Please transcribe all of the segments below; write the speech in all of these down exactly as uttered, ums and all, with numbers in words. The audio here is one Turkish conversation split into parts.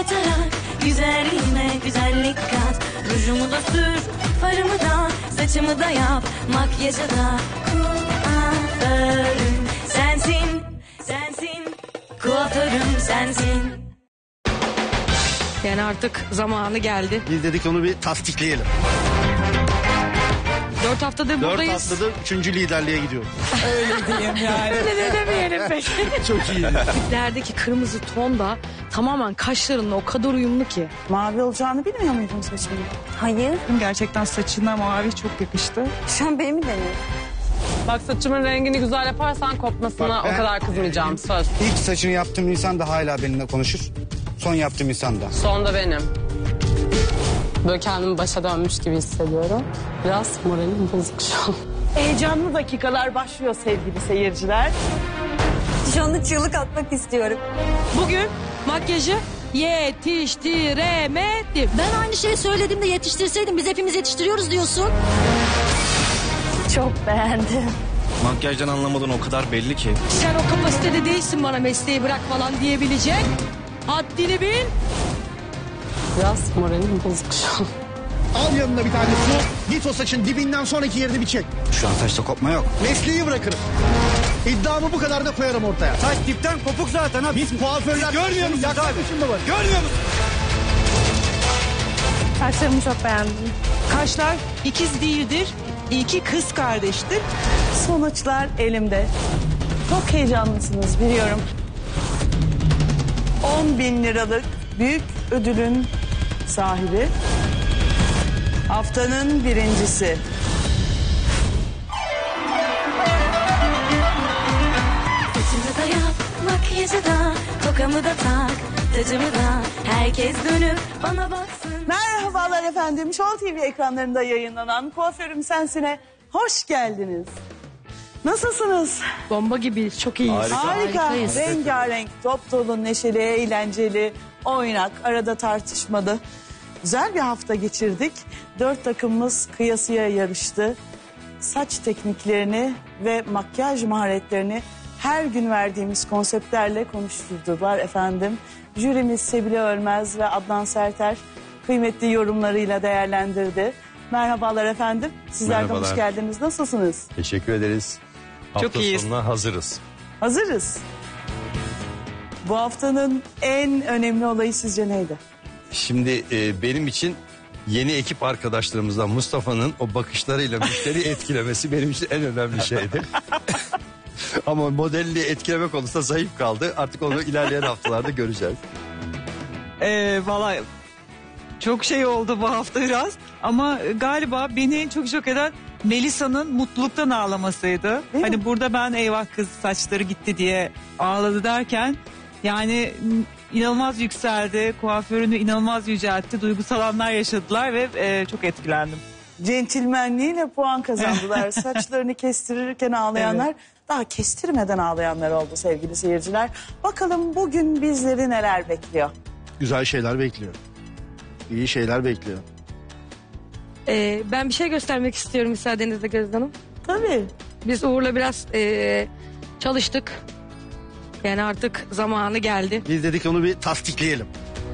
tarak, güzelliğime güzellik kat. Rujumu da sür, farımı da, saçımı da yap, makyajı da. Kuaförüm sensin, sensin, kuaförüm sensin. Yani artık zamanı geldi. Biz dedik onu bir tasdikleyelim. Dört haftadır Dört buradayız. haftada üçüncü liderliğe gidiyoruz. Öyle diyeyim yani. Öyle de demeyelim peki. Çok iyi. İplerdeki kırmızı ton da tamamen kaşlarınla o kadar uyumlu ki. Mavi olacağını bilmiyor muydun saçını? Hayır. Gerçekten saçına mavi çok yakıştı. Şu an benim mi deniyor? Bak saçımın rengini güzel yaparsan kopmasına Bak ben- o kadar kızmayacağım söz. İlk saçını yaptığım insan da hala benimle konuşur. Son yaptığım insan da. Son da benim. Böyle kendimi başa dönmüş gibi hissediyorum. Biraz moralim bozuk şu an. Heyecanlı dakikalar başlıyor sevgili seyirciler. Şu anda çığlık atmak istiyorum. Bugün makyajı yetiştiremedim. Ben aynı şeyi söyledim de yetiştirseydim, biz hepimiz yetiştiriyoruz diyorsun. Çok beğendim. Makyajdan anlamadığın o kadar belli ki. Sen o kapasitede değilsin bana mesleği bırak falan diyebilecek. Haddini bil. Biraz moralim bozuk şu an. Al yanına bir tane su. Git o saçın dibinden sonraki yerini bir çek. Şu an saçta kopma yok. Mesleği bırakırım. İddiamı bu kadar da koyarım ortaya. Saç dipten kopuk zaten abi. Biz kuaförler... Biz görmüyor musunuz abi? Görmüyor musun? Saçlarımı çok beğendim. Kaşlar ikiz değildir. İki kız kardeştir. Sonuçlar elimde. Çok heyecanlısınız biliyorum. on bin liralık büyük ödülün sahibi. Haftanın birincisi. Saçımı da yap, makyajı da, tokamı da tak, tacımı da. Herkes dönüp bana baksın. Merhabalar efendim. Show T V ekranlarında yayınlanan Kuaförüm Sensin'e hoş geldiniz. Nasılsınız? Bomba gibiyiz, çok iyiyiz. Harika. Harikayız. Rengarenk, top dolu, neşeli, eğlenceli, oynak, arada tartışmalı. Güzel bir hafta geçirdik. Dört takımımız kıyasıya yarıştı. Saç tekniklerini ve makyaj maharetlerini her gün verdiğimiz konseptlerle konuşturdular efendim. Jürimiz Sebile Ölmez ve Adnan Serter kıymetli yorumlarıyla değerlendirdi. Merhabalar efendim. Sizler de hoş Merhabalar. geldiniz. Nasılsınız? Teşekkür ederiz. Hafta Çok iyiyiz. sonuna hazırız. Hazırız. Bu haftanın en önemli olayı sizce neydi? Şimdi e, benim için yeni ekip arkadaşlarımızdan Mustafa'nın o bakışlarıyla müşteri etkilemesi benim için en önemli şeydi. Ama modelli etkilemek konusunda zayıf kaldı. Artık onu ilerleyen haftalarda göreceğiz. Ee, Valla çok şey oldu bu hafta biraz. Ama galiba beni en çok şok eden Melisa'nın mutluluktan ağlamasıydı. Değil Hani mi? burada ben eyvah kız saçları gitti diye ağladı derken... Yani inanılmaz yükseldi, kuaförünü inanılmaz yüceltti, duygusal anlar yaşadılar ve e, çok etkilendim. Centilmenliğiyle puan kazandılar. Saçlarını kestirirken ağlayanlar, daha kestirmeden ağlayanlar oldu sevgili seyirciler. Bakalım bugün bizleri neler bekliyor? Güzel şeyler bekliyor. İyi şeyler bekliyor. Ee, ben bir şey göstermek istiyorum müsaadenizle Gözde Hanım. Tabii. Biz Uğur'la biraz ee, çalıştık. Yani artık zamanı geldi. Biz dedik onu bir tasdikleyelim.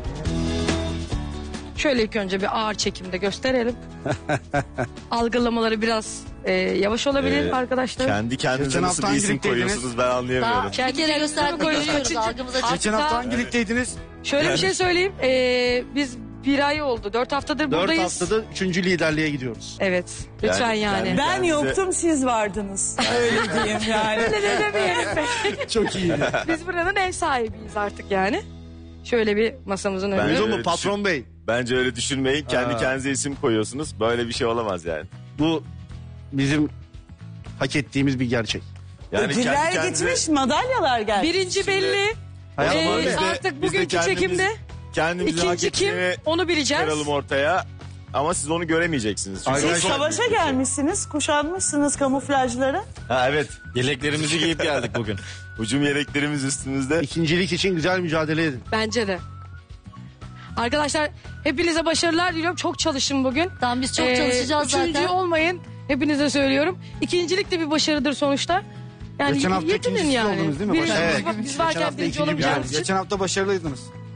Şöyle ilk önce bir ağır çekimde gösterelim. Algılamaları biraz ee, yavaş olabilir Ee, arkadaşlar. Kendi kendinize Geçen nasıl hafta bir isim hangi ligdeydiniz? koyuyorsunuz ben anlayamıyorum. Bir kere gösterdik, görüyoruz, algımız açık. Geçen hafta hangi ligdeydiniz? Şöyle bir şey söyleyeyim. Ee, biz bir ay oldu. Dört haftadır Dört buradayız. haftada üçüncü liderliğe gidiyoruz. Evet. Lütfen Yani- yani. yani- Ben Kendinize- yoktum, siz vardınız. Öyle diyeyim yani. Öyle de demeyelim peki. Çok iyi. Biz buranın ev sahibiyiz artık yani. Şöyle bir masamızın Ben- önünde. Duydun mu öyle patron bey? Bence öyle düşünmeyin. Kendi Ha. kendinize isim koyuyorsunuz. Böyle bir şey olamaz yani. Bu bizim hak ettiğimiz bir gerçek. Yani Ödüller kendi kendinize- gitmiş, madalyalar gelmiş. Birinci belli. Hayat Ee, böyle. Biz de- artık biz de bugünkü kendimiz- çekimde Kendimizi hak ikinci kim ettiğini onu bileceğiz. çıkaralım ortaya. Ama siz onu göremeyeceksiniz. Çünkü Aynen. Siz çok savaşa büyük bir şey. gelmişsiniz, kuşanmışsınız kamuflajları. Ha evet. Yeleklerimizi giyip geldik bugün. Ucum yeleklerimiz üstümüzde. İkincilik için güzel mücadele edin. Bence de. Arkadaşlar hepinize başarılar diliyorum. Çok çalışın bugün. Tamam, biz çok Ee, çalışacağız üçüncü zaten. olmayın. Hepinize söylüyorum. İkincilik de bir başarıdır sonuçta. Yani Geçen hafta yetinin ikincisi yani. oldunuz değil mi? Birinci, Evet. bak biz varken birinci olamayacağımız için. Geçen hafta başarılıydınız.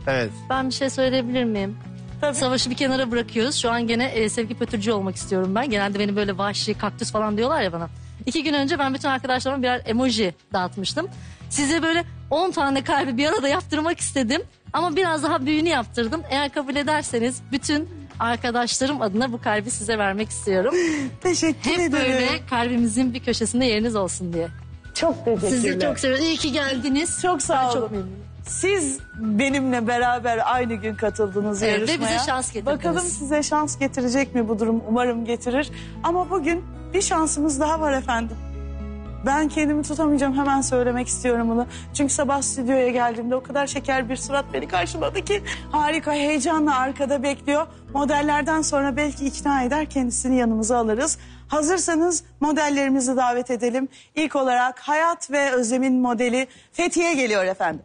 Evet. Ben bir şey söyleyebilir miyim? Tabii. Savaşı bir kenara bırakıyoruz. Şu an gene e, Sevgi Pötürcü olmak istiyorum ben. Genelde beni böyle vahşi, kaktüs falan diyorlar ya bana. İki gün önce ben bütün arkadaşlarıma birer emoji dağıtmıştım. Size böyle on tane kalbi bir arada yaptırmak istedim. Ama biraz daha büyüğünü yaptırdım. Eğer kabul ederseniz bütün arkadaşlarım adına bu kalbi size vermek istiyorum. Teşekkür Hep ederim. böyle kalbimizin bir köşesinde yeriniz olsun diye. Çok teşekkürler. Sizi çok seviyorum. İyi ki geldiniz. Çok sağ Ben olun. çok memnunum. Siz benimle beraber aynı gün katıldınız Evet, ve yarışmaya. bize şans getirdiniz. Bakalım size şans getirecek mi bu durum? Umarım getirir. Ama bugün bir şansımız daha var efendim. Ben kendimi tutamayacağım, hemen söylemek istiyorum bunu. Çünkü sabah stüdyoya geldiğimde o kadar şeker bir surat beni karşıladı ki harika, heyecanla arkada bekliyor. Modellerden sonra belki ikna eder, kendisini yanımıza alırız. Hazırsanız modellerimizi davet edelim. İlk olarak Hayat ve Özlem'in modeli Fethiye geliyor efendim.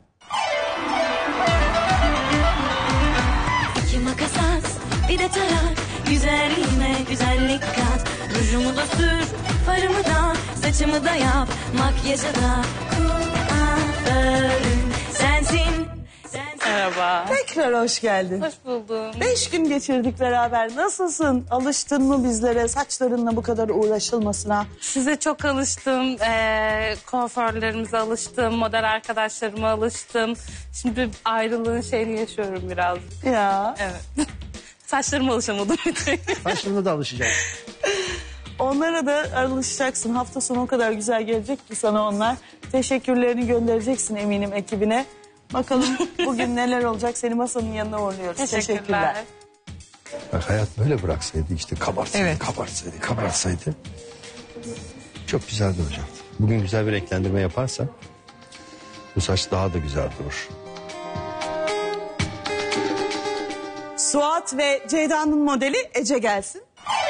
İki makas at, bir de tarak. Güzelliğime güzellik kat. Rujumu da sür, farımı da, saçımı da yap. Makyajı da kuaförüm sensin. Merhaba. Tekrar hoş geldin. Hoş buldum. Beş gün geçirdik beraber. Nasılsın? Alıştın mı bizlere saçlarınla bu kadar uğraşılmasına? Size çok alıştım. Ee, kuaförlerimize alıştım. Model arkadaşlarıma alıştım. Şimdi ayrılığın şeyini yaşıyorum biraz. Ya. Evet. Saçlarıma alışamadım. Saçlarına da alışacağız. Onlara da alışacaksın. Hafta sonu o kadar güzel gelecek ki sana onlar. Teşekkürlerini göndereceksin eminim ekibine. Bakalım bugün neler olacak, seni masanın yanına uğurluyoruz. Teşekkürler. Teşekkürler. Bak hayat böyle bıraksaydı işte kabartsaydı, Evet. kabartsaydı, kabartsaydı çok güzel duracaktı. Bugün güzel bir renklendirme yaparsa bu saç daha da güzel durur. Suat ve Ceyda'nın modeli Ece gelsin.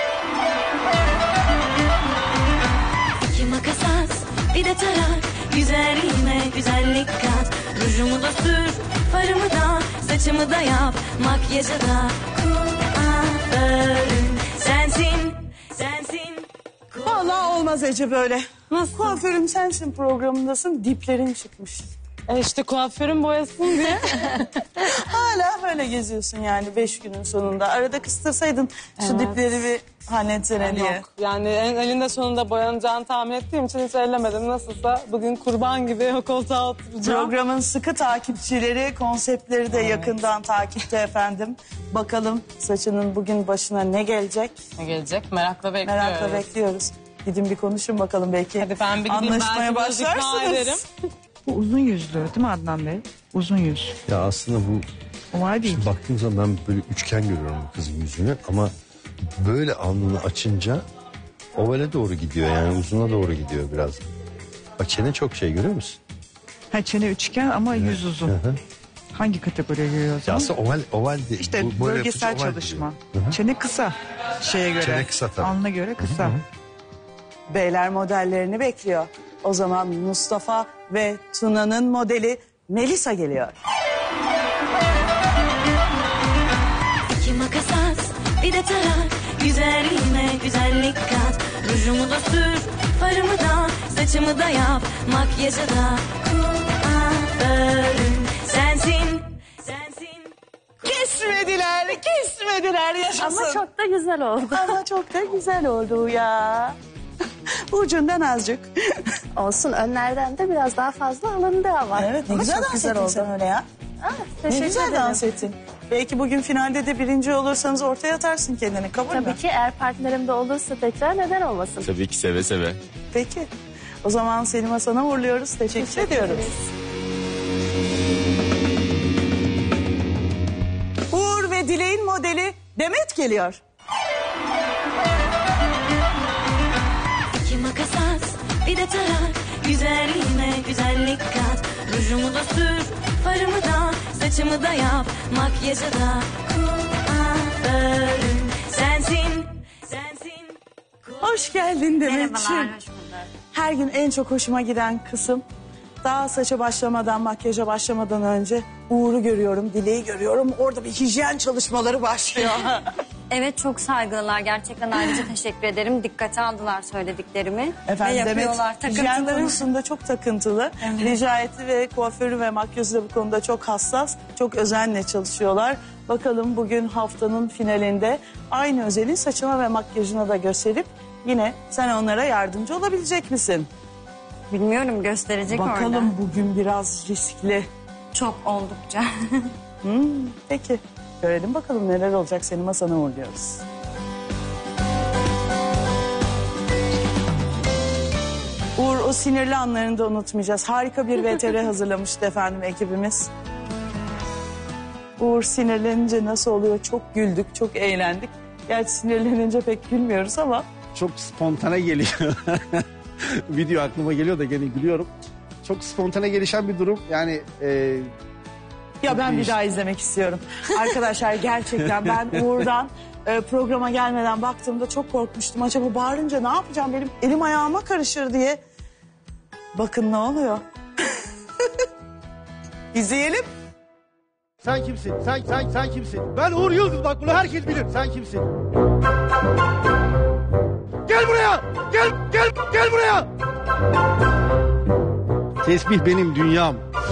İki makas at, bir de tarak. Güzelliğime güzellik kat. Rujumu da sür, farımı da, saçımı da yap. Makyajı da kuaförüm sensin, sensin. Vallahi olmaz Ece böyle. Nasıl? Kuaförüm sensin programındasın, diplerin çıkmış. E işte kuaförün boyasın diye. Hala böyle geziyorsun yani beş günün sonunda. Arada kıstırsaydın şu dipleri bir halletsene diye. Yok. Yani en, elinde sonunda boyanacağını tahmin ettiğim için hiç ellemedim. Nasılsa bugün kurban gibi o koltuğa oturacağım. Programın sıkı takipçileri, konseptleri de yakından takipte efendim. Bakalım saçının bugün başına ne gelecek? Ne gelecek? Merakla bekliyoruz. Merakla bekliyoruz. Gidin bir konuşun bakalım belki. Hadi ben bir gideyim, anlaşmaya belki biraz ikna ederim. başlarsınız. Bu uzun yüzlü değil mi Adnan Bey? Uzun yüz. Ya aslında bu Oval değil. baktığım zaman ben böyle üçgen görüyorum bu kızın yüzünü ama böyle alnını açınca ovale doğru gidiyor yani uzuna doğru gidiyor biraz. Bak çene çok şey görüyor musun? Ha, çene üçgen ama yüz uzun. Hı hı. Hangi kategoriye giriyor o Ya zaman? aslında oval, oval değil. İşte Bu- böyle bölgesel yapınca oval çalışma. gidiyor. Hı hı. Çene kısa şeye göre. Çene kısa tabii. Alnına göre kısa. Beyler modellerini bekliyor. O zaman Mustafa ve Tuna'nın modeli Melisa geliyor. İki makas at, bir de tarak. Güzelliğime güzellik kat. Rujumu da sür, farımı da, saçımı da yap. Makyajı da kuaförüm sensin, sensin. Kesmediler, kesmediler yaşasın. Ama çok da güzel oldu. Ama çok da güzel oldu ya. Ucundan azıcık. Olsun, önlerden de biraz daha fazla alındı ama. Evet, ne Ama güzel çok dans güzel ettin oldu. sen öyle ya. Ah, Ne teşekkür güzel ederim. dans ettin. Belki bugün finalde de birinci olursanız ortaya atarsın kendini, kabul mü? Tabii ki eğer partnerim de olursa tekrar neden olmasın? Tabii ki seve seve. Peki. O zaman seni masana uğurluyoruz. Teşekkür, ediyoruz. Uğur ve Dilek'in modeli Demet geliyor. İki makas at, bir de tarak. Güzelliğime güzellik kat. Rujumu da sür, farımı da, saçımı da yap. Makyajı da kuaförüm sensin, sensin. Hoş geldin Demetciğim. Her gün en çok hoşuma giden kısım, daha saça başlamadan, makyaja başlamadan önce Uğur'u görüyorum, Dilek'i görüyorum. Orada bir hijyen çalışmaları başlıyor. Evet, çok saygılılar. Gerçekten ayrıca teşekkür ederim. Dikkate aldılar söylediklerimi. Efendim ve yapıyorlar. Demet hijyen Takıntılı. konusunda çok takıntılı. Rica etti ve kuaförü ve makyajı da bu konuda çok hassas. Çok özenle çalışıyorlar. Bakalım bugün haftanın finalinde aynı özeni saçına ve makyajına da gösterip yine sen onlara yardımcı olabilecek misin? Bilmiyorum, gösterecek orada. Bakalım bugün biraz riskli. Çok oldukça. Hmm, peki görelim bakalım neler olacak, seni masana uğurluyoruz. Uğur o sinirli anlarını da unutmayacağız. Harika bir V T R hazırlamıştı efendim ekibimiz. Uğur sinirlenince nasıl oluyor? Çok güldük, çok eğlendik. Gerçi sinirlenince pek gülmüyoruz ama. Çok spontane geliyor. Video aklıma geliyor da gene gülüyorum. Çok spontane gelişen bir durum. Yani e, Ya ben bir iş. daha izlemek istiyorum. Arkadaşlar gerçekten ben Uğur'dan e, programa gelmeden baktığımda çok korkmuştum. Acaba bağırınca ne yapacağım, benim elim ayağıma karışır diye. Bakın ne oluyor. İzleyelim. Sen kimsin? Sen sen sen kimsin? Ben Uğur Yıldız, bak bunu herkes bilir. Sen kimsin? Gel buraya! Gel gel gel buraya! tesbih benim dünyam.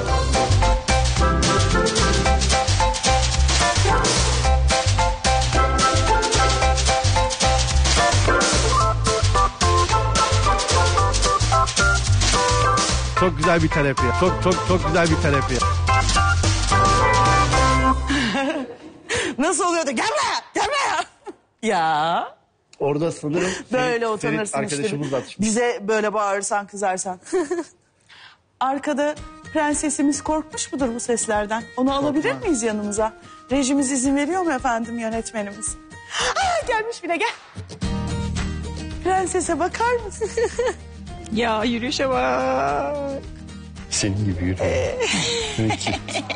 Çok güzel bir terapi. Çok çok çok güzel bir terapi. Nasıl oluyordu? Gel buraya! Gel buraya! Ya Orada sanırım böyle Ferit- utanırsın Ferit arkadaşımızla işte. atışmış. Bize böyle bağırırsan, kızarsan. Arkada prensesimiz korkmuş mudur bu seslerden? Onu alabilir miyiz yanımıza? Rejimiz izin veriyor mu efendim, yönetmenimiz? Aa, gelmiş bile, gel. Prensese bakar mısın? Ya yürüyüşe bak. Senin gibi yürü. Peki.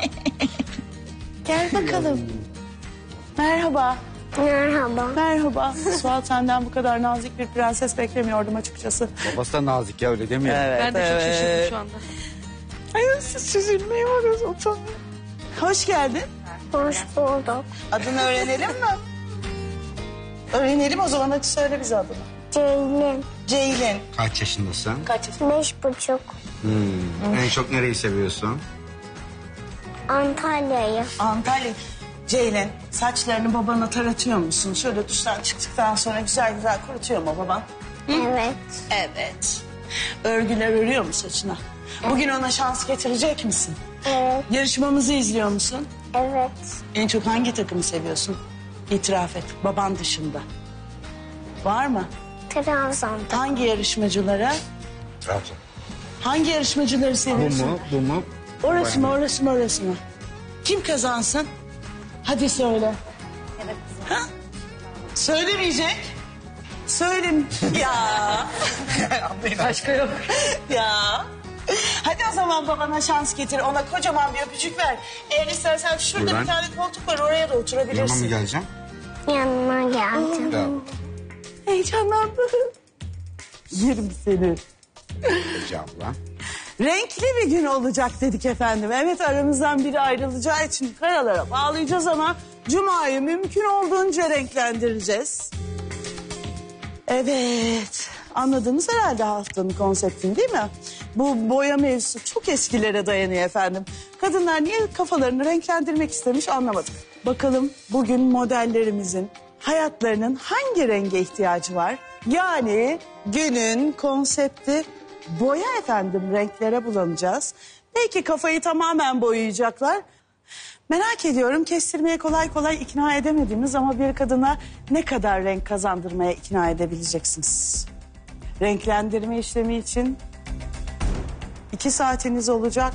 Gel bakalım. Merhaba. Merhaba. Merhaba. Suat, senden bu kadar nazik bir prenses beklemiyordum açıkçası. Babası da nazik ya, öyle demiyor. Evet, Ben de çok şaşırdım şu anda. Ay, siz süzülmeye varız, utanıyorum. Hoş geldin. Hoş bulduk. Adını öğrenelim mi? Öğrenelim o zaman, hadi söyle bize adını. Ceylin. Ceylin. Kaç yaşındasın? Kaç yaşında? Beş buçuk. Hmm. En çok nereyi seviyorsun? Antalya'yı. Antalya. Ceylin, saçlarını babana taratıyor musun? Şöyle duştan çıktıktan sonra güzel güzel kurutuyor mu baban? Evet. Evet. Örgüler örüyor mu saçına? Bugün ona şans getirecek misin? Evet. Yarışmamızı izliyor musun? Evet. En çok hangi takımı seviyorsun? İtiraf et, baban dışında. Var mı? Trabzon'da. Hangi yarışmacılara? Trabzon. Hangi yarışmacıları Bu seviyorsun? mu? Bu mu? Orası mı, orası mı, orası mı? Kim kazansın? Hadi söyle. Evet. Ha? Söylemeyecek. Söylem. Ya. Başka yok. Ya. Hadi o zaman babana şans getir. Ona kocaman bir öpücük ver. Eğer istersen şurada Buradan. bir tane koltuk var, oraya da Yanıma oturabilirsin. mı geleceğim? Yanıma geldim. Ya. Heyecanlandım. Yerim seni. Peki abla. Renkli bir gün olacak dedik efendim. Evet, aramızdan biri ayrılacağı için karalara bağlayacağız ama Cuma'yı mümkün olduğunca renklendireceğiz. Evet, anladınız herhalde haftanın konseptini, değil mi? Bu boya mevzusu çok eskilere dayanıyor efendim. Kadınlar niye kafalarını renklendirmek istemiş anlamadık. Bakalım bugün modellerimizin hayatlarının hangi renge ihtiyacı var? Yani günün konsepti boya efendim, renklere bulanacağız. Belki kafayı tamamen boyayacaklar. Merak ediyorum, kestirmeye kolay kolay ikna edemediğimiz ama bir kadına ne kadar renk kazandırmaya ikna edebileceksiniz. Renklendirme işlemi için iki saatiniz olacak.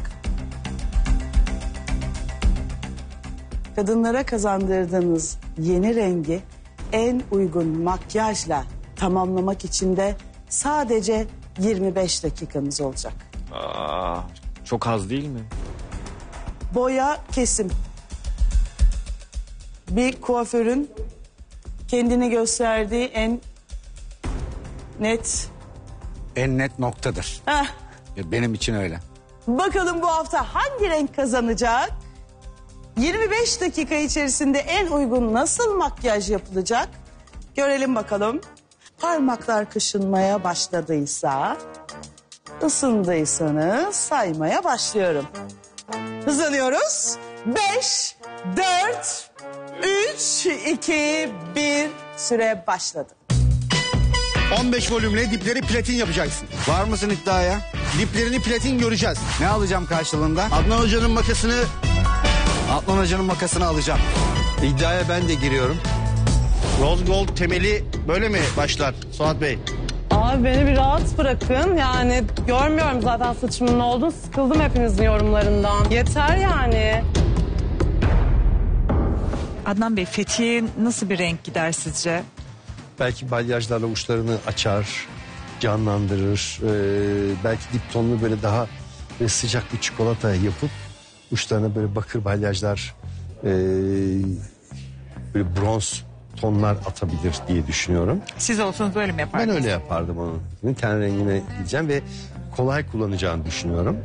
Kadınlara kazandırdığınız yeni rengi en uygun makyajla tamamlamak için de sadece yirmi beş dakikanız olacak. Aa, çok az değil mi? Boya, kesim. Bir kuaförün kendini gösterdiği en net... En net noktadır. Heh, Ya benim için öyle. bakalım bu hafta hangi renk kazanacak? yirmi beş dakika içerisinde en uygun nasıl makyaj yapılacak? Görelim bakalım. Parmaklar kaşınmaya başladıysa, ısındıysanız saymaya başlıyorum. Hızlanıyoruz. beş, dört, üç, iki, bir, süre başladı. on beş volümle dipleri platin yapacaksın. Var mısın iddiaya? Diplerini platin göreceğiz. Ne alacağım karşılığında? Adnan Hoca'nın makasını Adnan Hoca'nın makasını alacağım. İddiaya ben de giriyorum. Rose Gold temeli böyle mi başlar Suat Bey? Abi beni bir rahat bırakın. Yani görmüyorum zaten saçımın ne olduğunu. Sıkıldım hepinizin yorumlarından. Yeter yani. Adnan Bey, Fethiye'ye nasıl bir renk gider sizce? Belki balyajlarla uçlarını açar, canlandırır. Ee, belki dip tonunu böyle daha böyle sıcak bir çikolata yapıp uçlarına böyle bakır balyajlar, ee, böyle bronz tonlar atabilir diye düşünüyorum. Siz olsanız böyle mi yapardınız? Ben öyle yapardım onu. Ten rengine gideceğim ve kolay kullanacağını düşünüyorum.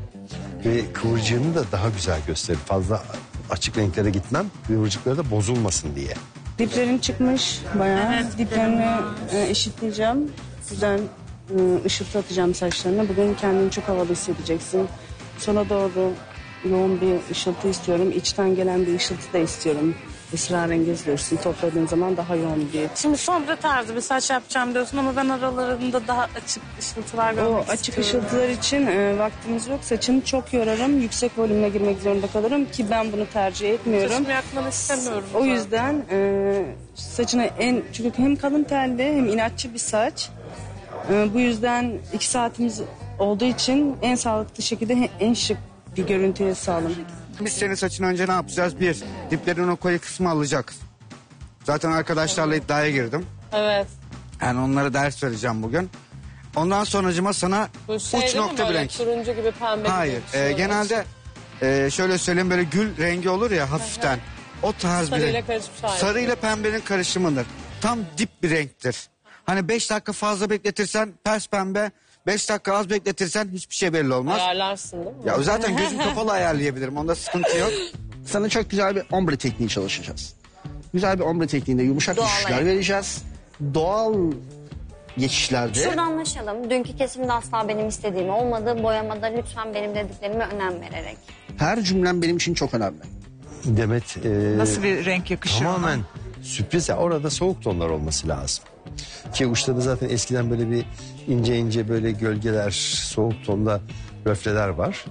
Ve kıvırcığını da daha güzel gösterir. Fazla açık renklere gitmem. Kıvırcıkları da bozulmasın diye. Diplerin çıkmış bayağı. Evet, Diplerini e, eşitleyeceğim. Güzel e, ışıltı atacağım saçlarına. Bugün kendini çok havalı hissedeceksin. Sona doğru yoğun bir ışıltı istiyorum. İçten gelen bir ışıltı da istiyorum. Esrarengiz dursun. Topladığın zaman daha yoğun bir... Şimdi sombre tarzı bir saç yapacağım diyorsun ama ben aralarında daha açık ışıltılar görmek O istiyorum. açık ışıltılar için e, vaktimiz yok. Saçını çok yorarım. Yüksek volümle girmek zorunda kalırım ki ben bunu tercih etmiyorum. Saçımı yakmanı istemiyorum. O yüzden e, saçına en... Çünkü hem kalın telli hem inatçı bir saç. E, bu yüzden iki saatimiz olduğu için en sağlıklı şekilde en şık bir görüntüye sağlam. Biz senin saçını önce ne yapacağız? Bir, diplerin o koyu kısmı alacak. Zaten arkadaşlarla iddiaya girdim. Evet. Yani onlara ders vereceğim bugün. Ondan sonracıma sana Bu şey uç değil mi nokta bir böyle renk. turuncu gibi pembe Hayır. gibi bir e, şey? genelde e, şöyle söyleyeyim, böyle gül rengi olur ya hafiften. O tarz bir Sarıyla renk. karışmış hali. Sarıyla pembenin karışımıdır. Tam dip bir renktir. Hani beş dakika fazla bekletirsen pers pembe. Beş dakika az bekletirsen hiçbir şey belli olmaz. Ayarlarsın değil mi? Ya zaten gözüm kapalı ayarlayabilirim. Onda sıkıntı yok. Sana çok güzel bir ombre tekniği çalışacağız. Güzel bir ombre tekniğinde yumuşak Doğal düşüşler renk. vereceğiz. Doğal geçişlerde... Şurada anlaşalım. Dünkü kesimde asla benim istediğim olmadı. Boyamada lütfen benim dediklerime önem vererek. Her cümlem benim için çok önemli. Demet e, Nasıl bir renk yakışır tamamen ona? sürpriz ya, orada soğuk tonlar olması lazım. Ki uçta da zaten eskiden böyle bir ince ince böyle gölgeler, soğuk tonda röfleler var.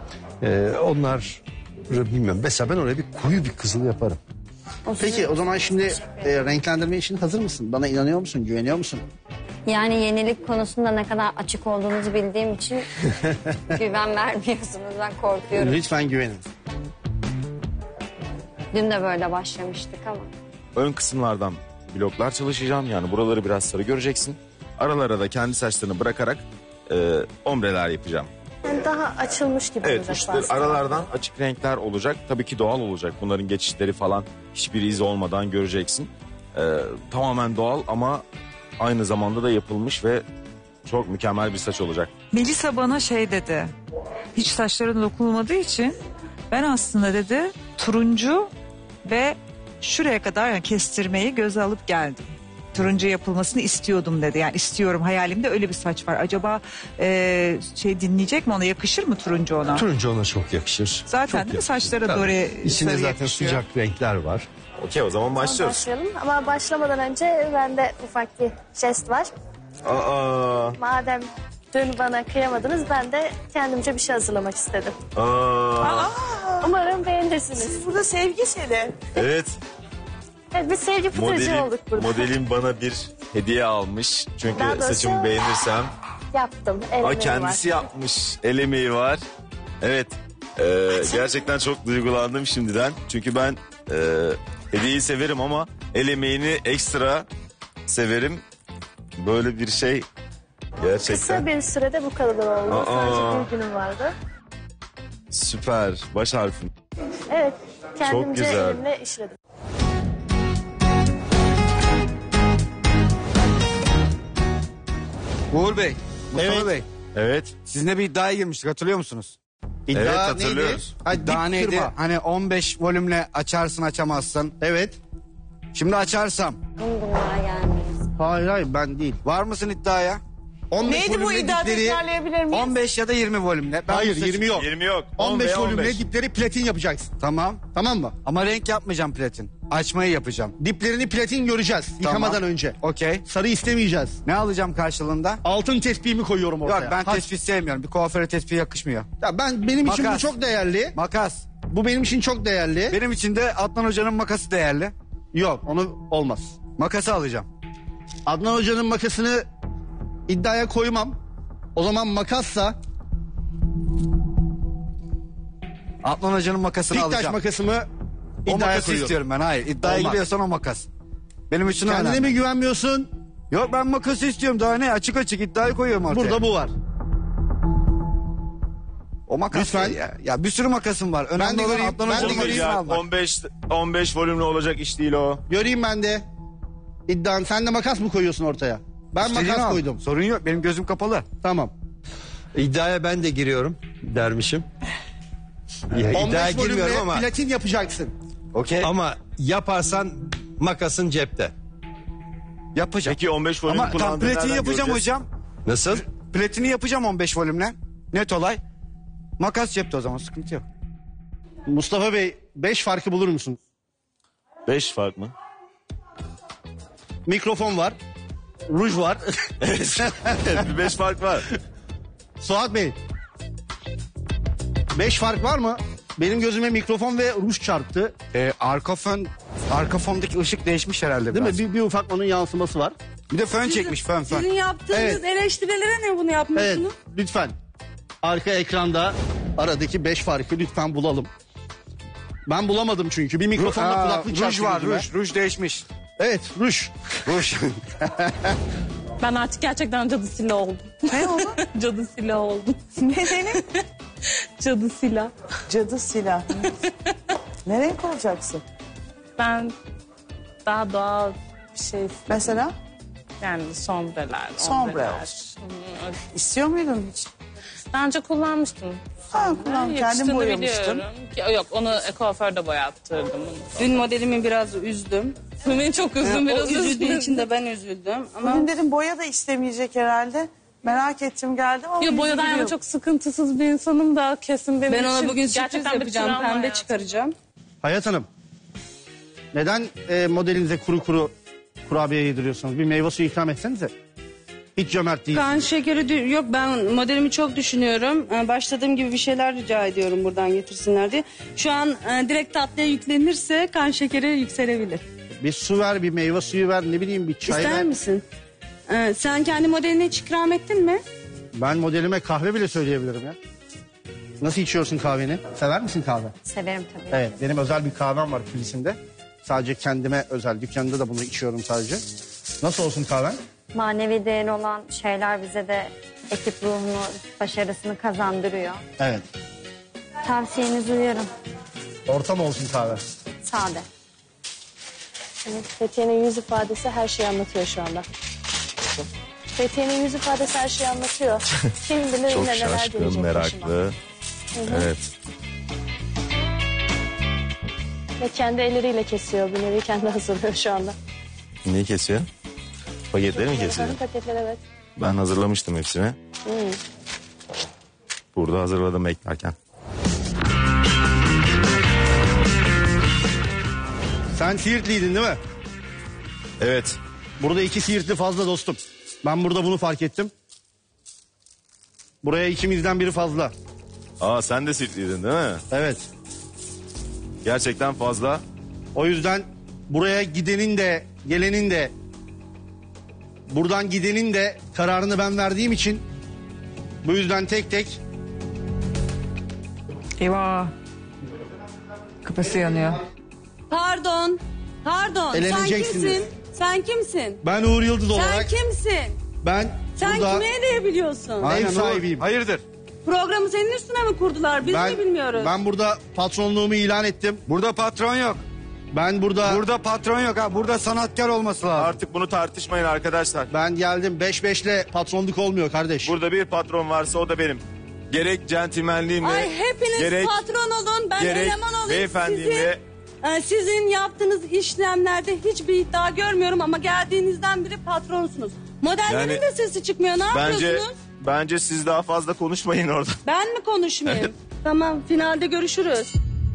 Ee, onlar bilmiyorum. Mesela ben oraya bir koyu bir kızıl yaparım. Peki o zaman şimdi e, renklendirme için hazır mısın? Bana inanıyor musun? Güveniyor musun? Yani yenilik konusunda ne kadar açık olduğunuzu bildiğim için güven vermiyorsunuz. Ben korkuyorum. Lütfen güvenin. Dün de böyle başlamıştık ama. Ön kısımlardan bloklar çalışacağım. Yani buraları biraz sarı göreceksin. Aralara da kendi saçlarını bırakarak e, ombreler yapacağım. Yani daha açılmış gibi Evet, olacak uçları aslında. aralardan açık renkler olacak. Tabii ki doğal olacak. Bunların geçişleri falan hiçbir iz olmadan göreceksin. E, tamamen doğal ama aynı zamanda da yapılmış ve çok mükemmel bir saç olacak. Melisa bana şey dedi. Hiç saçlarına dokunulmadığı için ben aslında dedi turuncu ve şuraya kadar yani kestirmeyi göze alıp geldim. Turuncu yapılmasını istiyordum dedi. Yani istiyorum, hayalimde öyle bir saç var. Acaba e, şey dinleyecek mi, ona yakışır mı turuncu ona? Turuncu ona çok yakışır. Zaten Çok değil mi? yakışır. Saçlara Tabii. Dore İçinde sarı zaten yakışıyor. sıcak renkler var. Okey, o zaman başlıyoruz. Başlayalım ama başlamadan önce bende ufak bir jest var. Aa, Madem dün bana kıyamadınız, ben de kendimce bir şey hazırlamak istedim. aa. Umarım beğenirsiniz. Siz burada sevgi seli. Evet. Evet, biz sevgi pıtırcı Modelim, olduk burada. modelim bana bir hediye almış. Çünkü Daha doğrusu- saçımı beğenirsem. Yaptım. el Aa, emeği kendisi var. yapmış. El emeği var. Evet. Ee, gerçekten çok duygulandım şimdiden. Çünkü ben e, hediyeyi severim ama el emeğini ekstra severim. Böyle bir şey gerçekten Kısa bir sürede bu kadar oldu. Aa. Sadece bir günüm vardı. süper. Baş harfim. Evet, kendimce güzel. elimle işledim. Uğur Bey, Mustafa Evet. Bey. Evet. Sizinle bir iddiaya girmiştik, hatırlıyor musunuz? İddia Evet, neydi? hatırlıyoruz. Ha, Daha dip neydi? kırma. Hani on beş volümle açarsın açamazsın. Evet. Şimdi açarsam. Bunlara gelmeyiz. Hayır hayır ben değil. Var mısın iddiaya? on beş Neydi bu volümle iddia, dipleri- tekrarlayabilir miyiz? on beş ya da yirmi volümle. Ben Hayır bu seç- yirmi yok. yirmi yok. on beş on volümle beş. dipleri platin yapacaksın. Tamam. Tamam mı? Ama renk yapmayacağım platin. Açmayı yapacağım. Diplerini platin göreceğiz yıkamadan Tamam. önce. Okey. Sarı istemeyeceğiz. Ne alacağım karşılığında? Altın tespihimi koyuyorum ortaya. Yok ben Hadi. tespih sevmiyorum. Bir kuaföre tespih yakışmıyor. Ya ben benim için bu Makas. çok değerli. Makas. Bu benim için çok değerli. Benim için de Adnan Hoca'nın makası değerli. Yok onu olmaz. Makası alacağım. Adnan Hoca'nın makasını iddiaya koymam. O zaman makassa Adnan Hoca'nın makasını Diktaş alacağım. makasımı O iddiaya makası koyuyorum. istiyorum ben. Hayır. İddiaya Olmaz. giriyorsan o makas. Benim için Kendine önemli. mi güvenmiyorsun? Yok ben makası istiyorum. Daha ne? Açık açık iddiayı koyuyorum ortaya. Burada bu var. O makas Lütfen. ya. Ya bir sürü makasım var. Önemli de olan göreyim, Adnan ben de Hoca'nın göreyim. makasını Ya, almak. on beş on beş volümlü olacak iş değil o. Göreyim ben de. İddian sen de makas mı koyuyorsun ortaya? Ben İstediğini makas al. koydum. Sorun yok. Benim gözüm kapalı. Tamam. İddiaya ben de giriyorum dermişim. Ya, on iddiaya beş girmiyorum volümle ama platin yapacaksın. Okey. ama yaparsan makasın cepte. Yapacağım. Peki on beş volüm Ama tam kullandığını platini nereden yapacağım göreceğiz? hocam. Nasıl? Platini yapacağım on beş volümle. Net olay. Makas cepte o zaman sıkıntı yok. Mustafa Bey beş farkı bulur musun? beş fark mı? Mikrofon var. Ruj var. Evet bir beş fark var. Suat Bey. Beş fark var mı? Benim gözüme mikrofon ve ruj çarptı. Ee, arka fön, arka fondaki ışık değişmiş herhalde Değil biraz. mi? Bir, bir ufak onun yansıması var. Bir de fön çekmiş fön fön. Sizin yaptığınız Evet. eleştirilere ne bunu Evet yapmıyorsunuz? lütfen. Arka ekranda aradaki beş farkı lütfen bulalım. Ben bulamadım çünkü. Bir mikrofonla Aa, kulaklık çarptı ruj var gözüme. ruj. Ruj değişmiş. Evet ruj. Ruj. Ben artık gerçekten cadı Sila oldum. Ne oldu? Cadı Sila oldum. Ne senin? Cadı Sila. Cadı silah. Ne renk olacaksın? Ben daha doğal bir şey istedim. Mesela? Yani sombreler. Sombre ombreler. olsun. Hmm, İstiyor muydun hiç? Daha önce kullanmıştım. Ha, kullan. Kendin Yakıştığını boyamıştın. biliyorum. Ki- Yok onu kuaförde boyattırdım. Dün modelimi biraz üzdüm. Beni çok Ha, üzdüm biraz. o üzüldüğü üzdüm. için de ben üzüldüm. Ama Bugün dedim boya da istemeyecek herhalde. Merak ettim geldim ama Ya boyadan yüzü yana gülüyor. çok sıkıntısız bir insanım da kesin benim ben ona için bugün sürpriz gerçekten bir yapacağım. travma Pembe ya. çıkaracağım. Hayat Hanım. Neden e, modelinize kuru kuru kurabiye yediriyorsunuz? Bir meyve suyu ikram etsenize. Hiç cömert değil. Kan şekeri dü- yok, ben modelimi çok düşünüyorum. Ee, Başladığım gibi bir şeyler rica ediyorum buradan getirsinler diye. Şu an e, direkt tatlıya yüklenirse kan şekeri yükselebilir. Bir su ver, bir meyve suyu ver, ne bileyim bir çay İster ver. misin? Ee, sen kendi modeline hiç ikram ettin mi? Ben modelime kahve bile söyleyebilirim ya. Nasıl içiyorsun kahveni? Sever misin kahve? Severim tabii. Evet, benim özel bir kahvem var kulisimde. Sadece kendime özel, dükkanda da bunu içiyorum sadece. Nasıl olsun kahven? Manevi değeri olan şeyler bize de ekip ruhunu, başarısını kazandırıyor. Evet. Tavsiyenizi uyuyorum. Orta mı olsun kahve? Sade. Evet, Fethiye'nin yüz ifadesi her şeyi anlatıyor şu anda. Fethiye'nin yüz ifadesi her şeyi anlatıyor. Kim bilir Çok yine neler şaşkın, gelecek başıma. meraklı. Hı hı. Evet. Ve kendi elleriyle kesiyor. Bir nevi kendi hazırlıyor şu anda. Neyi kesiyor? Paketleri mi kesiyor? Yarın paketler evet. Ben hazırlamıştım hepsini. Hı. Burada hazırladım eklerken. Sen Siirtliydin değil mi? Evet. Burada iki Siirtli fazla dostum. Ben burada bunu fark ettim. Buraya ikimizden biri fazla. Aa sen de Sirtliydin değil mi? Evet. Gerçekten fazla. O yüzden buraya gidenin de gelenin de buradan gidenin de kararını ben verdiğim için bu yüzden tek tek Eyvah. Kapısı yanıyor. Pardon. Pardon. Sen Eleneceksiniz. kimsin? Sen kimsin? ben Uğur Yıldız Sen olarak kimsin? ben Sen burada kime edebiliyorsun? ev sahibiyim. Hayırdır? Programı senin üstüne mi kurdular? Biz Ben, mi bilmiyoruz? ben burada patronluğumu ilan ettim. Burada patron yok. Ben burada Burada patron yok ha. Burada sanatkar olması lazım. Artık bunu tartışmayın arkadaşlar. ben geldim beş beşle patronluk olmuyor kardeş. Burada bir patron varsa o da benim. gerek centilmenliğimle, Ay hepiniz gerek, patron olun, ben gerek eleman olayım. beyefendiliğimle Sizin, e, sizin yaptığınız işlemlerde hiçbir iddia görmüyorum ama geldiğinizden beri patronsunuz. Modellerin Yani de sesi çıkmıyor, ne bence yapıyorsunuz? bence siz daha fazla konuşmayın orada. Ben mi konuşmayayım? Tamam, finalde görüşürüz.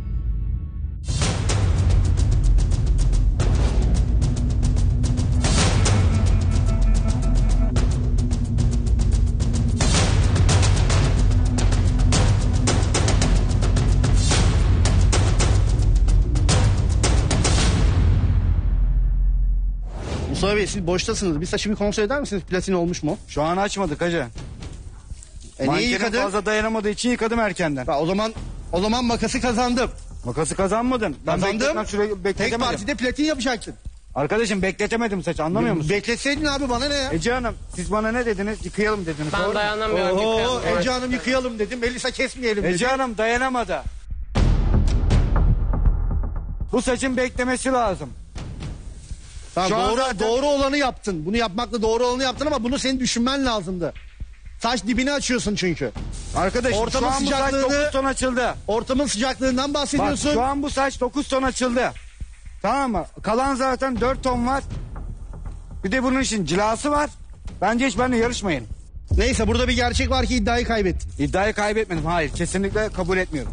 Mustafa Bey siz boştasınız. Bir saçı bir kontrol eder misiniz? Platin olmuş mu? Şu an açmadık hacı. E niye Mankenin yıkadın? fazla dayanamadığı için yıkadım erkenden. Ha, o zaman o zaman makası kazandım. Makası kazanmadın. Ben Kazandım. bekletmem, süre Tek bekletemedim. partide platin yapacaktın. Arkadaşım bekletemedim saçı, anlamıyor musun? Bekletseydin abi, bana ne ya? Ece Hanım siz bana ne dediniz? Yıkayalım dediniz. Ben doğru mu? dayanamıyorum. Oo, yıkayalım. Ece Hanım yıkayalım dedim. Melisa kesmeyelim dedim. Ece Hanım dayanamadı. Bu saçın beklemesi lazım. Tamam, Şu an doğru, zaten- doğru olanı yaptın. Bunu yapmakla doğru olanı yaptın ama bunu senin düşünmen lazımdı. Saç dibini açıyorsun çünkü. Arkadaşım Ortamın şu an bu saç sıcaklığını- dokuz ton açıldı. Ortamın sıcaklığından Bak bahsediyorsun. şu an bu saç dokuz ton açıldı. Tamam mı? Kalan zaten dört ton var. Bir de bunun için cilası var. Bence hiç benimle yarışmayın. Neyse, burada bir gerçek var ki iddiayı kaybettin. İddiayı kaybetmedim. Hayır, kesinlikle kabul etmiyorum.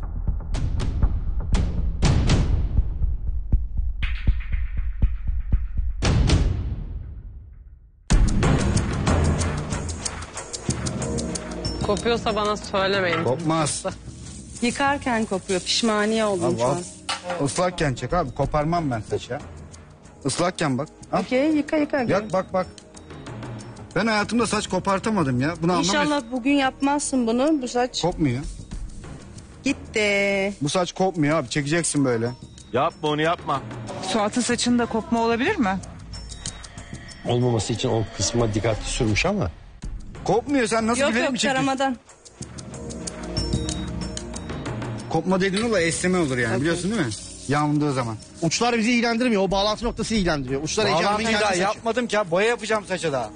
Kopuyorsa bana söylemeyin. Kopmaz. Yıkarken kopuyor, pişmaniye oldum şu Al, an. al. Islakken çek abi. Koparmam ben saçı ya. Islakken bak. Al. Okey, yıka yıka. Yak bak bak. Ben hayatımda saç kopartamadım ya. Bunu anlamıyorsun. İnşallah bugün yapmazsın bunu. Bu saç Kopmuyor. gitti. Bu saç kopmuyor abi. Çekeceksin böyle. Yapma onu yapma. Suat'ın saçında kopma olabilir mi? Olmaması için o kısma dikkatli sürmüş ama. Kopmuyor, sen nasıl Yok bilerek yok mi çekiyorsun? taramadan. Kopma dediğin olay esneme olur yani, biliyorsun değil mi? Yandığı zaman. Uçlar bizi ilgilendirmiyor. O bağlantı noktası ilgilendiriyor. Uçlar Ece Hanım'ın Bağlantıyı kendi daha saçı. yapmadım ki abi. Boya yapacağım saça daha.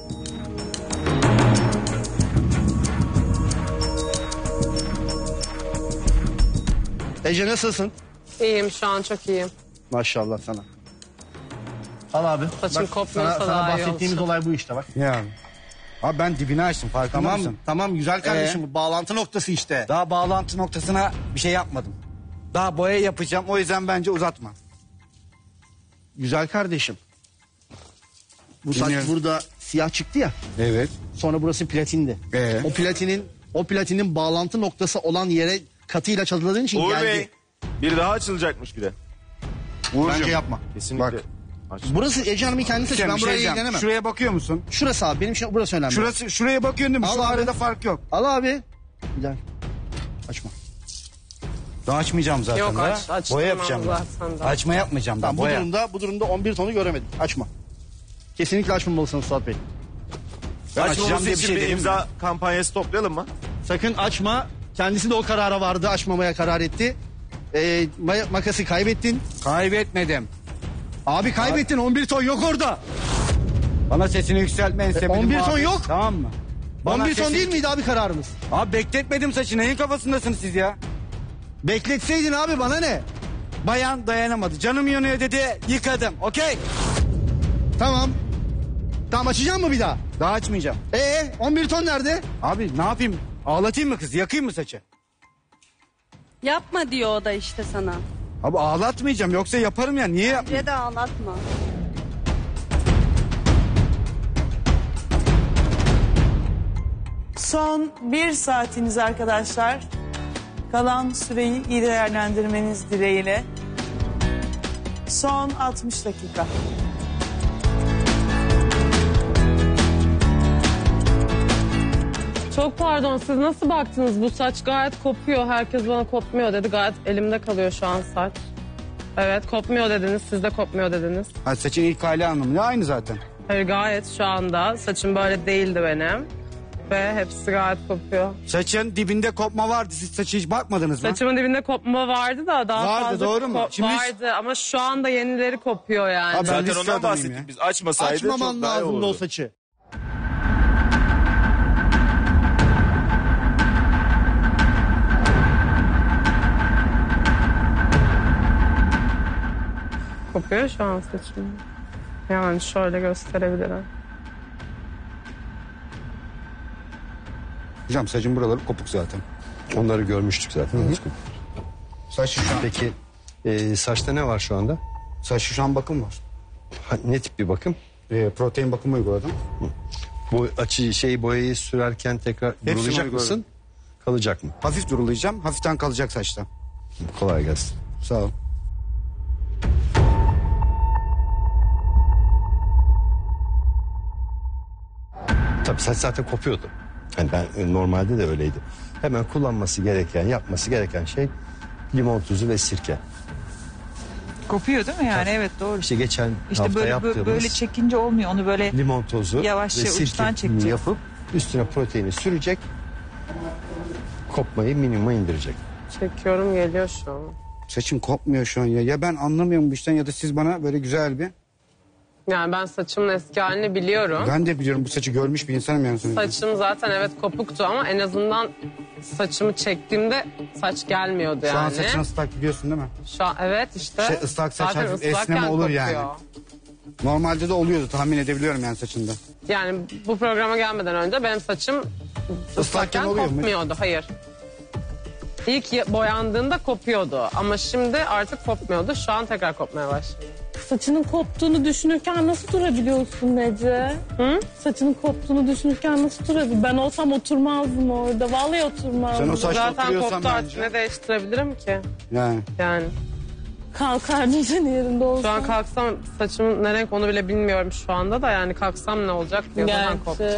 Ece nasılsın? İyiyim şu an, çok iyiyim. Maşallah sana. Al abi. Saçım Bak, kopmuyorsa sana, sana daha iyi bahsettiğimiz olsun. olay bu işte bak. Ya. Abi ben dibini açtım, farkında Tamam mısın? tamam güzel kardeşim, Ee? bu bağlantı noktası işte. Daha bağlantı noktasına bir şey yapmadım. Daha boya yapacağım, o yüzden bence uzatma. Güzel kardeşim. Bu saç Dinliyorum. burada siyah çıktı ya. Evet. Sonra burası platindi. Ee? O platinin o platinin bağlantı noktası olan yere katıyla çalıdığın için Uğur geldi. Bey, bir daha açılacakmış bir de. Bence yapma. Kesinlikle. Bak. Aç. Burası Ece Hanım'ın kendi saçı. Sen Ben bir şey buraya diyeceğim. ilgilenemem. Şuraya bakıyor musun? Şurası abi, benim için burası önemli. Şurası, şuraya bakıyorsun değil mi? Al Şu abi. arada fark yok. Al abi. Güzel. Açma. Daha açmayacağım zaten. Yok, daha. aç- açtırmam Boya yapacağım ben. zaten daha. Açma yapmayacağım daha, Tamam, bu boya. durumda bu durumda on bir tonu göremedik. Açma. Kesinlikle açmamalısınız Suat Bey. Ben açacağım Açmaması diye bir için şey bir dedim mi? imza kampanyası toplayalım mı? Sakın açma. Kendisi de o karara vardı. Açmamaya karar etti. Ee, ma- makası kaybettin. Kaybetmedim. Abi kaybettin. on bir ton yok orada. Bana sesini yükseltme en sevmediğim on bir ton muhabbet. yok. Tamam mı? Bana on bir ton sesini- değil miydi abi kararımız? Abi bekletmedim saçı. Neyin kafasındasınız siz ya? Bekletseydin abi, bana ne? Bayan dayanamadı. Canım yanıyor dedi. Yıkadım. Okey. Tamam. Tamam, açacağım mı bir daha? Daha açmayacağım. Ee, on bir ton nerede? Abi ne yapayım? Ağlatayım mı kız? Yakayım mı saçı? Yapma diyor o da işte sana. Abi ağlatmayacağım. Yoksa yaparım ya. Niye yapmayayım? Bence de ağlatma. Son bir saatiniz arkadaşlar. Kalan süreyi iyi değerlendirmeniz dileğiyle. Son altmış dakika. Çok pardon, siz nasıl baktınız? Bu saç gayet kopuyor. Herkes bana kopmuyor dedi. Gayet elimde kalıyor şu an saç. Evet, kopmuyor dediniz. Siz de kopmuyor dediniz. Ha, saçın ilk hali anlamında aynı zaten. Hayır, gayet şu anda. Saçım böyle değildi benim. Ve hepsi gayet kopuyor. Saçın dibinde kopma vardı. Siz saçı hiç bakmadınız mı? Saçımın dibinde kopma vardı da daha Vardı, fazla doğru mu? ko- Şimdi biz- vardı ama şu anda yenileri kopuyor yani. Abi ben Zaten liste ondan adamıyım bahsettik ya. biz. Açmasaydı Açmaman çok daha iyi lazımdı o olurdu. saçı. kopuyor şu an saçım. Yani şöyle gösterebilirim. Hocam saçın buraları kopuk zaten. Onları görmüştük zaten. Saç şu an. Peki e, saçta ne var şu anda? Saçta şu an bakım var. Ha, ne tip bir bakım? E, protein bakımı uyguladım. Bu açı şey boyayı sürerken tekrar Hepsini durulayacak uyguladım. mısın? Kalacak mı? Hafif durulayacağım. Hafiften kalacak saçta. Kolay gelsin. Sağ ol. Tabii saç zaten kopuyordu. Yani ben normalde de öyleydi. Hemen kullanması gereken, yapması gereken şey limon tuzu ve sirke. Kopuyor değil mi yani? Evet doğru. İşte geçen İşte hafta böyle, yaptığımız böyle çekince olmuyor. Onu böyle limon tozu yavaşça ve uçtan sirke çekecek. yapıp üstüne proteini sürecek. Kopmayı minimuma indirecek. Çekiyorum geliyor şu an. Saçım kopmuyor şu an ya. Ya ben anlamıyorum bu işten ya da siz bana böyle güzel bir... Yani ben saçımın eski halini biliyorum. Ben de biliyorum bu saçı görmüş bir insanım yani. sonuçta. Saçım zaten evet kopuktu ama en azından saçımı çektiğimde saç gelmiyordu Şu yani. an saçın ıslak biliyorsun değil mi? Şu an evet işte. Şey, ıslak saç Zaten hafif ıslakken esneme olur kopuyor. yani. Normalde de oluyordu tahmin edebiliyorum yani saçında. Yani bu programa gelmeden önce benim saçım ıslakken oluyor mu? kopmuyordu. Hayır. İlk ye- boyandığında kopuyordu ama şimdi artık kopmuyordu. Şu an tekrar kopmaya başladı. Saçının koptuğunu düşünürken nasıl durabiliyorsun Ece? Hı? Saçının koptuğunu düşünürken nasıl durabiliyorsun? Ben olsam oturmazdım orada. Vallahi oturmazdım. Sen o saçla Zaten oturuyorsan koptu artık bence. ne değiştirebilirim ki? Yani. Yani. Kalkardım senin yerinde olsam. Şu an kalksam saçımın ne renk onu bile bilmiyorum şu anda da yani kalksam ne olacak diye o zaman koptu. Gerçi.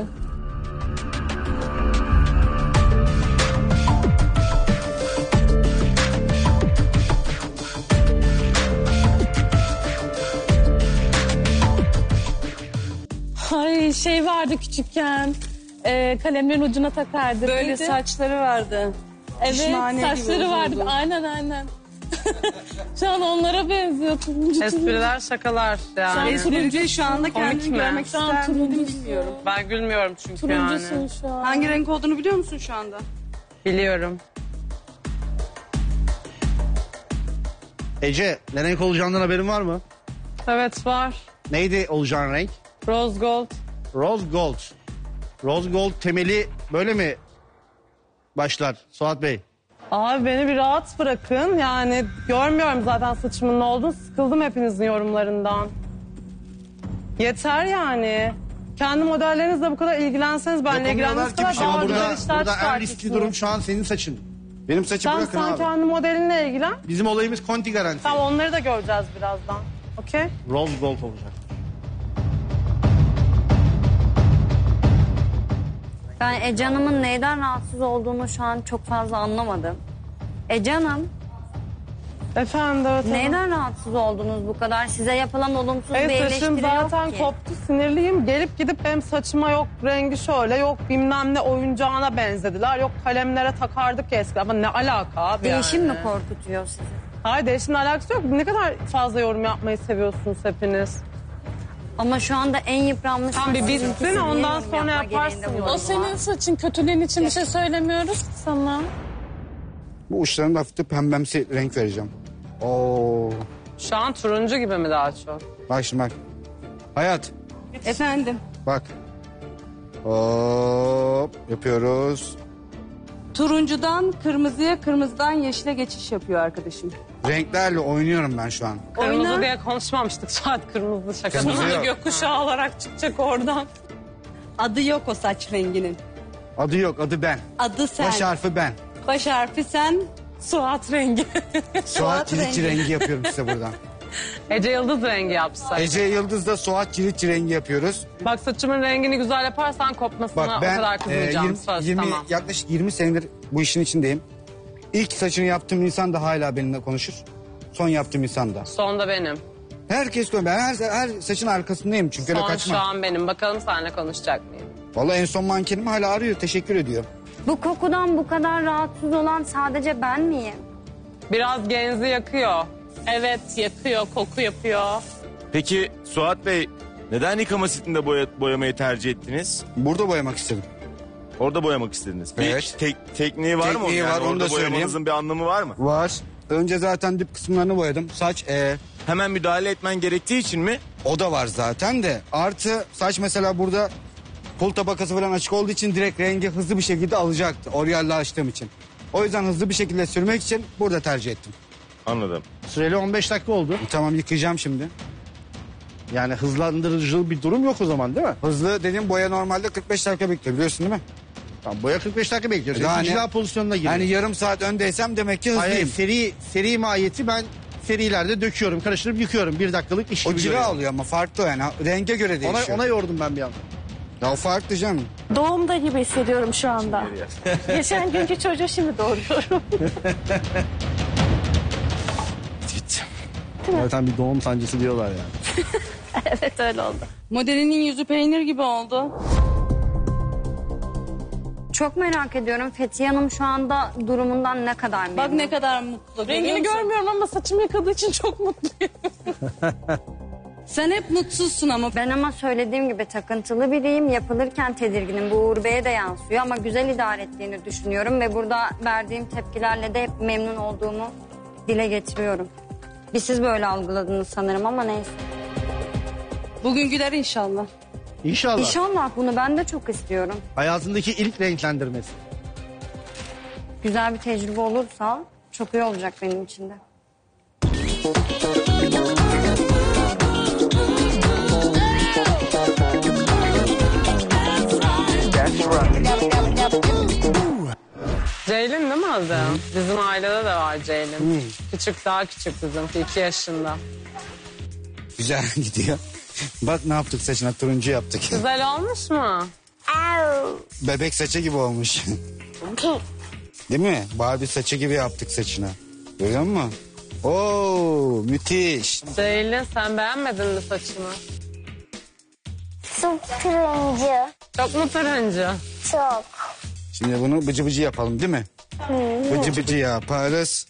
Ay şey vardı küçükken. E, kalemlerin ucuna takardı. Böyle Neydi? saçları vardı. Evet Pişmaniye gibi saçları vardı. uzundu. Aynen aynen. Şu an onlara benziyor. Turuncu Espriler şakalar yani. Esprici şu anda kendini Komik mi? görmek Şu an ister miydim turuncusun. bilmiyorum. Ben gülmüyorum çünkü Turuncusun yani. şu an. Hangi renk olduğunu biliyor musun şu anda? Biliyorum. Ece, ne renk olacağından haberin var mı? Evet var. Neydi olacağın renk? Rose gold. Rose gold. Rose gold temeli böyle mi başlar Suat Bey? Abi beni bir rahat bırakın. Yani görmüyorum zaten saçımın ne olduğunu. Sıkıldım hepinizin yorumlarından. Yeter yani. Kendi modellerinizle bu kadar ilgilenseniz benimle ilgilenmeniz kadar Ama daha güzel burada, işler burada en riskli çıkartırsınız. durum şu an senin saçın. Benim saçı Sen, bırakın sen abi. kendi modelinle ilgilen. Bizim olayımız konti garanti. Tamam onları da göreceğiz birazdan. Okey? Rose gold olacak. Ben Ece Hanım'ın neyden rahatsız olduğunu şu an çok fazla anlamadım. Ece Hanım, Efendim evet. neyden rahatsız oldunuz bu kadar? Size yapılan olumsuz bir Evet eleştiri saçım zaten yok ki. koptu sinirliyim. Gelip gidip benim saçıma yok rengi şöyle yok bilmem ne oyuncağına benzediler. Yok kalemlere takardık ya eskiden ama ne alaka abi Değişim yani. mi korkutuyor sizi? Hayır değişimle alakası yok. Ne kadar fazla yorum yapmayı seviyorsunuz hepiniz. Ama şu anda en yıpranmış... Tam bir sizinkisi. bitsin Niye ondan yorum sonra yapma yaparsın. gereğinde O bulundun? senin saçın, kötülüğün için bir şey söylemiyoruz ki sana. Bu uçlarına hafif de pembemsi renk vereceğim. Oo. Şu an turuncu gibi mi daha çok? Bak şimdi bak. Hayat Efendim. bak. Hop yapıyoruz. Turuncudan kırmızıya, kırmızıdan yeşile geçiş yapıyor arkadaşım. Renklerle oynuyorum ben şu an. Kırmızı Oyna. diye konuşmamıştık saat kırmızı şaka. Kırmızı Sonra yok. gökkuşağı olarak çıkacak oradan. Adı yok o saç renginin. Adı yok adı ben. Adı sen. Baş harfi ben. Baş harfi sen. Suat rengi. Suat Ciritçi rengi yapıyorum size buradan. Ece Yıldız rengi yapsak. Ece Yıldız'da Suat Ciritçi rengi yapıyoruz. Bak saçımın rengini güzel yaparsan kopmasına Bak o ben kadar e, kızmayacağım. yirmi, Söz yirmi tamam. yaklaşık yirmi senedir bu işin içindeyim. İlk saçını yaptığım insan da hala benimle konuşur. Son yaptığım insan da. Son da benim. Herkes konuşuyor. Ben her, her saçın arkasındayım çünkü öyle Son şu kaçmam. an benim. Bakalım seninle konuşacak mıyım? Vallahi en son mankenim hala arıyor teşekkür ediyor. Bu kokudan bu kadar rahatsız olan sadece ben miyim? Biraz genzi yakıyor. Evet yakıyor, koku yapıyor. Peki Suat Bey neden yıkama sitinde boya, boyamayı tercih ettiniz? Burada boyamak istedim. Orada boyamak istediniz. Bir Evet. tek- tekniği var mı? Tekniği Yani var, onu da orada söyleyeyim. boyamanızın bir anlamı var mı? Var. Önce zaten dip kısımlarını boyadım. Saç e, Hemen müdahale etmen gerektiği için mi? o da var zaten de. Artı saç mesela burada pul tabakası falan açık olduğu için direkt rengi hızlı bir şekilde alacaktı. Oryalle açtığım için. O yüzden hızlı bir şekilde sürmek için burada tercih ettim. Anladım. Süreli on beş dakika oldu. Tamam, yıkayacağım şimdi. Yani hızlandırıcı bir durum yok o zaman değil mi? Hızlı dediğim boya normalde kırk beş dakika bekliyor, biliyorsun değil mi? Tamam, boya kırk beş dakika bekliyoruz. Yani- Yani, pozisyonuna giriyor. Yani yarım saat öndeysem demek ki hızlıyım. Hayır, seri, seri mahiyeti ben serilerde döküyorum, karıştırıp yıkıyorum. Bir dakikalık iş O gibi cila görüyorum. alıyor ama farklı yani. Renge göre değişiyor. Ona, ona yordum ben bir anda. Ya o farklı canım. Doğumda gibi hissediyorum şu anda. Geçen günkü çocuğu şimdi doğuruyorum. Zaten bir doğum sancısı diyorlar yani. Evet öyle oldu. Modelinin yüzü peynir gibi oldu. Çok merak ediyorum Fethiye Hanım şu anda durumundan ne kadar memnun? Bak ne kadar mutlu. Rengini görüyor musun? görmüyorum ama saçımı yıkadığı için çok mutluyum. Sen hep mutsuzsun ama. Ben ama söylediğim gibi takıntılı biriyim. Yapılırken tedirginim. Bu Uğur Bey'e de yansıyor ama güzel idare ettiğini düşünüyorum. Ve burada verdiğim tepkilerle de hep memnun olduğumu dile getiriyorum. Bir siz böyle algıladınız sanırım ama neyse. Bugün güler inşallah. İnşallah. İnşallah bunu ben de çok istiyorum. Hayatındaki ilk renklendirmesi. Güzel bir tecrübe olursa çok iyi olacak benim için de. Ceylin değil mi adı? Bizim ailede de var Ceylin. Küçük, daha küçük bizim. iki yaşında. Güzel gidiyor. Bak ne yaptık, saçına turuncu yaptık. Güzel olmuş mu? Bebek saçı gibi olmuş. Değil mi? Barbie saçı gibi yaptık saçına. Görüyor musun? Oo, müthiş. Ceylin sen beğenmedin mi saçını? Çok turuncu. Çok mu turuncu? Çok. Şimdi bunu bıcı bıcı yapalım değil mi? Hı. Bıcı bıcı yaparız.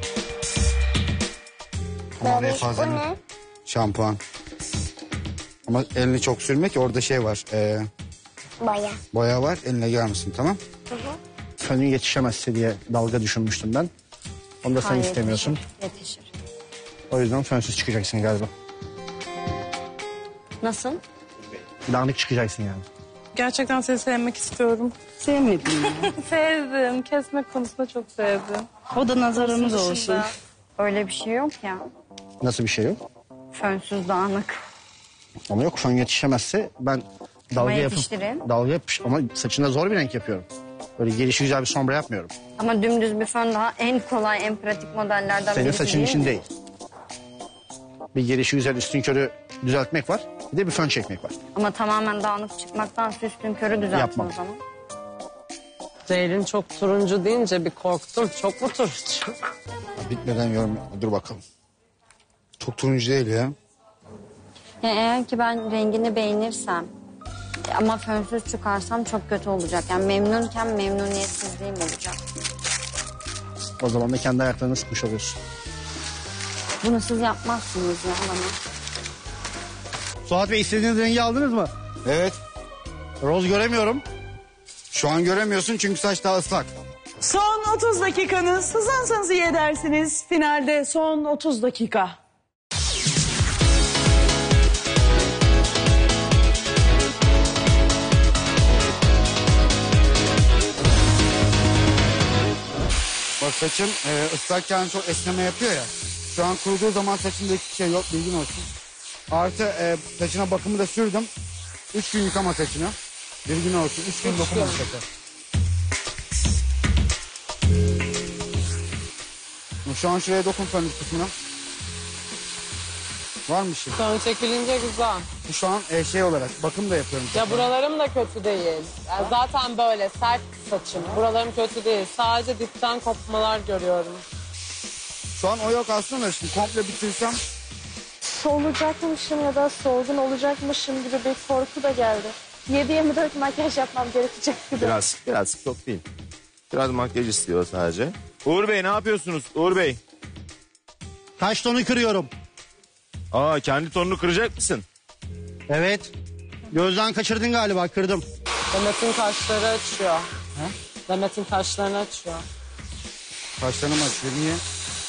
Ama oraya fazla Bu ne? ne? Şampuan. Ama elini çok sürme ki orada şey var. E, Boya. boya var, eline gelmesin, tamam? Hı hı. Fönün yetişemezse diye dalga düşünmüştüm ben. Onu da sen Hayır, istemiyorsun. Yetişir, yetişir. O yüzden fönsüz çıkacaksın galiba. Nasıl? Dağınık çıkacaksın yani. Gerçekten seni sevmek istiyorum. Sevmedim ya. Sevdim. Kesmek konusunda çok sevdim. O da nazarımız Dışında. olsun. Öyle bir şey yok ya. Nasıl bir şey yok? Fönsüz dağınık. Ama yok, fön yetişemezse ben dalga yapıp yetiştirin. dalga yap ama saçına zor bir renk yapıyorum. Böyle gelişi güzel bir sombra yapmıyorum. Ama dümdüz bir fön daha en kolay, en pratik modellerden Senin birisi saçın değil için mi? değil. Bir gelişi güzel üstün körü düzeltmek var. Bir de bir fön çekmek var. Ama tamamen dağınık çıkmaktan üstün körü düzeltin Yapmam. o zaman. Ceylin çok turuncu deyince bir korktum. Çok mu turuncu? Bitmeden yorum yapma, dur bakalım. Çok turuncu değil ya. Ya eğer ki ben rengini beğenirsem ama fönsüz çıkarsam çok kötü olacak. Yani memnunken memnuniyetsizliğim olacak. O zaman da kendi ayaklarını sıkmış oluyorsun. Bunu siz yapmazsınız ya bana. Suat Bey, istediğiniz rengi aldınız mı? Evet. Roz göremiyorum. Şu an göremiyorsun çünkü saç daha ıslak. Son otuz dakikanız. Hızlansanız iyi edersiniz. Finalde son otuz dakika. Bak saçım e, ıslakken çok esneme yapıyor ya. Şu an kuruduğu zaman saçımda hiçbir şey yok, bilgin olsun. Artı e, saçına bakımı da sürdüm. Üç gün yıkama saçını. Bilgin olsun. Üç gün dokunma saça. Şu an şuraya dokun fönlük kısmına. Var mı şey? Son çekilince güzel. Bu şu an e, şey olarak bakım da yapıyorum. Ya buralarım da kötü değil. Yani zaten böyle sert saçım. Buralarım kötü değil. Sadece dipten kopmalar görüyorum. Şu an o yok aslında da şimdi komple bitirsem. Solacakmışım ya da solgun olacakmışım gibi bir korku da geldi. yedi yirmi dört makyaj yapmam gerekecek gibi. Biraz, biraz çok değil. Biraz makyaj istiyor sadece. Uğur Bey ne yapıyorsunuz? Uğur Bey. Taş tonu kırıyorum. Aa, kendi tonunu kıracak mısın? Evet. Gözden kaçırdın galiba, kırdım. Demet'in kaşları açıyor. Demet'in kaşlarını açıyor. Kaşlarımı açıyor. Niye?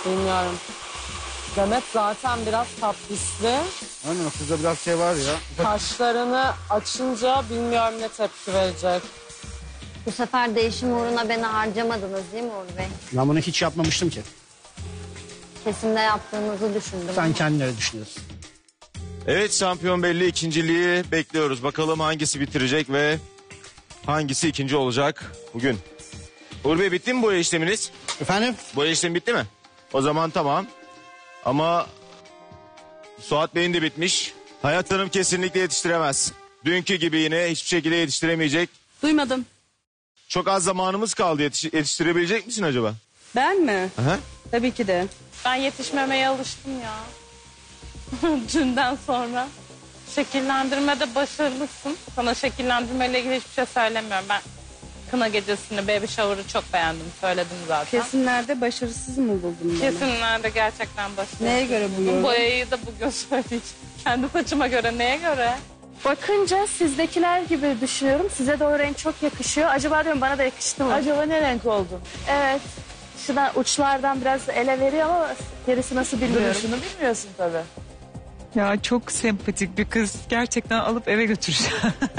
Bilmiyorum. Demet zaten biraz kaprisli. Aynen, o kızda biraz şey var ya. Kaşlarını açınca bilmiyorum ne tepki verecek. Bu sefer değişim uğruna beni harcamadınız değil mi Uğur Bey? Ben bunu hiç yapmamıştım ki. Kesimde yaptığınızı düşündüm. Sen kendin öyle düşünüyorsun. Evet, şampiyon belli, ikinciliği bekliyoruz. Bakalım hangisi bitirecek ve hangisi ikinci olacak bugün. Uğur Bey, bitti mi boya işleminiz? Efendim? Boya işlemi bitti mi? O zaman tamam. Ama Suat Bey'in de bitmiş. Hayat Hanım kesinlikle yetiştiremez. Dünkü gibi yine hiçbir şekilde yetiştiremeyecek. Duymadım. Çok az zamanımız kaldı. Yetiş- yetiştirebilecek misin acaba? Ben mi? Aha. Tabii ki de. Ben yetişmemeye alıştım ya. Dünden sonra. Şekillendirmede başarılısın. Sana şekillendirmeyle ilgili hiçbir şey söylemiyorum. Ben kına gecesini, baby shower'ı çok beğendim. Söyledim zaten. Kesimlerde başarısız mı buldun beni? Kesinlerde gerçekten başarılı. Neye göre buluyorum? Bu boyayı da bugün söyleyeceğim. Kendi saçıma göre, neye göre? Bakınca sizdekiler gibi düşünüyorum. Size de o renk çok yakışıyor. Acaba diyorum bana da yakıştı mı? Acaba ne renk oldu? Evet. Şuradan uçlardan biraz ele veriyor ama gerisi nasıl bilmiyorum. Duruşunu bilmiyorsun tabii. Ya çok sempatik bir kız. Gerçekten alıp eve götüreceğim.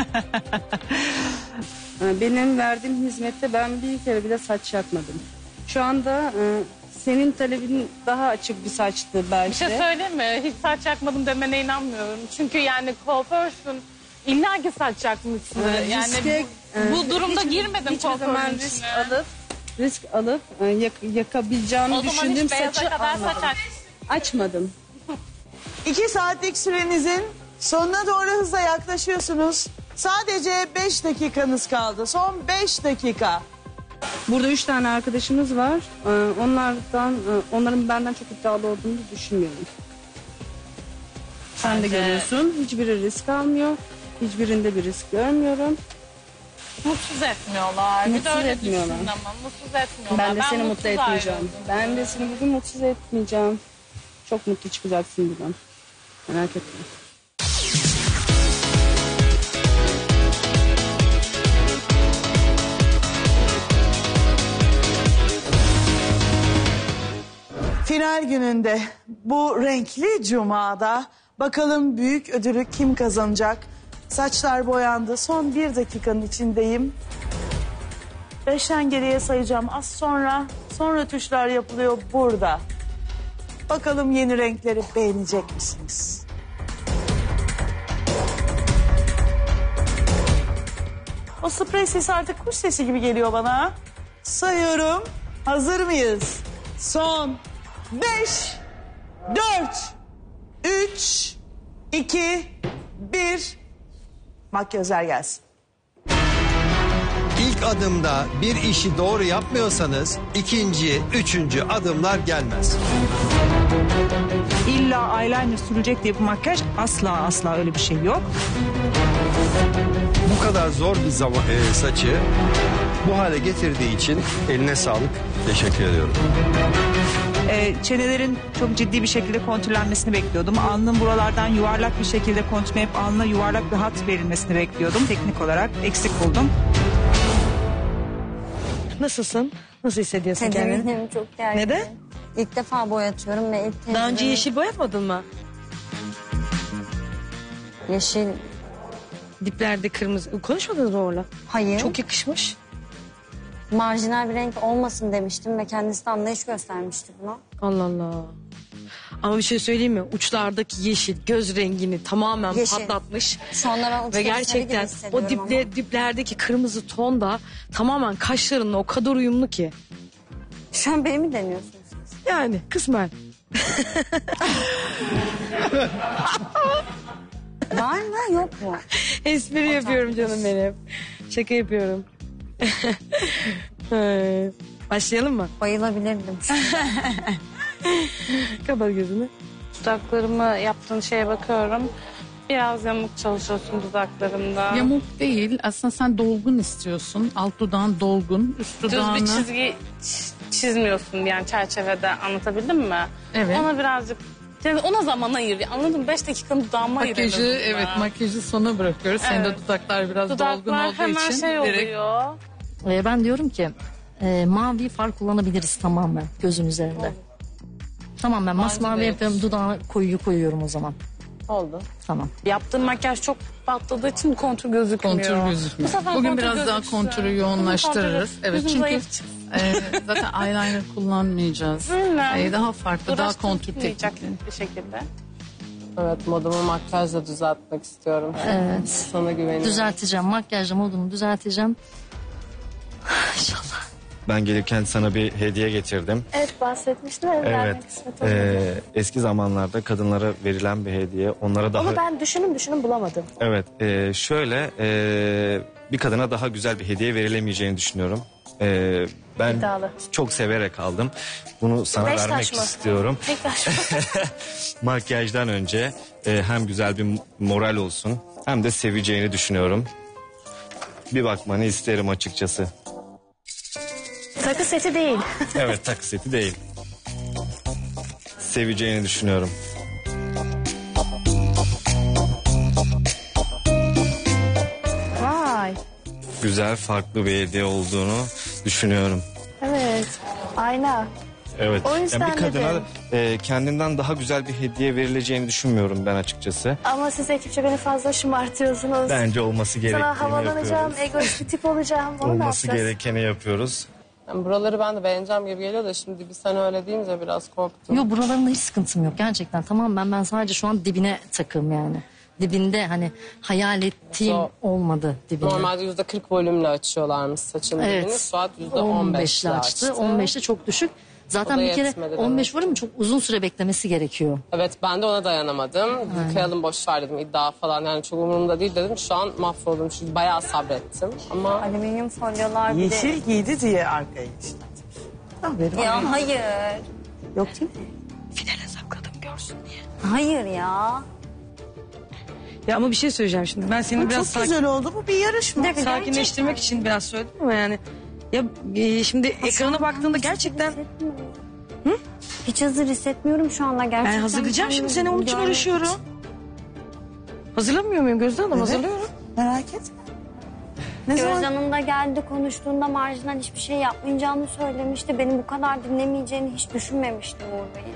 Benim verdiğim hizmette ben bir kere bile saç yapmadım. Şu anda e, senin talebin daha açık bir saçtı belki Bir şey de. söyleyeyim mi? Hiç saç yakmadım demene inanmıyorum. Çünkü yani kuaförsün. İlla ki saç yakmışsın. Ee, yani riske, bu, bu e, durumda hiç- girmedim hiçbir zaman kuaförün risk içine. alıp risk alıp e, yak, yakabileceğimi O zaman düşündüğüm hiç beyaza saçı kadar almadım. saç aç. Açmadım. İki saatlik sürenizin sonuna doğru hızla yaklaşıyorsunuz. Sadece beş dakikanız kaldı. Son beş dakika. Burada üç tane arkadaşımız var. Ee, Onlardan, e, onların benden çok iddialı olduğunu düşünmüyorum. Sen de Bence- görüyorsun. Hiçbiri risk almıyor. Hiçbirinde bir risk görmüyorum. Mutsuz etmiyorlar. bir de Mutsuz öyle etmiyorlar. düşün ama mutsuz etmiyorlar. Ben de seni mutlu mutsuz etmeyeceğim. ayrıldım. Ben de seni bugün mutsuz etmeyeceğim. Çok mutlu çıkacaksın buradan. Merak etme. Final gününde bu renkli cumada bakalım büyük ödülü kim kazanacak? Saçlar boyandı. Son bir dakikanın içindeyim. Beşten geriye sayacağım az sonra. Sonra tuşlar yapılıyor burada. Bakalım yeni renkleri beğenecek misiniz? O sprey sesi artık kuş sesi gibi geliyor bana. Sayıyorum. Hazır mıyız? Son beş, dört, üç, iki, bir. Makyözler gelsin. İlk adımda bir işi doğru yapmıyorsanız ikinci, üçüncü adımlar gelmez. İlla eyeliner sürülecek diye bu makyaj asla asla öyle bir şey yok. Bu kadar zor bir zaman e, saçı bu hale getirdiği için eline sağlık. Teşekkür ediyorum. Ee, çenelerin çok ciddi bir şekilde kontürlenmesini bekliyordum. Alnın buralardan yuvarlak bir şekilde kontürlenip alnına yuvarlak bir hat verilmesini bekliyordum. Teknik olarak eksik buldum. Nasılsın? Nasıl hissediyorsun kendini? Tedirginim çok gerginim. Neden? İlk defa boyatıyorum ve ilk Daha önce tecrübem- yeşil boyatmadın mı? Yeşil. Diplerde kırmızı. Konuşmadınız mı orada? Hayır. Çok yakışmış. Marjinal bir renk olmasın demiştim ve kendisi de anlayış göstermişti buna. Allah Allah. Ama bir şey söyleyeyim mi? Uçlardaki yeşil göz rengini tamamen Yeşil. patlatmış. Şu anda ben Ve uçları sarı gibi gerçekten o hissediyorum diple, ama. diplerdeki kırmızı ton da tamamen kaşlarınla o kadar uyumlu ki. Şu an beni mi deniyorsunuz? Yani kısmen. Var mı yok mu? Espri yapıyorum canım benim. Şaka yapıyorum. Ay, başlayalım mı? Bayılabilirdim. Kapat gözünü. Dudaklarımı yaptığın şeye bakıyorum. Biraz yamuk çalışıyorsun dudaklarımda. Yamuk değil. Aslında sen dolgun istiyorsun. Alt dudağın dolgun. Üst Düz dudağını... bir çizgi ç- çizmiyorsun yani çerçevede, anlatabildim mi? Evet. Ona birazcık yani ona zaman ayır. Anladın mı? Beş dakikanı dudağıma ayır. en Makyajı azından. evet makyajı sona bırakıyoruz. Senin de Evet. dudaklar biraz dolgun Dudaklar olduğu hemen için. şey direkt- oluyor. Ee, ben diyorum ki e, mavi far kullanabiliriz tamamen gözün üzerinde. Tamam ben Bence masmavi de yapıyorum. Dudağına koyuyu koyuyorum o zaman. Oldu. Tamam. Yaptığım makyaj çok patladığı için kontur gözükmüyor. Kontur gözükmüyor. Bu sefer Bugün kontur biraz daha gözüksün. konturu Bugün yoğunlaştırırız. kontur- Evet gözüm çünkü zayıf çıksın. e, zaten eyeliner kullanmayacağız. Aynen. E, daha farklı, daha Uğraş kontur tutmayacak teknikleri. bir şekilde. Evet, modumu makyajla düzeltmek istiyorum. Evet. Sana güveniyorum. Düzelteceğim. Makyajla modumu düzelteceğim. İnşallah. Ben gelirken sana bir hediye getirdim. Evet bahsetmiştin evet. Evet. vermek kısmet olmadı. Ee, eski zamanlarda kadınlara verilen bir hediye. Onlara daha... Ama ben düşündüm düşündüm bulamadım. Evet. e, şöyle e, bir kadına daha güzel bir hediye verilemeyeceğini düşünüyorum. E, ben İddialı. çok severek aldım. Bunu sana Beş vermek taş mı? istiyorum. Tek taş mı? Makyajdan önce e, hem güzel bir moral olsun hem de seveceğini düşünüyorum. Bir bakmanı isterim açıkçası. Takı seti değil. Evet, takı seti değil. Seveceğini düşünüyorum. Vay. Güzel, farklı bir hediye olduğunu düşünüyorum. Evet. Ayna. Evet. O yüzden Yani bir kadına dedim. e, kendinden daha güzel bir hediye verileceğini düşünmüyorum ben açıkçası. Ama siz ekipçe beni fazla şımartıyorsunuz. Bence olması gerektiğini Sana havalanacağım, yapıyoruz. egoist bir tip olacağım. Onu ne Olması yapacağız? gerekeni yapıyoruz. Yani buraları ben de beğeneceğim gibi geliyor da şimdi bir sene öyle deyince biraz korktum. Yok buralarında hiç sıkıntım yok gerçekten. Tamam ben ben sadece şu an dibine takım yani. Dibinde hani hayal ettiğim So- olmadı dibinde. Normalde yüzde kırk volümle açıyorlarmış saçın Evet. dibini. Suat yüzde on on beşle beşle açtı. açtı. on beşte çok düşük. Zaten O da bir kere yetmedi on beş demek. volüm çok uzun süre beklemesi gerekiyor. Evet ben de ona dayanamadım. Yıkayalım boş ver dedim, iddia falan yani çok umurumda değil dedim. Şu an mahvoldum çünkü bayağı sabrettim. Ama alüminyum folyolar bir de... Yeşil giydi diye arkaya yeşil. Haberim Ya yok. hayır. Yok değil mi? Finale sakladım görsün diye. Hayır ya. Ya ama bir şey söyleyeceğim şimdi. Ben seni Ama biraz çok güzel oldu, bu bir yarışma. sakin- sakinleştirmek için biraz söyledim ama yani. Ya e, şimdi ekrana baktığında gerçekten Hiç hazır hissetmiyorum şu anda gerçekten. ben hazırlayacağım şimdi seni onun için Görmek uğraşıyorum. Hazırlamıyor muyum Gözde Hanım? Evet. Hazırlıyorum. Merak etme. Ne Göz zaman? Hanım da geldi konuştuğunda marjinal hiçbir şey yapmayacağını söylemişti. Beni bu kadar dinlemeyeceğini hiç düşünmemiştim Uğur Bey'in.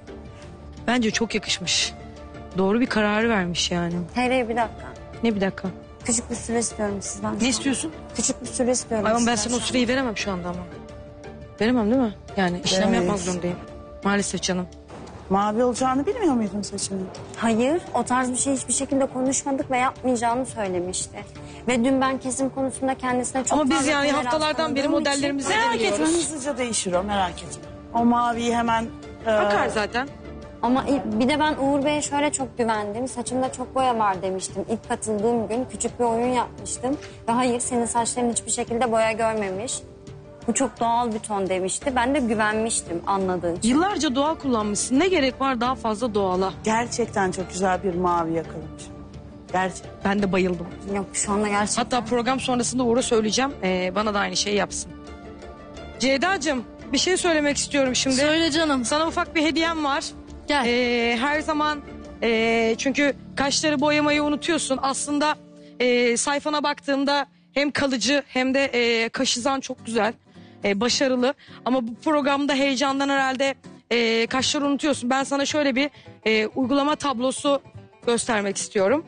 Bence çok yakışmış. Doğru bir kararı vermiş yani. Hayır hayır bir dakika. Ne bir dakika. Küçük bir süre istiyorum sizden. Ne istiyorsun? Küçük bir süre istiyorum Ay ama ben sizden sana o şu an. süreyi veremem şu anda ama. Veremem değil mi? Yani işlem Evet. yapmak zorundayım. Maalesef canım. Mavi olacağını bilmiyor muydun saçını? Hayır, o tarz bir şey hiçbir şekilde konuşmadık ve yapmayacağını söylemişti. Ve dün ben kesim konusunda kendisine çok Ama biz fazla yani tolerans haftalardan beri tanıdığım için- modellerimizi Merak etme, deniyoruz. hızlıca değişir o, merak etme. O maviyi hemen... e, Akar zaten. Ama bir de ben Uğur Bey'e şöyle çok güvendim. Saçımda çok boya var demiştim. İlk katıldığım gün küçük bir oyun yapmıştım. Ve hayır senin saçların hiçbir şekilde boya görmemiş. Bu çok doğal bir ton demişti. Ben de güvenmiştim anladığı için. Yıllarca doğal kullanmışsın. Ne gerek var daha fazla doğala? Gerçekten çok güzel bir mavi yakalamış. Gerçekten. Ben de bayıldım. Yok şu anda gerçekten. Hatta program sonrasında Uğur'a söyleyeceğim. Ee, bana da aynı şeyi yapsın. Ceyda'cığım bir şey söylemek istiyorum şimdi. Söyle canım. Sana ufak bir hediyem var. Gel. Ee, her zaman e, çünkü kaşları boyamayı unutuyorsun. Aslında e, sayfana baktığımda hem kalıcı hem de e, kaş hizan çok güzel. E, başarılı. Ama bu programda heyecandan herhalde e, kaşları unutuyorsun. Ben sana şöyle bir e, uygulama tablosu göstermek istiyorum.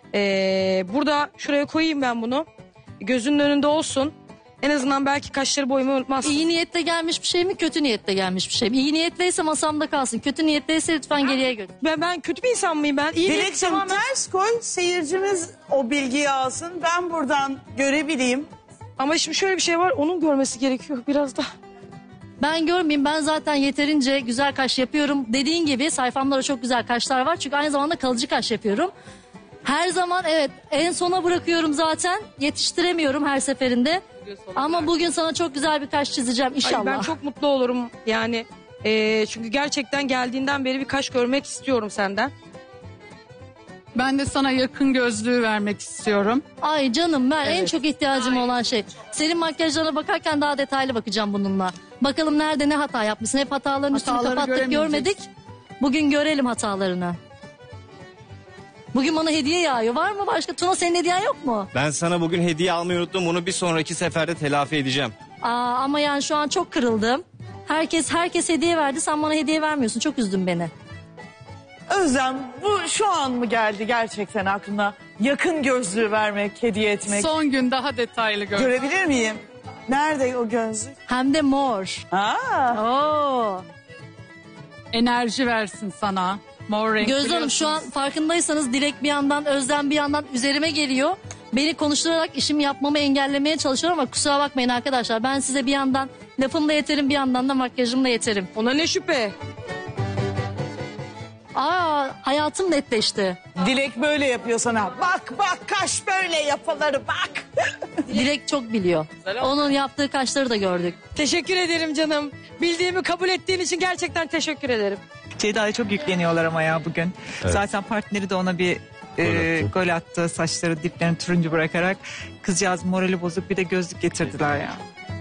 E, burada şuraya koyayım ben bunu. Gözünün önünde olsun. En azından belki kaşları boyamayı unutmazsın. İyi niyetle gelmiş bir şey mi kötü niyetle gelmiş bir şey mi? İyi niyetliyse masamda kalsın. Kötü niyetliyse lütfen geriye götür. Ben, ben kötü bir insan mıyım ben? İyi niyetli Dilekçim tamamen- ters koy, seyircimiz o bilgiyi alsın. Ben buradan görebileyim. Ama şimdi şöyle bir şey var, onun görmesi gerekiyor biraz da. Ben görmeyeyim, ben zaten yeterince güzel kaş yapıyorum. Dediğin gibi sayfamda da çok güzel kaşlar var. Çünkü aynı zamanda kalıcı kaş yapıyorum. Her zaman evet en sona bırakıyorum zaten. Yetiştiremiyorum her seferinde. Ama bugün sana çok güzel bir kaş çizeceğim inşallah. Ay, ben çok mutlu olurum yani. Ee, çünkü gerçekten geldiğinden beri bir kaş görmek istiyorum senden. Ben de sana yakın gözlüğü vermek istiyorum. Ay canım ben en Evet. çok ihtiyacım olan şey. Senin makyajlarına bakarken daha detaylı bakacağım bununla. Bakalım nerede ne hata yapmışsın. Hep hataların üstünü Hataları kapattık göremeyeceksin. görmedik. Bugün görelim hatalarını. Bugün bana hediye yağıyor. Var mı başka? Tuna senin hediyen yok mu? Ben sana bugün hediye almayı unuttum. Bunu bir sonraki seferde telafi edeceğim. Aa, ama yani şu an çok kırıldım. Herkes herkes hediye verdi. Sen bana hediye vermiyorsun. Çok üzdün beni. Özlem, bu şu an mı geldi gerçekten aklına? Yakın gözlüğü vermek, hediye etmek. Son gün daha detaylı gör. Görebilir miyim? Nerede o gözlük? Hem de mor. Aa. Oo. Enerji versin sana. Mor renk. Gözde Hanım şu an farkındaysanız Dilek bir yandan, Özlem bir yandan üzerime geliyor. Beni konuşturarak işimi yapmamı engellemeye çalışıyor ama kusura bakmayın arkadaşlar. Ben size bir yandan lafımla yeterim, bir yandan da makyajımla yeterim. Ona ne şüphe? Aa, hayatım netleşti. Dilek böyle yapıyor sana. Bak bak kaş böyle yapılır bak. Dilek çok biliyor. Onun yaptığı kaşları da gördük. Teşekkür ederim canım. Bildiğimi kabul ettiğin için gerçekten teşekkür ederim. Ceyda'ya çok yükleniyorlar ama ya bugün. Evet. Zaten partneri de ona bir e, attı. gol attı. Saçları diplerini turuncu bırakarak. Kızcağız morali bozuk, bir de gözlük getirdiler ya.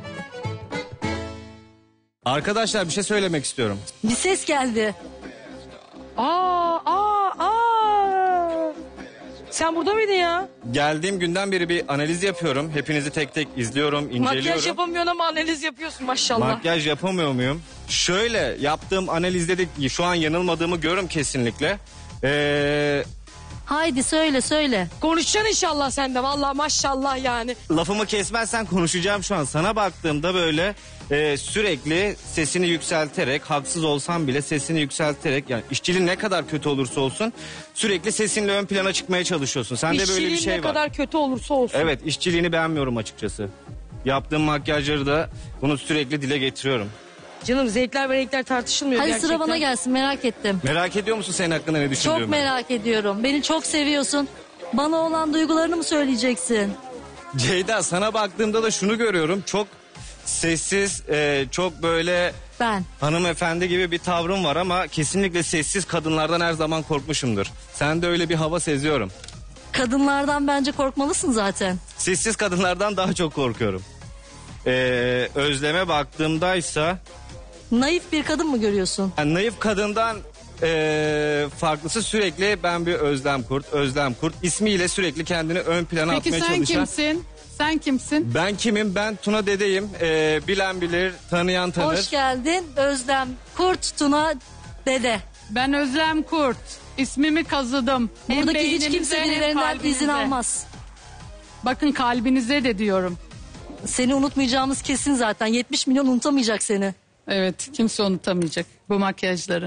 Arkadaşlar bir şey söylemek istiyorum. Bir ses geldi. Aa, aa, aa. Sen burada mıydın ya? Geldiğim günden beri bir analiz yapıyorum. Hepinizi tek tek izliyorum, inceliyorum. Makyaj yapamıyorsun ama analiz yapıyorsun maşallah. Makyaj yapamıyor muyum? Şöyle yaptığım analizde de şu an yanılmadığımı görüyorum kesinlikle. Ee, Haydi söyle söyle. Konuşacaksın inşallah sen de vallahi maşallah yani. lafımı kesmezsen konuşacağım şu an. Sana baktığımda böyle e, sürekli sesini yükselterek, haksız olsam bile sesini yükselterek, yani işçiliğin ne kadar kötü olursa olsun sürekli sesinle ön plana çıkmaya çalışıyorsun. Sende böyle bir İşçiliğin şey ne var. kadar kötü olursa olsun. Evet, işçiliğini beğenmiyorum açıkçası. Yaptığım makyajları da bunu sürekli dile getiriyorum. Canım zevkler ve renkler tartışılmıyor Hadi gerçekten. sıra bana gelsin, merak ettim. Merak ediyor musun senin hakkında ne düşündüğümü? Çok merak ediyorum. Beni çok seviyorsun. Bana olan duygularını mı söyleyeceksin? Ceyda, sana baktığımda da şunu görüyorum. Çok sessiz, e, çok böyle Ben. hanımefendi gibi bir tavrım var ama kesinlikle sessiz kadınlardan her zaman korkmuşumdur. Sende öyle bir hava seziyorum. Kadınlardan bence korkmalısın zaten. Sessiz kadınlardan daha çok korkuyorum. Ee, Özlem'e baktığımdaysa Naif bir kadın mı görüyorsun? yani naif kadından e, farklısı sürekli ben bir Özlem Kurt, Özlem Kurt ismiyle sürekli kendini ön plana Peki atmaya sen çalışan. kimsin? Sen kimsin? Ben kimim? Ben Tuna Dede'yim. Ee, bilen bilir, tanıyan tanır. Hoş geldin Özlem Kurt Tuna Dede. Ben Özlem Kurt. İsmimi kazıdım. Hem Buradaki hiç beyninize kimse hem birilerinden kalbinize. izin almaz. Bakın kalbinize de diyorum. Seni unutmayacağımız kesin zaten. yetmiş milyon unutamayacak seni. Evet, kimse unutamayacak bu makyajları.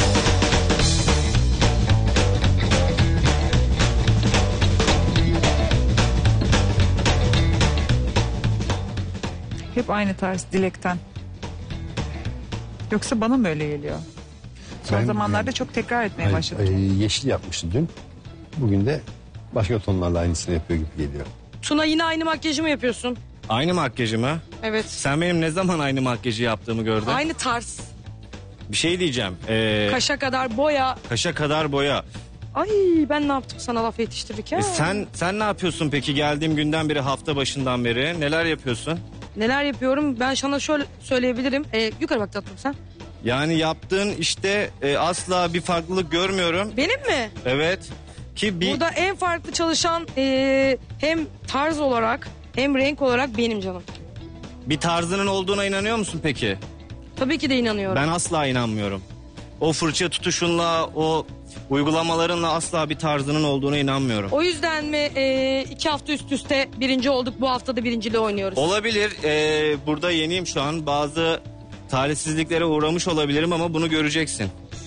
Hep aynı tarz Dilek'ten. Yoksa bana mı öyle geliyor? Son Ben- zamanlarda çok tekrar etmeye Hayır, başladı. e, yeşil yapmıştı dün. Bugün de başka tonlarla aynısını yapıyor gibi geliyor. Tuna yine aynı makyajı mı yapıyorsun? Aynı makyajı mı? Evet. Sen benim ne zaman aynı makyajı yaptığımı gördün? Aynı tarz. Bir şey diyeceğim. Ee, Kaşa kadar boya. kaşa kadar boya. Ay ben ne yaptım sana laf yetiştirdik ya. E sen sen ne yapıyorsun peki geldiğim günden beri, hafta başından beri neler yapıyorsun? Neler yapıyorum ben sana şöyle söyleyebilirim. Ee, yukarı bak tatlım sen. Yani yaptığın işte e, asla bir farklılık görmüyorum. Benim mi? Evet. Ki bir Burada en farklı çalışan e, hem tarz olarak hem renk olarak benim canım. bir tarzının olduğuna inanıyor musun peki? Tabii ki de inanıyorum. Ben asla inanmıyorum. O fırça tutuşunla, o uygulamalarınla asla bir tarzının olduğuna inanmıyorum. O yüzden mi e, iki hafta üst üste birinci olduk, bu hafta da birinciliği oynuyoruz? Olabilir. Ee, burada yeniyim şu an. Bazı talihsizliklere uğramış olabilirim ama bunu göreceksin.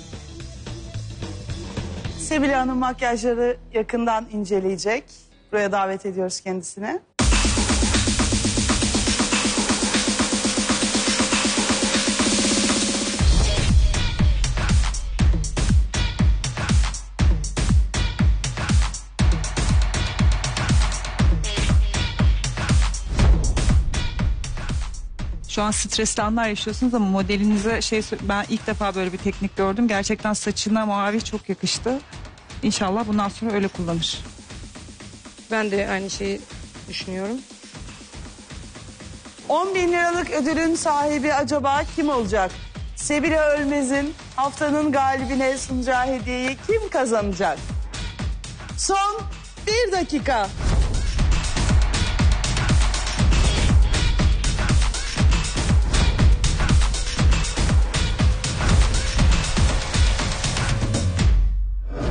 Sebil Hanım makyajları yakından inceleyecek. Buraya davet ediyoruz kendisini. Şu an stresli anlar yaşıyorsunuz ama modelinize şey ben ilk defa böyle bir teknik gördüm. Gerçekten saçına mavi çok yakıştı. İnşallah bundan sonra öyle kullanır. Ben de aynı şeyi düşünüyorum. on bin liralık ödülün sahibi acaba kim olacak? Sebile Ölmez'in haftanın galibine sunacağı hediyeyi kim kazanacak? Son bir dakika.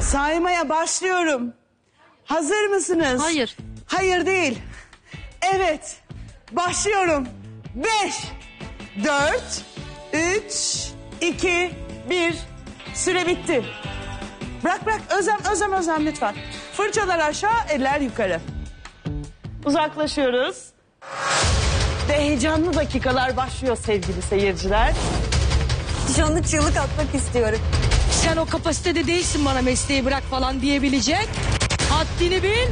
Saymaya başlıyorum. Hazır mısınız? Hayır. Hayır değil. Evet. Başlıyorum. Beş, dört, üç, iki, bir. Süre bitti. Bırak bırak. Özlem, Özlem, Özlem lütfen. Fırçalar aşağı, eller yukarı. Uzaklaşıyoruz. Ve heyecanlı dakikalar başlıyor sevgili seyirciler. Şu anda çığlık atmak istiyorum. Sen o kapasitede değilsin bana mesleği bırak falan diyebilecek. Haddini bil.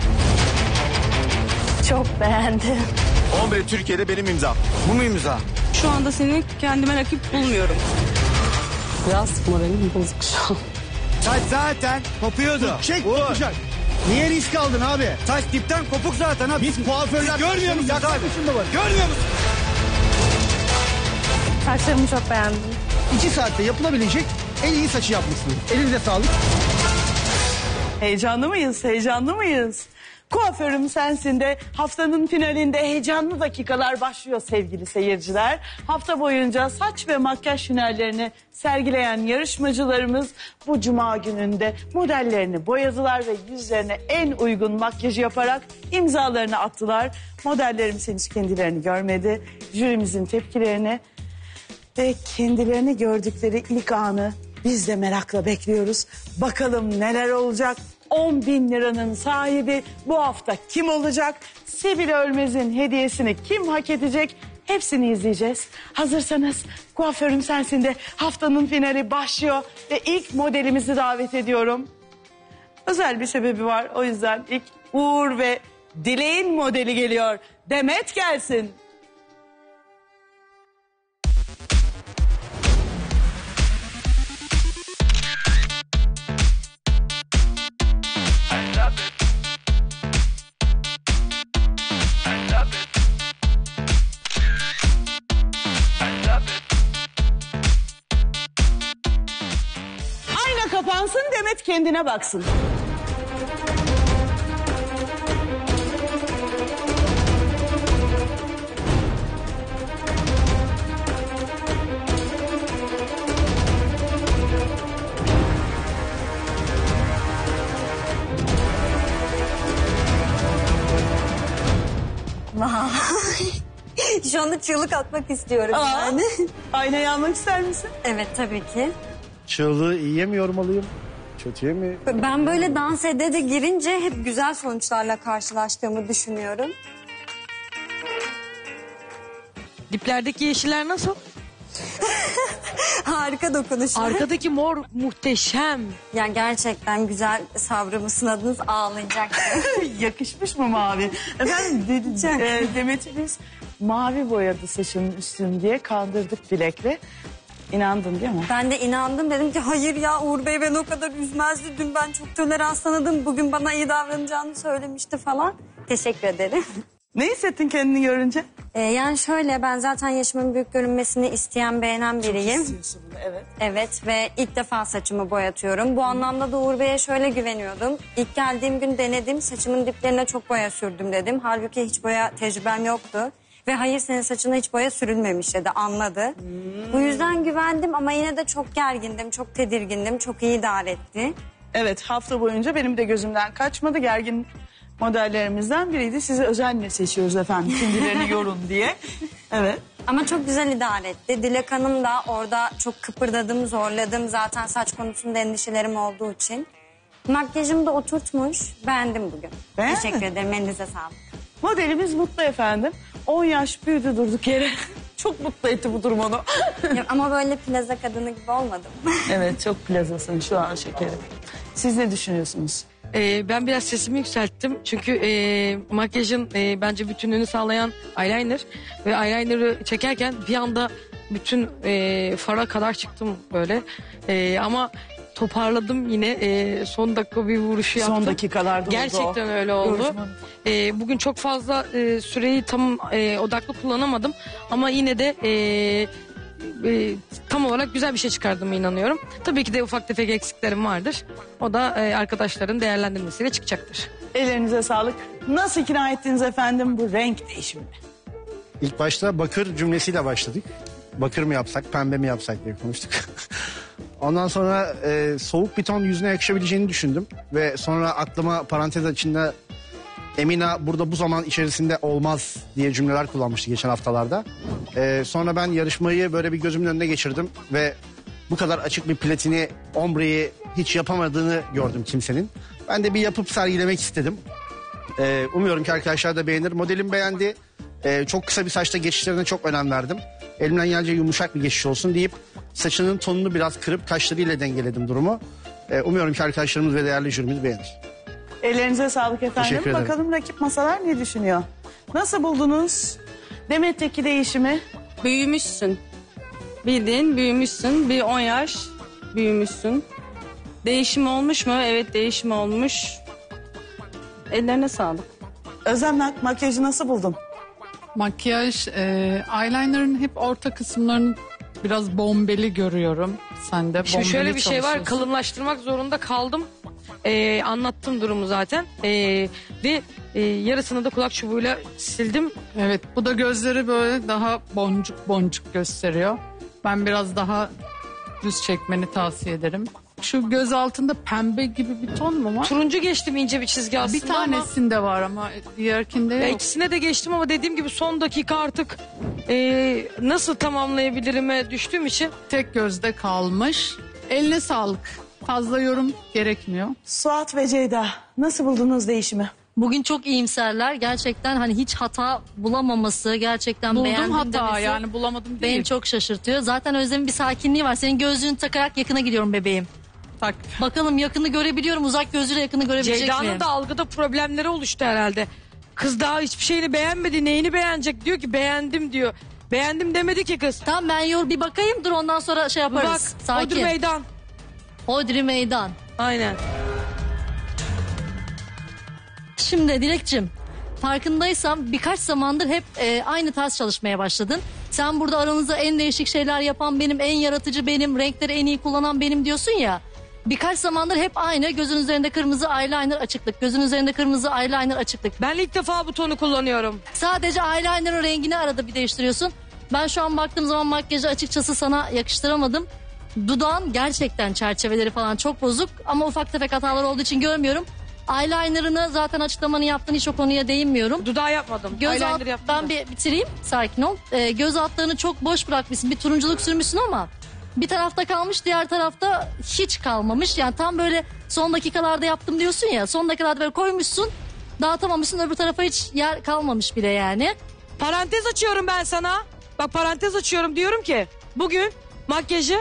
Çok beğendim. on bir Türkiye'de benim imzam. Bu mu imza? Şu anda seni kendime rakip bulmuyorum. Biraz moralim bozuk şu an. Saç zaten kopuyordu. Çek kopacak. Niye risk aldın abi? Saç dipten kopuk zaten abi. Biz kuaförler görmüyor musunuz abi? Görmüyor musun? Saçlarımı çok beğendim. İki saatte yapılabilecek en iyi saçı yapmışsınız. Elinize sağlık. Heyecanlı mıyız? Heyecanlı mıyız? Kuaförüm sensin de haftanın finalinde heyecanlı dakikalar başlıyor sevgili seyirciler. Hafta boyunca saç ve makyaj finallerini sergileyen yarışmacılarımız bu cuma gününde modellerini boyadılar ve yüzlerine en uygun makyajı yaparak imzalarını attılar. Modellerimiz henüz kendilerini görmedi. Jürimizin tepkilerini ve kendilerini gördükleri ilk anı biz de merakla bekliyoruz. Bakalım neler olacak? on bin liranın sahibi bu hafta kim olacak? Sebil Ölmez'in hediyesini kim hak edecek? Hepsini izleyeceğiz. Hazırsanız kuaförüm sensin de haftanın finali başlıyor ve ilk modelimizi davet ediyorum. Özel bir sebebi var, o yüzden ilk Uğur ve Dilek'in modeli geliyor. Demet gelsin. Ayna kapansın, Demet kendine baksın. Şu anda çığlık atmak istiyorum Aa, yani. Aynayı almak ister misin? Evet tabii ki. Çığlığı iyiye mi yormalıyım? Kötüye mi? Ben böyle dans ede de girince hep güzel sonuçlarla karşılaştığımı düşünüyorum. Diplerdeki yeşiller nasıl? Harika dokunuşlar. Arkadaki mor muhteşem. Ya gerçekten güzel sabrımı sınadınız, ağlayacaksın. Yakışmış mı mavi? Efendim de, e, Demet'i biz mavi boyadı saçının üstünü diye kandırdık Dilek'le. İnandın değil mi? Ben de inandım, dedim ki hayır ya Uğur Bey beni o kadar üzmezdi. Dün ben çok toleranslı tanıdım, bugün bana iyi davranacağını söylemişti falan. Teşekkür ederim. Ne hissettin kendini görünce? Ee, yani şöyle, ben zaten yaşımın büyük görünmesini isteyen, beğenen biriyim. Çok istiyorsun bunu, evet. Evet ve ilk defa saçımı boyatıyorum. Bu anlamda da Uğur Bey'e şöyle güveniyordum. İlk geldiğim gün denedim, saçımın diplerine çok boya sürdüm dedim. Halbuki hiç boya tecrübem yoktu. Ve hayır, senin saçına hiç boya sürülmemiş dedi, anladı. Hmm. Bu yüzden güvendim ama yine de çok gergindim, çok tedirgindim, çok iyi idare etti. Evet, hafta boyunca benim de gözümden kaçmadı. Gergin modellerimizden biriydi. Sizi özenle seçiyoruz efendim, kendilerini yorun diye. Evet. Ama çok güzel idare etti. Dilek Hanım da orada çok kıpırdadım, zorladım. Zaten saç konusunda endişelerim olduğu için. Makyajımı da oturtmuş, beğendim bugün. Beğendin? Teşekkür ederim, elinize sağlık. Modelimiz mutlu efendim. on yaş büyüdü durduk yere. Çok mutlu etti bu durum onu. Ya, ama böyle plaza kadını gibi olmadım. Evet, çok plazasın şu an şekerim. Siz ne düşünüyorsunuz? Ee, ben biraz sesimi yükselttim. Çünkü e, makyajın e, bence bütünlüğünü sağlayan eyeliner. Ve eyeliner'ı çekerken bir anda bütün e, fara kadar çıktım böyle. E, ama toparladım yine. E, son dakika bir vuruşu yaptım. Son dakikalarda oldu. Gerçekten öyle oldu. E, bugün çok fazla e, süreyi tam e, odaklı kullanamadım. Ama yine de... E, E, tam olarak güzel bir şey çıkardığıma inanıyorum. Tabii ki de ufak tefek eksiklerim vardır. O da e, arkadaşların değerlendirmesiyle çıkacaktır. Ellerinize sağlık. Nasıl ikna ettiniz efendim bu renk değişimini? İlk başta bakır cümlesiyle başladık. Bakır mı yapsak, pembe mi yapsak diye konuştuk. Ondan sonra e, soğuk bir ton yüzüne yakışabileceğini düşündüm. Ve sonra aklıma parantez içinde Emina burada bu zaman içerisinde olmaz diye cümleler kullanmıştı geçen haftalarda. E, sonra ben yarışmayı böyle bir gözümün önüne geçirdim. Ve bu kadar açık bir platini, ombreyi hiç yapamadığını gördüm kimsenin. Ben de bir yapıp sergilemek istedim. E, umuyorum ki arkadaşlar da beğenir. Modelim beğendi. E, çok kısa bir saçta geçişlerine çok önem verdim. Elimden gelince yumuşak bir geçiş olsun deyip saçının tonunu biraz kırıp kaşlarıyla dengeledim durumu. Ee, umuyorum ki arkadaşlarımız ve değerli jürimiz beğenir. Ellerinize sağlık efendim. Teşekkür ederim. Bakalım rakip masalar ne düşünüyor? Nasıl buldunuz Demet'teki değişimi? Büyümüşsün. Bildiğin büyümüşsün. Bir on yaş büyümüşsün. Değişim olmuş mu? Evet, değişim olmuş. Ellerine sağlık. Özlem, mak- makyajı nasıl buldun? Makyaj, e, eyeliner'ın hep orta kısımlarını biraz bombeli görüyorum. Sen de Şimdi bombeli şöyle bir şey var, çalışıyorsun. kalınlaştırmak zorunda kaldım. Ee, anlattım durumu zaten. Ee, ve e, yarısını da kulak çubuğuyla sildim. Evet, bu da gözleri böyle daha boncuk boncuk gösteriyor. Ben biraz daha düz çekmeni tavsiye ederim. Şu göz altında pembe gibi bir ton mu var? Turuncu geçtim, ince bir çizgi aslında Bir tanesinde var ama diğerkinde ama... yok. İkisine de geçtim ama dediğim gibi son dakika artık e, nasıl tamamlayabilirime düştüğüm için. Tek gözde kalmış. Eline sağlık. Fazla yorum gerekmiyor. Suat ve Ceyda, nasıl buldunuz değişimi? Bugün çok iyimserler. Gerçekten hani hiç hata bulamaması, gerçekten Buldum beğendim hata demesi yani bulamadım değil. beni çok şaşırtıyor. Zaten Özlem'in bir sakinliği var. Senin gözlüğünü takarak yakına gidiyorum bebeğim. Tak. Bakalım yakını görebiliyorum. Uzak gözlüğüyle yakını görebilecek miyim? Ceyda'nın da algıda problemleri oluştu herhalde. Kız daha hiçbir şeyini beğenmedi. Neyini beğenecek? Diyor ki beğendim diyor. Beğendim demedi ki kız. Tamam, ben yor bir bakayım, dur ondan sonra şey yaparız. Bak, Sakin. Odri meydan. Odri meydan. Aynen. Şimdi Dilekçim, farkındaysam birkaç zamandır hep e, aynı tarz çalışmaya başladın. Sen burada aranızda en değişik şeyler yapan benim, en yaratıcı benim, renkleri en iyi kullanan benim diyorsun ya. Birkaç zamandır hep aynı, gözün üzerinde kırmızı eyeliner açıklık, gözün üzerinde kırmızı eyeliner açıklık. Ben ilk defa bu tonu kullanıyorum. Sadece eyeliner'ın rengini arada bir değiştiriyorsun. Ben şu an baktığım zaman makyajı açıkçası sana yakıştıramadım. Dudağın gerçekten çerçeveleri falan çok bozuk ama ufak tefek hatalar olduğu için görmüyorum. Eyeliner'ını zaten açıklamanı yaptın, hiç o konuya değinmiyorum. Dudağı yapmadım. Göz Eyeliner alt, yaptım ben da. bir bitireyim, sakin ol. Ee, göz altlarını çok boş bırakmışsın, bir turunculuk sürmüşsün ama bir tarafta kalmış, diğer tarafta hiç kalmamış. Yani tam böyle son dakikalarda yaptım diyorsun ya, son dakikalarda böyle koymuşsun, dağıtamamışsın, öbür tarafa hiç yer kalmamış bile yani. Parantez açıyorum ben sana. Bak, parantez açıyorum, diyorum ki bugün makyajı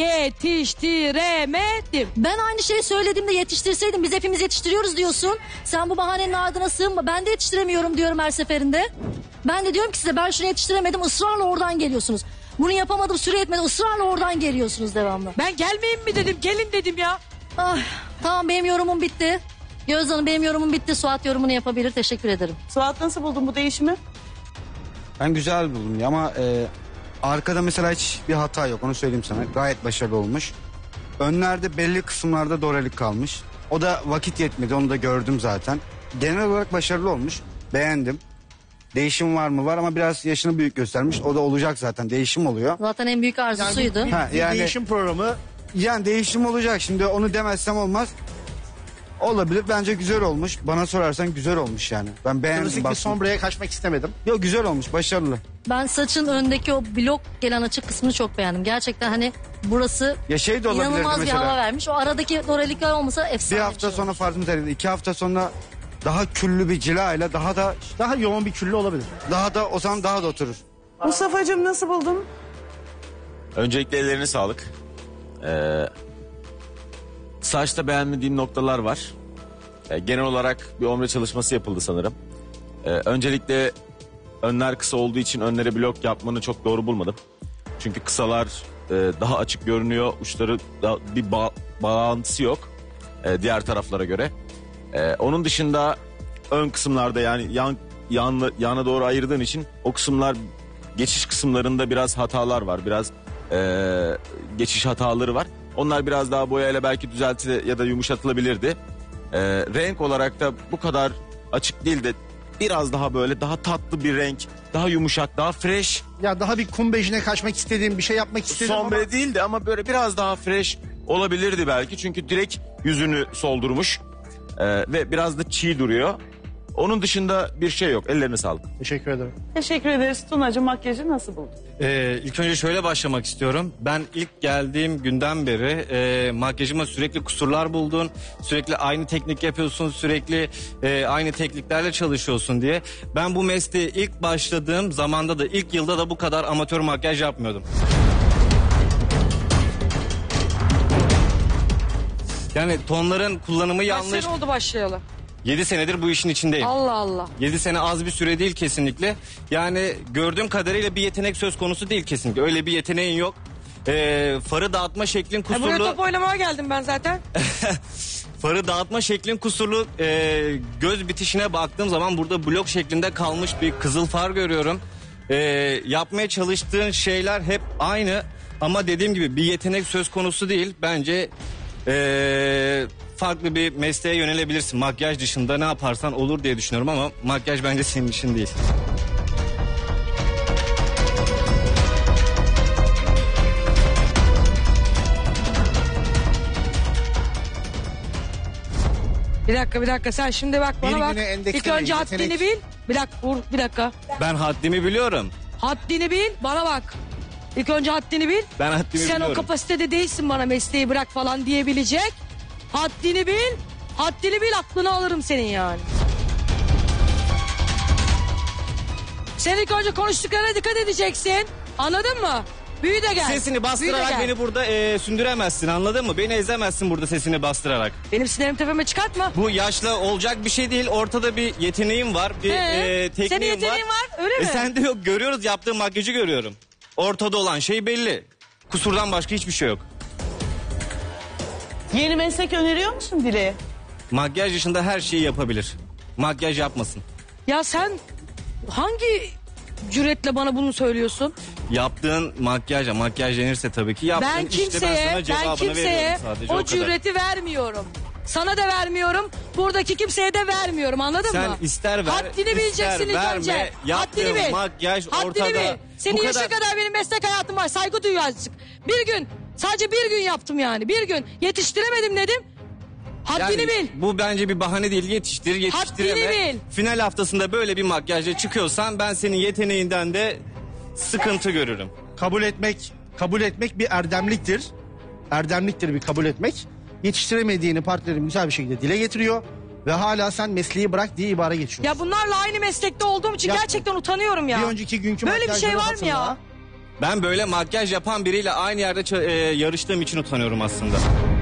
yetiştiremedim. Ben aynı şeyi söylediğimde yetiştirseydim, biz hepimiz yetiştiriyoruz diyorsun. Sen bu bahanenin ardına sığınma, ben de yetiştiremiyorum diyorum her seferinde. Ben de diyorum ki size, ben şunu yetiştiremedim, ısrarla oradan geliyorsunuz. Bunu yapamadım, süre yetmedi, ısrarla oradan geliyorsunuz devamlı. Ben gelmeyeyim mi dedim, gelin dedim ya. Ah, tamam, benim yorumum bitti. Gözde Hanım, benim yorumum bitti. Suat yorumunu yapabilir, teşekkür ederim. Suat, nasıl buldun bu değişimi? Ben güzel buldum ya ama e, arkada mesela hiç bir hata yok, onu söyleyeyim sana. Gayet başarılı olmuş. Önlerde belli kısımlarda dorelik kalmış. O da vakit yetmedi, onu da gördüm zaten. Genel olarak başarılı olmuş. Beğendim. Değişim var mı? Var ama biraz yaşını büyük göstermiş. O da olacak zaten. Değişim oluyor. Zaten en büyük arzusuydu. Bir, Ha, bir yani- değişim programı. Yani değişim olacak. Şimdi onu demezsem olmaz. Olabilir. Bence güzel olmuş. Bana sorarsan güzel olmuş yani. Ben beğendim. Klasik bir baktım. sombraya kaçmak istemedim. Yok, güzel olmuş. Başarılı. Ben saçın öndeki o blok gelen açık kısmını çok beğendim. Gerçekten hani burası Ya şey de olabilirdi inanılmaz bir mesela. hava vermiş. O aradaki dorelikler olmasa efsane Bir hafta şey sonra farkını teredi. İki hafta sonra daha küllü bir cilayla daha da Daha yoğun bir küllü olabilir. daha da o zaman daha da oturur. Mustafa'cığım, nasıl buldun? Öncelikle ellerine sağlık. Ee, saçta beğenmediğim noktalar var. Ee, genel olarak bir ombre çalışması yapıldı sanırım. Ee, öncelikle önler kısa olduğu için önlere blok yapmanı çok doğru bulmadım. Çünkü kısalar e, daha açık görünüyor. Uçları da bir ba- bağlantısı yok e, diğer taraflara göre. E, onun dışında ön kısımlarda, yani yan yanlı, yana doğru ayırdığın için o kısımlar, geçiş kısımlarında biraz hatalar var. Biraz e, geçiş hataları var. Onlar biraz daha boyayla belki düzeltilir ya da yumuşatılabilirdi. E, renk olarak da bu kadar açık değil de biraz daha böyle daha tatlı bir renk, daha yumuşak, daha fresh. Ya daha bir kum bejine kaçmak istediğim, bir şey yapmak istedim Sombre ama... değildi ama böyle biraz daha fresh, olabilirdi belki. Çünkü direkt yüzünü soldurmuş e, ve biraz da çiğ duruyor. Onun dışında bir şey yok. Ellerine sağlık. Teşekkür ederim. Teşekkür ederiz. Tunacığım, makyajı nasıl buldun? Ee, ilk önce şöyle başlamak istiyorum. Ben ilk geldiğim günden beri e, makyajıma sürekli kusurlar buldun. Sürekli aynı teknik yapıyorsun. Sürekli e, aynı tekniklerle çalışıyorsun diye. Ben bu mesleğe ilk başladığım zamanda da ilk yılda da bu kadar amatör makyaj yapmıyordum. Yani tonların kullanımı Kaç yanlış. sene oldu başlayalı? yedi senedir bu işin içindeyim. Allah Allah. yedi sene az bir süre değil kesinlikle. Yani gördüğüm kadarıyla bir yetenek söz konusu değil kesinlikle. Öyle bir yeteneğin yok. Ee, farı dağıtma şeklin E buraya kusurlu. top oynamaya geldim ben zaten. Farı dağıtma şeklin kusurlu. Ee, göz bitişine baktığım zaman burada blok şeklinde kalmış bir kızıl far görüyorum. Ee, yapmaya çalıştığın şeyler hep aynı. Ama dediğim gibi bir yetenek söz konusu değil. Bence ee, farklı bir mesleğe yönelebilirsin. Makyaj dışında ne yaparsan olur diye düşünüyorum ama makyaj bence senin işin değil. Bir dakika bir dakika sen şimdi bak bana Bir bak. güne endekslemeyin, İlk önce yetenek. haddini bil. Bir dakika Uğur, bir dakika. Ben haddimi biliyorum. Haddini bil bana bak. İlk önce haddini bil. Ben haddimi Sen biliyorum. o kapasitede değilsin bana mesleği bırak falan diyebilecek. Haddini bil. Haddini bil aklını alırım senin yani. Sen ilk önce konuştuklarına dikkat edeceksin. Anladın mı? Büyü de gel. Sesini Büyü de bastırarak gel. beni burada e, sündüremezsin, anladın mı? Beni ezemezsin burada sesini bastırarak. Benim sinirimi tepeme çıkartma. Bu yaşla olacak bir şey değil. Ortada bir yeteneğim var. Bir He, e, tekniğim senin yeteneğin var, öyle mi? E, sende yok. Görüyoruz, yaptığım makyajı görüyorum. Ortada olan şey belli. Kusurdan başka hiçbir şey yok. Yeni meslek öneriyor musun Dile'ye? Makyaj dışında her şeyi yapabilir. Makyaj yapmasın. Ya sen hangi cüretle bana bunu söylüyorsun? Yaptığın makyajla, makyaj denirse tabii ki yaptığın Ben işte ben kimseye, sana ben, cevabını kimseye veriyorum sadece. o, O, kadar. cüreti vermiyorum. Sana da vermiyorum. Buradaki kimseye de vermiyorum. Anladın Sen mı? ister ver, Haddini ister bileceksin ilk verme. önce. Yaptığın Haddini bil. makyaj Haddini ortada. bil. Senin Bu yaşa kadar- kadar benim meslek hayatım var. Saygı duy azıcık. Bir gün, sadece bir gün yaptım yani. Bir gün yetiştiremedim dedim. Haddini Yani bil. Bu bence bir bahane değil. Yetiştir, yetiştireme. Haddini bil. Final haftasında böyle bir makyajla çıkıyorsan ben senin yeteneğinden de sıkıntı görürüm. Kabul etmek, kabul etmek bir erdemliktir. Erdemliktir bir kabul etmek. Yetiştiremediğini partnerim güzel bir şekilde dile getiriyor. Ve hala sen mesleği bırak diye ibare geçiyor. Ya bunlarla aynı meslekte olduğum için Ya- gerçekten utanıyorum ya. Bir önceki günkü Böyle bir şey makyajları var mı ya? hatırla. Ben böyle makyaj yapan biriyle aynı yerde ça- e, yarıştığım için utanıyorum aslında.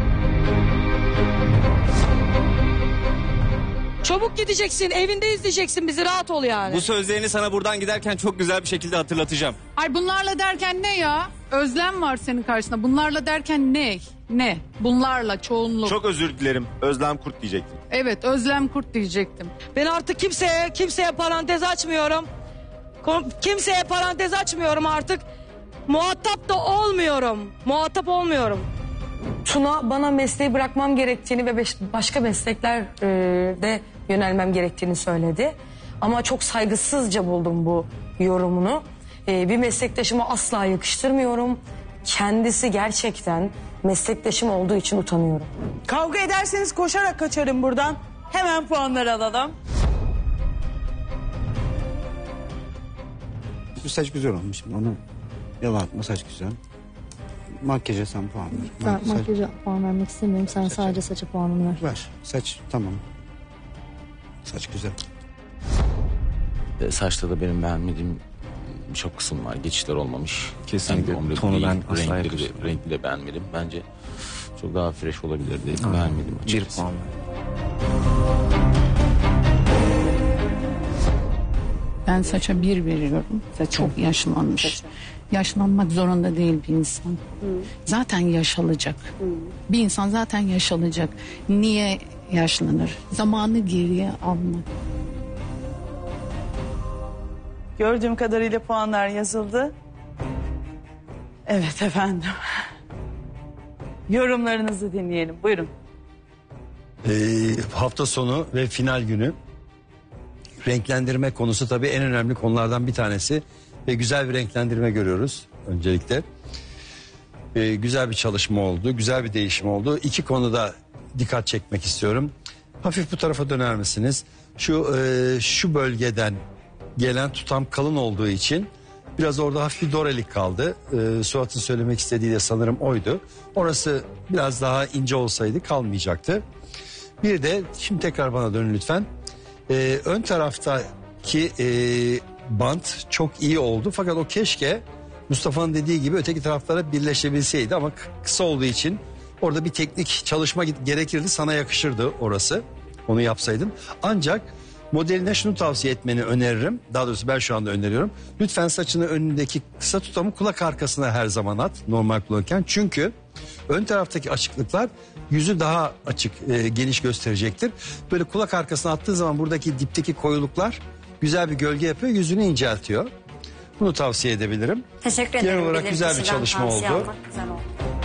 Çabuk gideceksin, evinde izleyeceksin bizi, rahat ol yani. Bu sözlerini sana buradan giderken çok güzel bir şekilde hatırlatacağım. Ay bunlarla derken ne ya? Özlem var senin karşısında. Bunlarla derken ne? Ne? Bunlarla çoğunluk. Çok özür dilerim. Özlem Kurt diyecektim. Evet, Özlem Kurt diyecektim. Ben artık kimseye kimseye parantez açmıyorum. Kom- Kimseye parantez açmıyorum artık. Muhatap da olmuyorum. Muhatap olmuyorum. Tuna bana mesleği bırakmam gerektiğini ve beş- başka mesleklerde yönelmem gerektiğini söyledi. Ama çok saygısızca buldum bu yorumunu. Ee, bir meslektaşıma asla yakıştırmıyorum. Kendisi gerçekten meslektaşım olduğu için utanıyorum. Kavga ederseniz koşarak kaçarım buradan. Hemen puanları alalım. Bu saç güzel olmuş şimdi onu yalan atma, saç güzel. Makyaja sen puan ver. Ben Saç- makyaja puan vermek istemiyorum. Sen sadece saça puanını ver. Ver. Saç tamam. Saç güzel. E, saçta da benim beğenmediğim birçok kısım var. Geçişler olmamış. Kesinlikle. Yani omlet Tonu değil, ben asla renkleri de, yakıştırmıyorum. renkli de beğenmedim. Bence çok daha fresh olabilirdi. Beğenmedim Bir açıkçası. puan. Ben saça bir veriyorum. Çok yaşlanmış. Yaşlanmak zorunda değil bir insan. Zaten yaş alacak. Bir insan zaten yaş alacak. Niye yaşlanır? Zamanı geriye almak. Gördüğüm kadarıyla puanlar yazıldı. Evet efendim. Yorumlarınızı dinleyelim. Buyurun. Ee, hafta sonu ve final günü renklendirme konusu tabii en önemli konulardan bir tanesi ve güzel bir renklendirme görüyoruz öncelikle. Ee, güzel bir çalışma oldu, güzel bir değişim oldu. İki konuda dikkat çekmek istiyorum. Hafif bu tarafa döner misiniz? Şu e, şu bölgeden gelen tutam kalın olduğu için biraz orada hafif bir dorelik kaldı. Ee, Suat'ın söylemek istediği de sanırım oydu. Orası biraz daha ince olsaydı kalmayacaktı. Bir de şimdi tekrar bana dönün lütfen. Ee, ön taraftaki e, bant çok iyi oldu. Fakat o keşke Mustafa'nın dediği gibi öteki taraflara birleşebilseydi. Ama kısa olduğu için orada bir teknik çalışma gerekirdi. Sana yakışırdı orası. Onu yapsaydın. Ancak modeline şunu tavsiye etmeni öneririm. Daha doğrusu ben şu anda öneriyorum. Lütfen saçını önündeki kısa tutamı kulak arkasına her zaman at. Normal kullanırken. Çünkü ön taraftaki açıklıklar yüzü daha açık, e, geniş gösterecektir. Böyle kulak arkasına attığı zaman buradaki dipteki koyuluklar güzel bir gölge yapıyor. Yüzünü inceltiyor. Bunu tavsiye edebilirim. Teşekkür ederim. Genel olarak Bilir güzel bir kişiden çalışma tavsiye oldu. almak güzel oldu.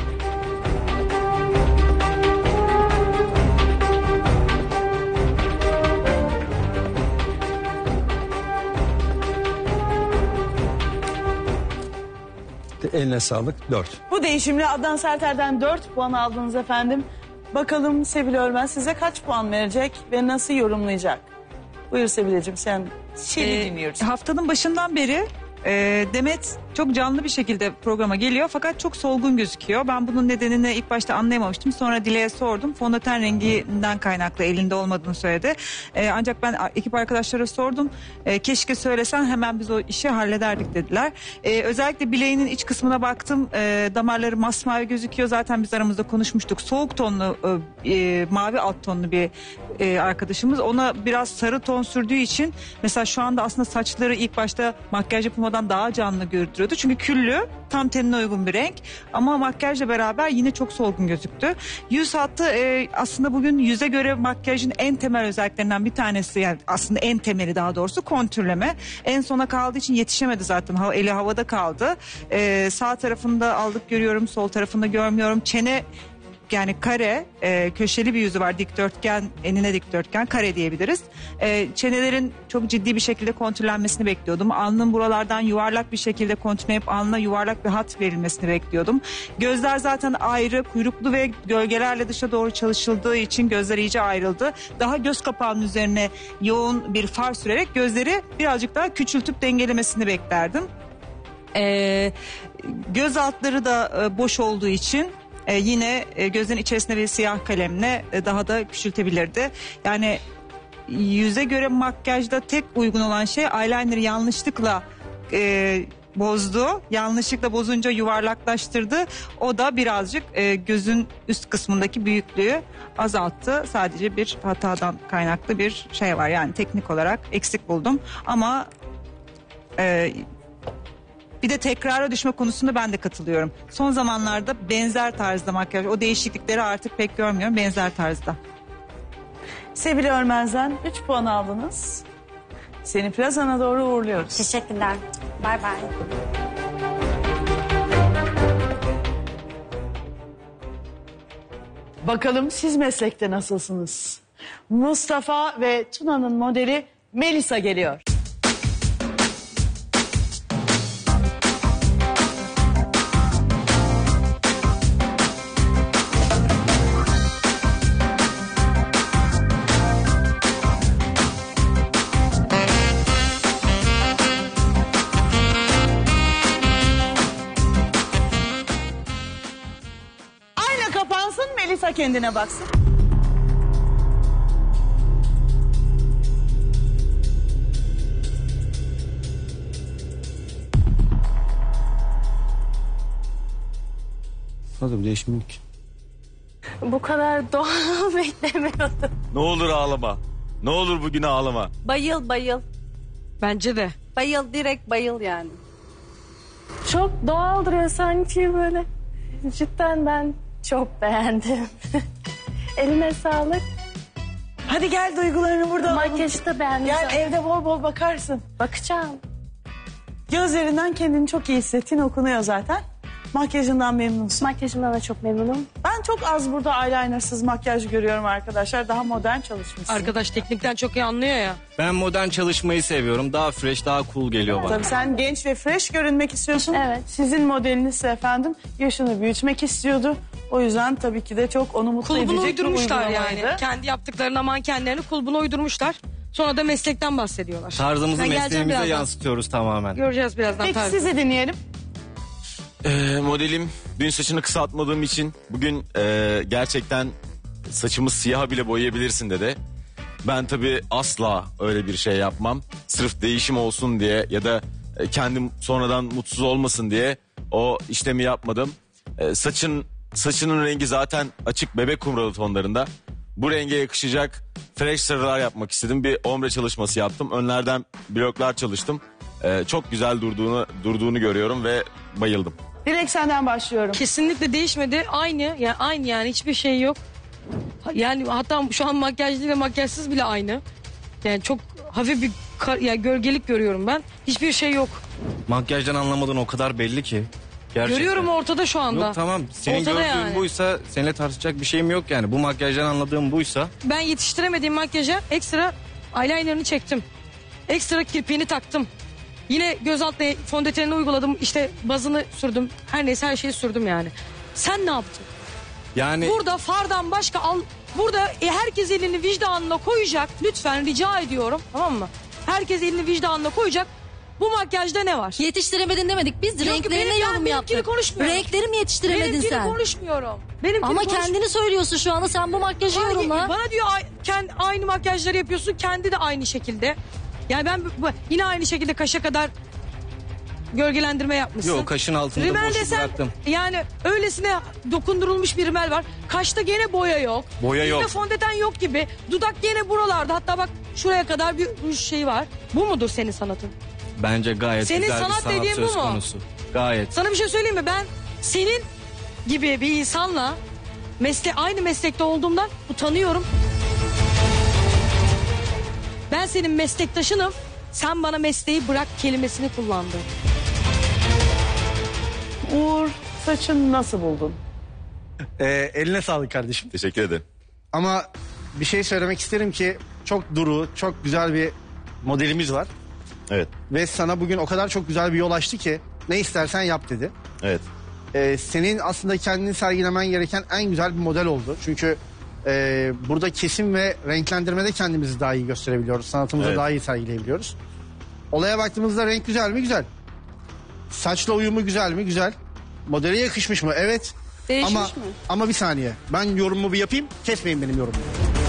Eline sağlık. Dört. Bu değişimle Adnan Serter'den dört puan aldınız efendim. Bakalım Sevil Örmen size kaç puan verecek ve nasıl yorumlayacak? Buyur Sevil'cim sen seni Ee, dinliyoruz. Haftanın başından beri e, Demet çok canlı bir şekilde programa geliyor fakat çok solgun gözüküyor. Ben bunun nedenini ilk başta anlayamamıştım. Sonra Dile'ye sordum. Fondöten renginden kaynaklı elinde olmadığını söyledi. E, ancak ben ekip arkadaşlara sordum. E, keşke söylesen hemen biz o işi hallederdik dediler. E, özellikle bileğinin iç kısmına baktım. E, damarları masmavi gözüküyor. Zaten biz aramızda konuşmuştuk. Soğuk tonlu e, mavi alt tonlu bir e, arkadaşımız. Ona biraz sarı ton sürdüğü için mesela şu anda aslında saçları ilk başta makyaj yapılmadan daha canlı görünüyordu. Çünkü küllü, tam tenine uygun bir renk ama makyajla beraber yine çok solgun gözüktü. Yüz hattı e, aslında bugün yüze göre makyajın en temel özelliklerinden bir tanesi, yani aslında en temeli daha doğrusu kontürleme. En sona kaldığı için yetişemedi zaten, ha, eli havada kaldı. E, sağ tarafında aldık görüyorum, sol tarafında görmüyorum. Çene yani kare, e, köşeli bir yüzü var, dikdörtgen, enine dikdörtgen, kare diyebiliriz. E, çenelerin çok ciddi bir şekilde kontürlenmesini bekliyordum. Alnın buralardan yuvarlak bir şekilde kontürleyip alnına yuvarlak bir hat verilmesini bekliyordum. Gözler zaten ayrı, kuyruklu ve gölgelerle dışa doğru çalışıldığı için gözler iyice ayrıldı. Daha göz kapağının üzerine yoğun bir far sürerek gözleri birazcık daha küçültüp dengelemesini beklerdim. E, göz altları da e, boş olduğu için Ee, yine e, gözün içerisinde bir siyah kalemle e, daha da küçültebilirdi. Yani yüze göre makyajda tek uygun olan şey eyeliner yanlışlıkla e, bozdu. Yanlışlıkla bozunca yuvarlaklaştırdı. O da birazcık e, gözün üst kısmındaki büyüklüğü azalttı. Sadece bir hatadan kaynaklı bir şey var. Yani teknik olarak eksik buldum. Ama E, bir de tekrara düşme konusunda ben de katılıyorum. Son zamanlarda benzer tarzda makyaj, o değişiklikleri artık pek görmüyorum, benzer tarzda. Sevil Örmez'den üç puan aldınız. Seni plazana doğru uğurluyoruz. Teşekkürler. Bay bay. Bakalım siz meslekte nasılsınız? Mustafa ve Tuna'nın modeli Melisa geliyor. Ayna kapansın, Melisa kendine baksın. Fazla bir değişim yok. Bu kadar doğal beklemiyordum. Ne olur ağlama. Ne olur bugün ağlama. Bayıl bayıl. Bence de. Bayıl, direkt bayıl yani. Çok doğal duruyor sanki böyle. Cidden ben çok beğendim. Eline sağlık. Hadi gel duygularını burada. Makyajı da beğendim. Gel evde bol bol bakarsın. Bakacağım. Gözlerinden kendini çok iyi hissettiğin okunuyor zaten. Makyajından memnunsun. Makyajımdan da çok memnunum. Ben çok az burada eyelinersız makyaj görüyorum arkadaşlar. Daha modern çalışmışsın. Arkadaş teknikten çok iyi anlıyor ya. Ben modern çalışmayı seviyorum. Daha fresh, daha cool geliyor bana. Tabii sen genç ve fresh görünmek istiyorsun. Evet. Sizin modeliniz ise efendim yaşını büyütmek istiyordu. O yüzden tabii ki de çok onu mutlu Kulbunu edecek bir uydurmuşlar uygulamaydı. yani. Kendi yaptıklarına mankenlerini kulbuna uydurmuşlar. Sonra da meslekten bahsediyorlar. Tarzımızı Ben geleceğim mesleğimize birazdan. yansıtıyoruz tamamen. Göreceğiz birazdan Peki tarzını. sizi dinleyelim. Ee, modelim dün saçını kısaltmadığım için bugün e, gerçekten saçımı siyaha bile boyayabilirsin dedi. Ben tabii asla öyle bir şey yapmam. Sırf değişim olsun diye ya da e, kendim sonradan mutsuz olmasın diye o işlemi yapmadım. E, saçın saçının rengi zaten açık bebek kumralı tonlarında. Bu renge yakışacak fresh sarılar yapmak istedim. Bir ombre çalışması yaptım. Önlerden bloklar çalıştım. E, çok güzel durduğunu durduğunu görüyorum ve bayıldım. Dilek senden başlıyorum. Kesinlikle değişmedi. Aynı yani aynı yani hiçbir şey yok. Yani hatta şu an makyajlı ve makyajsız bile aynı. Yani çok hafif bir kar, yani gölgelik görüyorum ben. Hiçbir şey yok. Makyajdan anlamadığın o kadar belli ki. Gerçekten. Görüyorum ortada şu anda. Yok tamam. Senin Ortada gördüğün yani. buysa seninle tartışacak bir şeyim yok yani. Bu makyajdan anladığım buysa. Ben yetiştiremediğim makyaja ekstra eyelinerını çektim. Ekstra kirpiğini taktım. Yine göz altına fondötenini uyguladım. İşte bazını sürdüm. Her neyse her şeyi sürdüm yani. Sen ne yaptın? Yani Burada fardan başka al. Burada e, herkes elini vicdanına koyacak. Lütfen rica ediyorum. Tamam mı? Herkes elini vicdanına koyacak. Bu makyajda ne var? Yetiştiremedin demedik. Biz Yok, renklerine benim- ben yorum benimkini yaptık. konuşmuyorum. Renkleri mi yetiştiremedin Benimkini sen? konuşmuyorum. Benimkini Ama konuş- kendini söylüyorsun şu anda. Sen bu makyajı Bana- yorumla. Bana diyor ay- kendi aynı makyajları yapıyorsun. Kendi de aynı şekilde. Yani ben bu- yine aynı şekilde kaşa kadar gölgelendirme yapmışsın. yok, kaşın altında Rimel boşluk desen bıraktım. yani öylesine dokundurulmuş bir rimel var. Kaşta gene boya yok. Boya Yüzde yok. fondöten yok gibi. Dudak gene buralarda. Hatta bak şuraya kadar bir ruj şey var. Bu mudur senin sanatın? Bence gayet Senin güzel sanat bir sanat dediğin bu söz mu? konusu. Gayet. Sana bir şey söyleyeyim mi? Ben senin gibi bir insanla mesle aynı meslekte olduğumdan utanıyorum. Ben senin meslektaşınım. Sen bana mesleği bırak kelimesini kullandın. Uğur saçını nasıl buldun? Ee, eline sağlık kardeşim. Teşekkür ederim. Ama bir şey söylemek isterim ki çok duru, çok güzel bir modelimiz var. Evet. Ve sana bugün o kadar çok güzel bir yol açtı ki ne istersen yap dedi. Evet. Ee, senin aslında kendini sergilemen gereken en güzel bir model oldu. Çünkü e, burada kesim ve renklendirmede kendimizi daha iyi gösterebiliyoruz. Sanatımızı Evet. daha iyi sergileyebiliyoruz. Olaya baktığımızda renk güzel mi? Güzel. Saçla uyumu güzel mi? Güzel. Modele yakışmış mı? Evet. Değişmiş ama, mi? Ama bir saniye. Ben yorumumu bir yapayım. Kesmeyin benim yorumumu.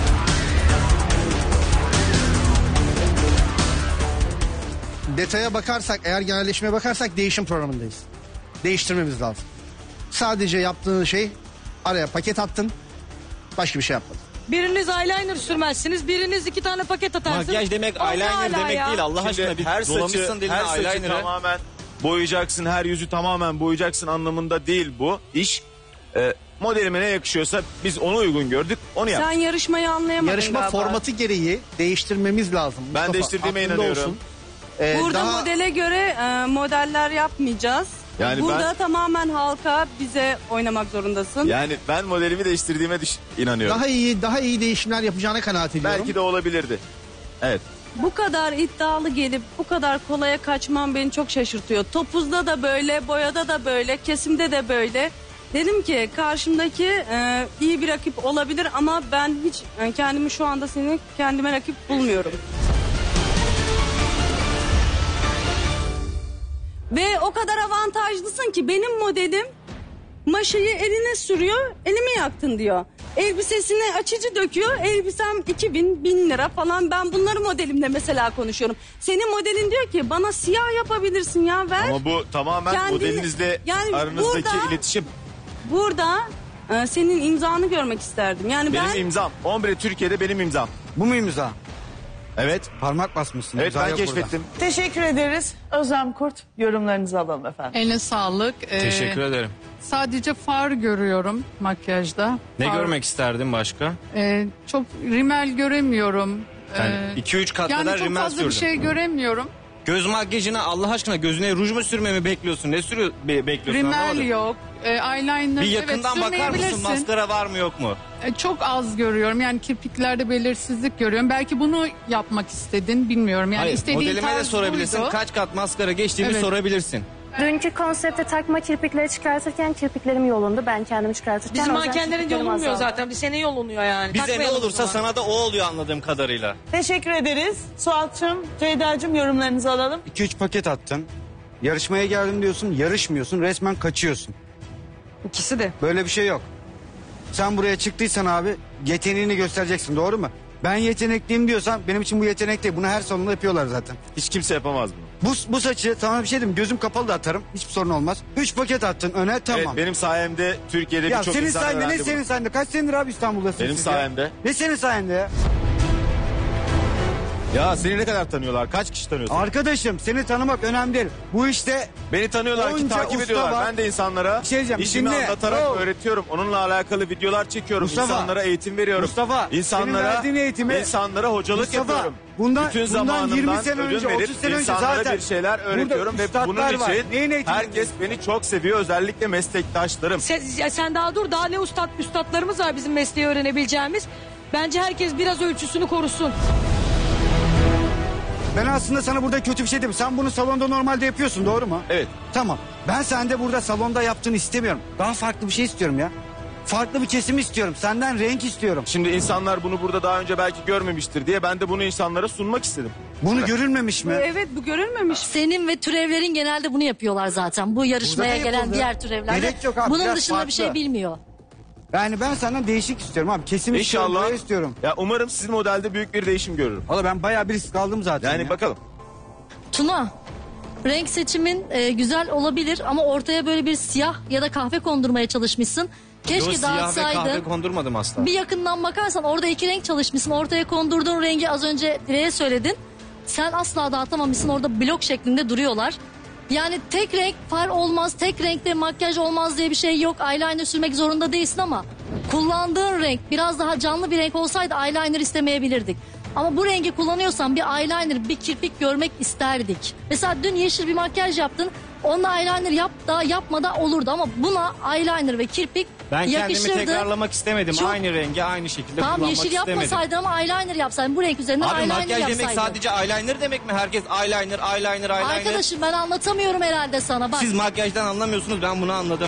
Detaya bakarsak, eğer genelleşmeye bakarsak değişim programındayız. Değiştirmemiz lazım. Sadece yaptığın şey araya paket attın. Başka bir şey yapmadın. Biriniz eyeliner sürmezsiniz. Biriniz iki tane paket atarsınız. Makyaj demek O ne eyeliner hala demek ya? değil Allah Şimdi aşkına. Bir her dolamışsın saçı, diline her saçı eyeliner'ı. tamamen boyayacaksın, her yüzü tamamen boyayacaksın anlamında değil bu iş. Ee, modelime ne yakışıyorsa biz onu uygun gördük, onu Sen yaptık. yarışmayı anlayamadın Yarışma galiba. formatı gereği değiştirmemiz lazım. Ben Mustafa, değiştirdiğime aklında inanıyorum. olsun. Ee, Burada daha- modele göre e, modeller yapmayacağız. Yani Burada ben- tamamen halka bize oynamak zorundasın. Yani ben modelimi değiştirdiğime düş- inanıyorum. Daha iyi, daha iyi değişimler yapacağına kanaat ediyorum. Belki de olabilirdi. Evet. Bu kadar iddialı gelip bu kadar kolaya kaçman beni çok şaşırtıyor. Topuzda da böyle, boyada da böyle, kesimde de böyle. Dedim ki karşımdaki e, iyi bir rakip olabilir ama ben hiç e, kendimi şu anda seni kendime rakip bulmuyorum. Ve o kadar avantajlısın ki benim modelim maşayı eline sürüyor, elimi yaktın diyor. Elbisesine açıcı döküyor, elbisem iki bin, bin lira falan. Ben bunları modelimle mesela konuşuyorum. Senin modelin diyor ki bana siyah yapabilirsin ya, ver. Ama bu tamamen Kendini- modelinizle yani aranızdaki burada- iletişim. Burada e, senin imzanı görmek isterdim. Yani Benim ben imzam. Ombre Türkiye'de benim imzam. Bu mu imza? Evet. Parmak basmışsın. Evet imza ben yok burada. keşfettim. Teşekkür ederiz. Özlem Kurt, yorumlarınızı alalım efendim. Eline sağlık. Ee, Teşekkür ederim. Sadece far görüyorum makyajda. Ne Far. görmek isterdin başka? Ee, çok rimel göremiyorum. Yani Ee, iki üç kat yani kadar çok rimel fazla sürdüm. bir şey göremiyorum. Göz makyajına Allah aşkına gözüne ruj mu sürmemi bekliyorsun? Ne sürü be- bekliyorsun? Rimel anlamadım. yok. E, eyeliner Bir yakından evet, bakar mısın? sürmeyebilirsin. Maskara var mı yok mu? E, çok az görüyorum. Yani kirpiklerde belirsizlik görüyorum. Belki bunu yapmak istedin bilmiyorum. Yani Hayır, istediğin modelime de tarz sorabilirsin. buydu. Kaç kat maskara geçtiğimi Evet. sorabilirsin. Dünkü konsepte takma kirpikleri çıkartırken kirpiklerim yolundu. Ben kendimi çıkartırken Bizim o yüzden mankenlerin kirpiklerim yolunmuyor azaldı. zaten. Bir sene yolunuyor yani. Bize ne Takmayalım o olursa zaman. sana da o oluyor anladığım kadarıyla. Teşekkür ederiz. Suat'cığım, Ceyda'cığım yorumlarınızı alalım. iki üç paket attın. Yarışmaya geldim diyorsun, yarışmıyorsun, resmen kaçıyorsun. İkisi de. Böyle bir şey yok. Sen buraya çıktıysan abi yeteneğini göstereceksin, doğru mu? Ben yetenekliyim diyorsan benim için bu yetenek değil. Bunu her salonda yapıyorlar zaten. Hiç kimse yapamaz bunu. Bu, bu saçı sana bir şey diyeyim, gözüm kapalı da atarım. Hiçbir sorun olmaz. Üç paket attın öne, tamam. Evet, benim sayemde Türkiye'de Ya birçok senin insan sayende, öğrendi ne senin bunu. sayende? Kaç senedir abi İstanbul'dasın Benim siz ya? sayemde. Ne senin sayende ya? Ya seni ne kadar tanıyorlar? Kaç kişi tanıyorsun? Arkadaşım seni tanımak önemli değil. Bu işte Beni tanıyorlar ki onca takip usta ediyorlar. var. Ben de insanlara Bir şey diyeceğim, işimi dinle. anlatarak Oh. öğretiyorum. Onunla alakalı videolar çekiyorum. Mustafa. İnsanlara eğitim veriyorum. Mustafa, senin İnsanlara, verdiğin eğitimi- insanlara hocalık Mustafa, yapıyorum. bundan- Bütün bundan zamanımdan yirmi sene ödün önce, verip otuz sene önce insanlara zaten bir şeyler burada öğretiyorum. Ve üstadlar bunun var. için Neyin eğitimini herkes beni çok seviyor. Özellikle meslektaşlarım. Sen, ya sen daha dur. Daha ne ustad üstadlarımız var bizim mesleği öğrenebileceğimiz. Bence herkes biraz ölçüsünü korusun. Ben aslında sana burada kötü bir şey diyeyim. Sen bunu salonda normalde yapıyorsun, doğru mu? Evet. Tamam. Ben sende burada salonda yaptığını istemiyorum. Daha farklı bir şey istiyorum ya. Farklı bir kesim istiyorum. Senden renk istiyorum. Şimdi insanlar bunu burada daha önce belki görmemiştir diye ben de bunu insanlara sunmak istedim. Bunu görülmemiş mi? Evet bu görülmemiş. Senin ve türevlerin genelde bunu yapıyorlar zaten. Bu yarışmaya Burada ne gelen yapıldı? diğer türevler. Gerek yok abi, Bunun biraz dışında farklı. bir şey bilmiyor. Yani ben senden değişik istiyorum abi. Kesim istiyorum, İnşallah. boya istiyorum. Ya umarım sizin modelde büyük bir değişim görürüm. Valla ben bayağı bir risk aldım zaten. Yani ya. bakalım. Tuna, renk seçimin e, güzel olabilir ama ortaya böyle bir siyah ya da kahve kondurmaya çalışmışsın. Keşke Yo, siyah ve kahve dağıtsaydın. kondurmadım asla. Bir yakından bakarsan orada iki renk çalışmışsın. Ortaya kondurduğun rengi az önce Dile'ye söyledin. Sen asla dağıtamamışsın. Orada blok şeklinde duruyorlar. Yani tek renk far olmaz, tek renkte makyaj olmaz diye bir şey yok. Eyeliner sürmek zorunda değilsin ama kullandığın renk biraz daha canlı bir renk olsaydı eyeliner istemeyebilirdik. Ama bu rengi kullanıyorsan bir eyeliner, bir kirpik görmek isterdik. Mesela dün yeşil bir makyaj yaptın. Onunla eyeliner yap da yapma da olurdu ama buna eyeliner ve kirpik Ben yakışırdı. kendimi tekrarlamak istemedim. Çok- Aynı rengi aynı şekilde Tamam kullanmak yeşil istemedim. yapmasaydın ama eyeliner yapsaydın. Bu renk üzerinden Abi eyeliner makyaj yapsaydın. demek sadece eyeliner demek mi? Herkes eyeliner, eyeliner, eyeliner. Arkadaşım ben anlatamıyorum herhalde sana. Bak Siz makyajdan anlamıyorsunuz, ben bunu anladım.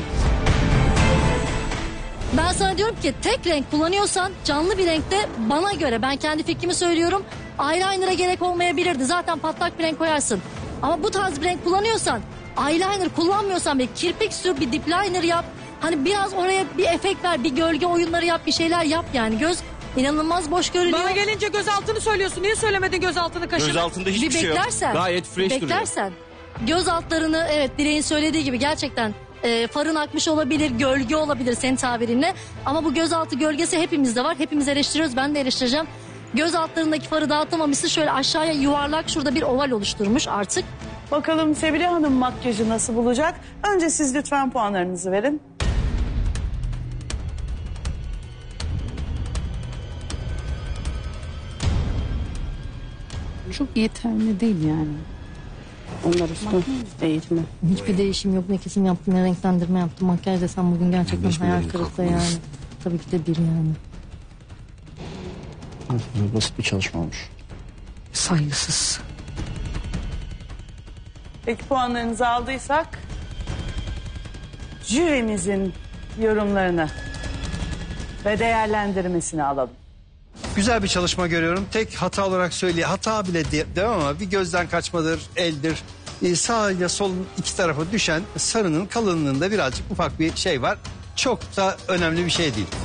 ben sana diyorum ki tek renk kullanıyorsan canlı bir renkte bana göre ben kendi fikrimi söylüyorum. Eyeliner'a gerek olmayabilirdi. Zaten patlak bir renk koyarsın. Ama bu tarz bir renk kullanıyorsan eyeliner kullanmıyorsan bir kirpik sür, bir dip liner yap. Hani biraz oraya bir efekt ver, bir gölge oyunları yap, bir şeyler yap yani. Göz inanılmaz boş görünüyor. Bana gelince gözaltını söylüyorsun. Niye söylemedin gözaltını kaşını? Göz altında hiçbir bir şey yok. beklersen, Gayet fresh bir duruyor. beklersen, göz altlarını evet Dileğin söylediği gibi gerçekten e, farın akmış olabilir, gölge olabilir senin tabirinle. Ama bu gözaltı gölgesi hepimizde var. Hepimiz eleştiriyoruz, ben de eleştireceğim. Göz altlarındaki farı dağıtamamışsın, şöyle aşağıya yuvarlak şurada bir oval oluşturmuş artık. Bakalım Sevile Hanım makyajı nasıl bulacak? Önce siz lütfen puanlarınızı verin. Çok yeterli değil yani. Onlar üstü eğitimi. Hiçbir değişim yok, ne kesim yaptım ne renklendirme yaptım. Makyaj desem bugün gerçekten beş hayal milyarın kırıklığı kalkmaz. yani. Tabii ki de bir yani. Basit bir çalışma olmuş. Saygısız. Peki puanlarınızı aldıysak jürimizin yorumlarını ve değerlendirmesini alalım. Güzel bir çalışma görüyorum. Tek hata olarak söyleyeyim. Hata bile de, demem ama bir gözden kaçmadır, eldir. Ee, sağ ile solun iki tarafa düşen sarının kalınlığında birazcık ufak bir şey var. Çok da önemli bir şey değil.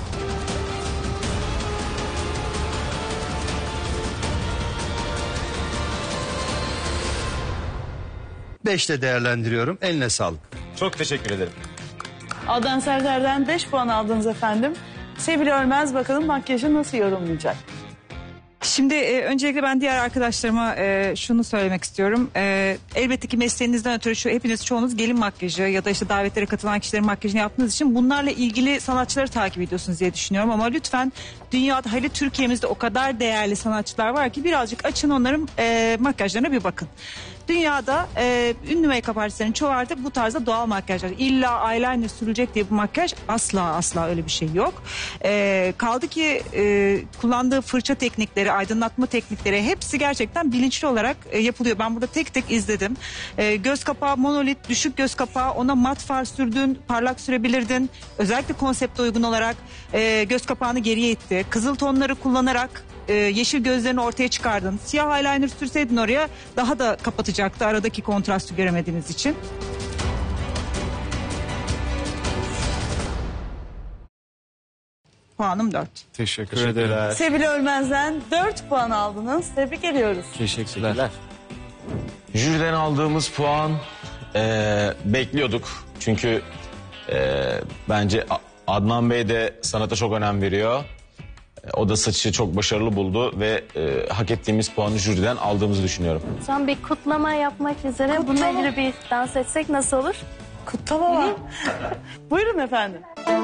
Beşle değerlendiriyorum. Eline sağlık. Çok teşekkür ederim. Adnan Serdar'dan beş puan aldınız efendim. Sevile Ölmez bakalım makyajı nasıl yorumlayacak? Şimdi e, öncelikle ben diğer arkadaşlarıma e, şunu söylemek istiyorum. E, elbette ki mesleğinizden ötürü şu hepiniz çoğunuz gelin makyajı ya da işte davetlere katılan kişilerin makyajını yaptığınız için bunlarla ilgili sanatçıları takip ediyorsunuz diye düşünüyorum. Ama lütfen dünyada, hele Türkiye'mizde o kadar değerli sanatçılar var ki birazcık açın onların e, makyajlarına bir bakın. Dünyada e, ünlü make-up artistlerin çoğu artık bu tarzda doğal makyajlar. İlla eyeliner sürülecek diye bu makyaj asla asla öyle bir şey yok. E, kaldı ki e, kullandığı fırça teknikleri, aydınlatma teknikleri hepsi gerçekten bilinçli olarak e, yapılıyor. Ben burada tek tek izledim. E, göz kapağı monolit, düşük göz kapağı, ona mat far sürdün, parlak sürebilirdin. Özellikle konsepte uygun olarak e, göz kapağını geriye itti. Kızıl tonları kullanarak e, yeşil gözlerini ortaya çıkardın. Siyah eyeliner sürseydin oraya daha da kapatacaktı aradaki kontrastı göremediğiniz için. Puanım dört. Teşekkür ederim. Sevil Ölmez'den dört puan aldınız. Tebrik ediyoruz. Teşekkürler. Jüriden aldığımız puan eee, bekliyorduk. Çünkü eee, bence A- Adnan Bey de sanata çok önem veriyor. E, O da saçı çok başarılı buldu ve e, hak ettiğimiz puanı jüriden aldığımızı düşünüyorum. Şu an bir kutlama yapmak üzere bununla ilgili bir dans etsek nasıl olur? Kutlama var. Buyurun efendim.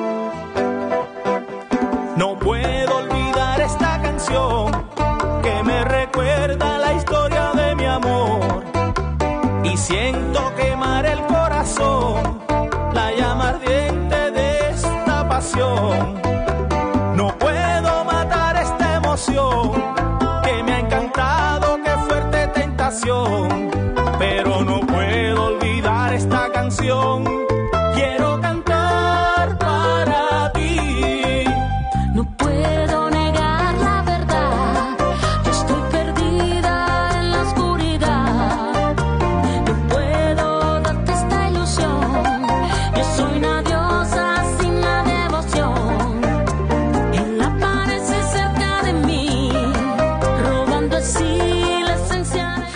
No puedo olvidar esta canción que me recuerda la historia de mi amor y siento quemar el corazón, la llama ardiente de esta pasión. No puedo matar esta emoción que me ha encantado, qué fuerte tentación, pero no puedo olvidar esta canción. Quiero cantar para ti. No puedo negar la verdad, yo estoy perdida en la oscuridad. No puedo darte esta ilusión, yo soy una diosa sin la devoción. Él aparece cerca de mí, robando así la esencia de...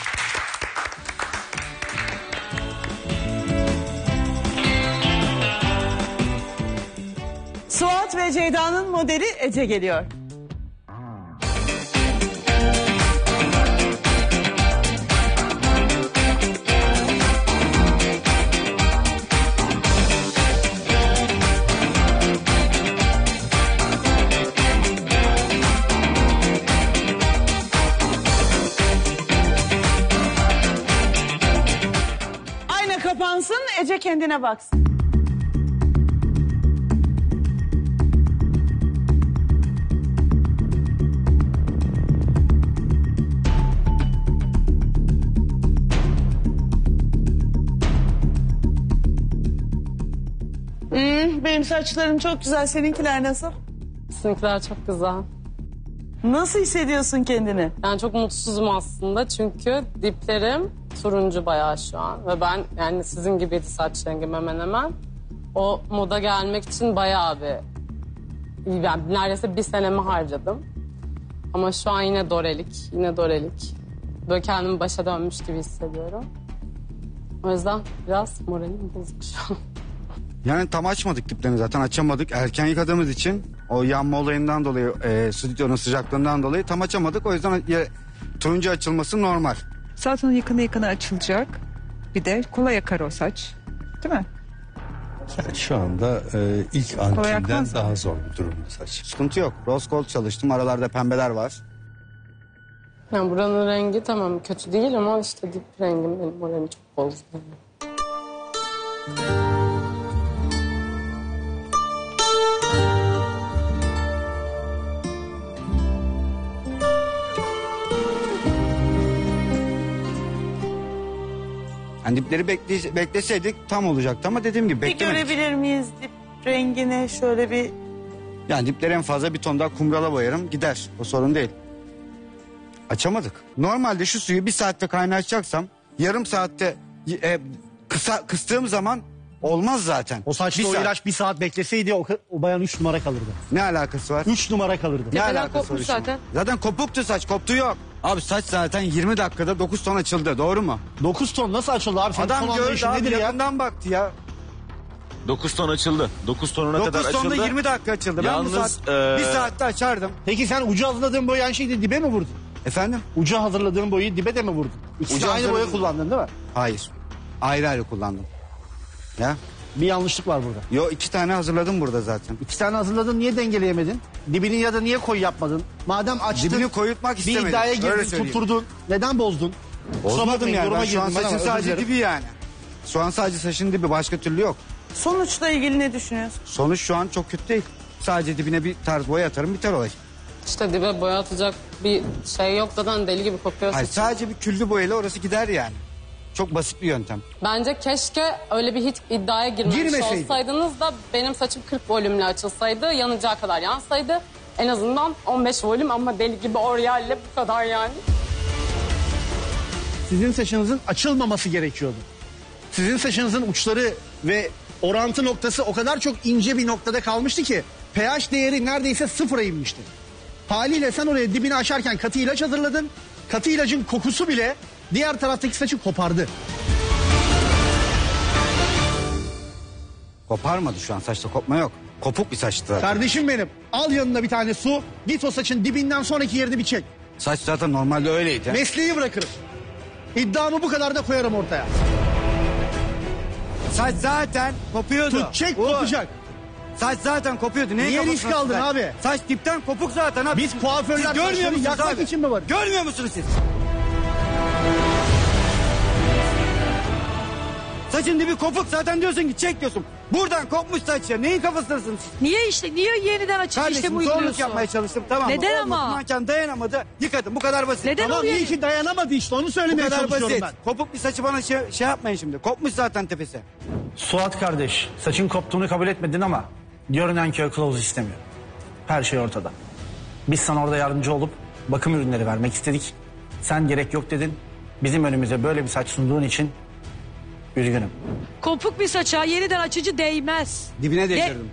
Suat ve Ceyda'nın modeli Ece geliyor. Ayna kapansın, Ece kendine baksın. Hmm, benim saçlarım çok güzel. Seninkiler nasıl? Sizinkiler çok güzel. Nasıl hissediyorsun kendini? Yani çok mutsuzum aslında çünkü diplerim turuncu bayağı şu an. Ve ben yani sizin gibiydi saç rengim hemen hemen. O moda gelmek için bayağı bir... Yani neredeyse bir senemi harcadım. Ama şu an yine dorelik, yine dorelik. Böyle kendimi başa dönmüş gibi hissediyorum. O yüzden biraz moralim bozuk şu an. Yani tam açmadık diplerini zaten açamadık. Erken yıkadığımız için o yanma olayından dolayı e, stüdyonun sıcaklığından dolayı tam açamadık. O yüzden ya, turuncu açılması normal. Zaten yakına yakına açılacak. Bir de kolay akar o saç. Değil mi? Yani şu anda e, ilk ankinden yakmaz mı? daha zor bir durumda saç. Sıkıntı yok. Rose gold çalıştım. Aralarda pembeler var. Yani buranın rengi tamam kötü değil ama işte dip rengim benim moralimi çok bozdu. Yani dipleri bekle, bekleseydik tam olacaktı ama dediğim gibi Bir beklemedik. görebilir miyiz dip rengini şöyle bir... Yani dipleri en fazla bir ton daha kumrala boyarım gider. O sorun değil. Açamadık. Normalde şu suyu bir saatte kaynatacaksam yarım saatte e, kısa kıstığım zaman olmaz zaten. O saçta Bir o saat. ilaç bir saat bekleseydi o, o bayan üç numara kalırdı. Ne alakası var? Üç numara kalırdı. Ne alakası var? zaten. Zaten kopuktu saç, koptu yok. Abi saç zaten yirmi dakikada dokuz ton açıldı, doğru mu? dokuz ton nasıl açıldı abi? Senin Adam son gördü anlayışın abi, nedir ya? yakından baktı ya. dokuz ton açıldı. dokuz tonuna kadar dokuz açıldı. tonda yirmi dakika açıldı. Ben bu Yalnız, saat, e, bir saatte açardım. Peki sen ucu hazırladığın boyu aynı şeyde dibe mi vurdun? Efendim? Ucu hazırladığın boyu dibe de mi vurdun? İkisini Ucu aynı boya hazırladım. kullandın değil mi? Hayır. Ayrı ayrı kullandım. Ya. Bir yanlışlık var burada. Yo iki tane hazırladım burada zaten. İki tane hazırladın, niye dengeleyemedin? Dibini ya da niye koyu yapmadın? Madem açtın, Dibini koyutmak bir istemedim. iddiaya Öyle girdin, söyleyeyim. tutturdun. Neden bozdun? Kusura bakmayın, yani. yoruma Ben şu an girdim ben saçın ama özür sadece dilerim. dibi yani. Şu an sadece saçın dibi, başka türlü yok. Sonuçla ilgili ne düşünüyorsun? Sonuç şu an çok kötü değil. Sadece dibine bir tarz boya atarım, biter olay. İşte dibe boya atacak bir şey yok zaten, deli gibi kokuyor Hayır, saçın. sadece bir küllü boyayla orası gider yani. Çok basit bir yöntem. Bence keşke öyle bir hiç iddiaya girmemiş Girmeseydi. olsaydınız da benim saçım kırk volümle açılsaydı, yanacağı kadar yansaydı. En azından on beş volüm ama deli gibi oryalle bu kadar yani. Sizin saçınızın açılmaması gerekiyordu. Sizin saçınızın uçları ve orantı noktası o kadar çok ince bir noktada kalmıştı ki pH değeri neredeyse sıfıra inmişti. Haliyle sen oraya dibini aşarken katı ilaç hazırladın. Katı ilacın kokusu bile diğer taraftaki saçı kopardı. Koparmadı şu an, saçta kopma yok. Kopuk bir saçtı zaten. Kardeşim benim, al yanına bir tane su, git o saçın dibinden sonraki yerini bir çek. Saç zaten normalde öyleydi. Mesleği bırakırım. İddiamı bu kadar da koyarım ortaya. Saç zaten kopuyordu. Tutacak, Uğur. kopacak. Saç zaten kopuyordu. Neyin Niye kafasına risk aldın tutacak? abi? Saç dipten kopuk zaten abi. Biz kuaförler Siz görmüyor saçları musunuz yakmak abi? için mi var? Görmüyor musunuz siz? Saçın dibi kopuk zaten, diyorsun ki çek diyorsun. Buradan kopmuş saç ya. Neyin kafasındasınız siz? Niye işte niye yeniden açık Kardeşim işlemi zorluk uyguluyorsun? yapmaya çalıştım, tamam mı? Neden Olmadı, ama? manken dayanamadı, yıkadım, bu kadar basit. Neden Tamam, oluyor? iyi ki dayanamadı işte, onu Bu söylemeye kadar çalışıyorum basit. ben. Kopuk bir saçı bana şey, şey yapmayın şimdi. Kopmuş zaten tepesi. Suat kardeş, saçın koptuğunu kabul etmedin ama görünen köy kılavuzu istemiyor. Her şey ortada. Biz sana orada yardımcı olup bakım ürünleri vermek istedik. Sen gerek yok dedin. Bizim önümüze böyle bir saç sunduğun için üzgünüm. Kopuk bir saça yeniden açıcı değmez. Dibine De- değdirdim.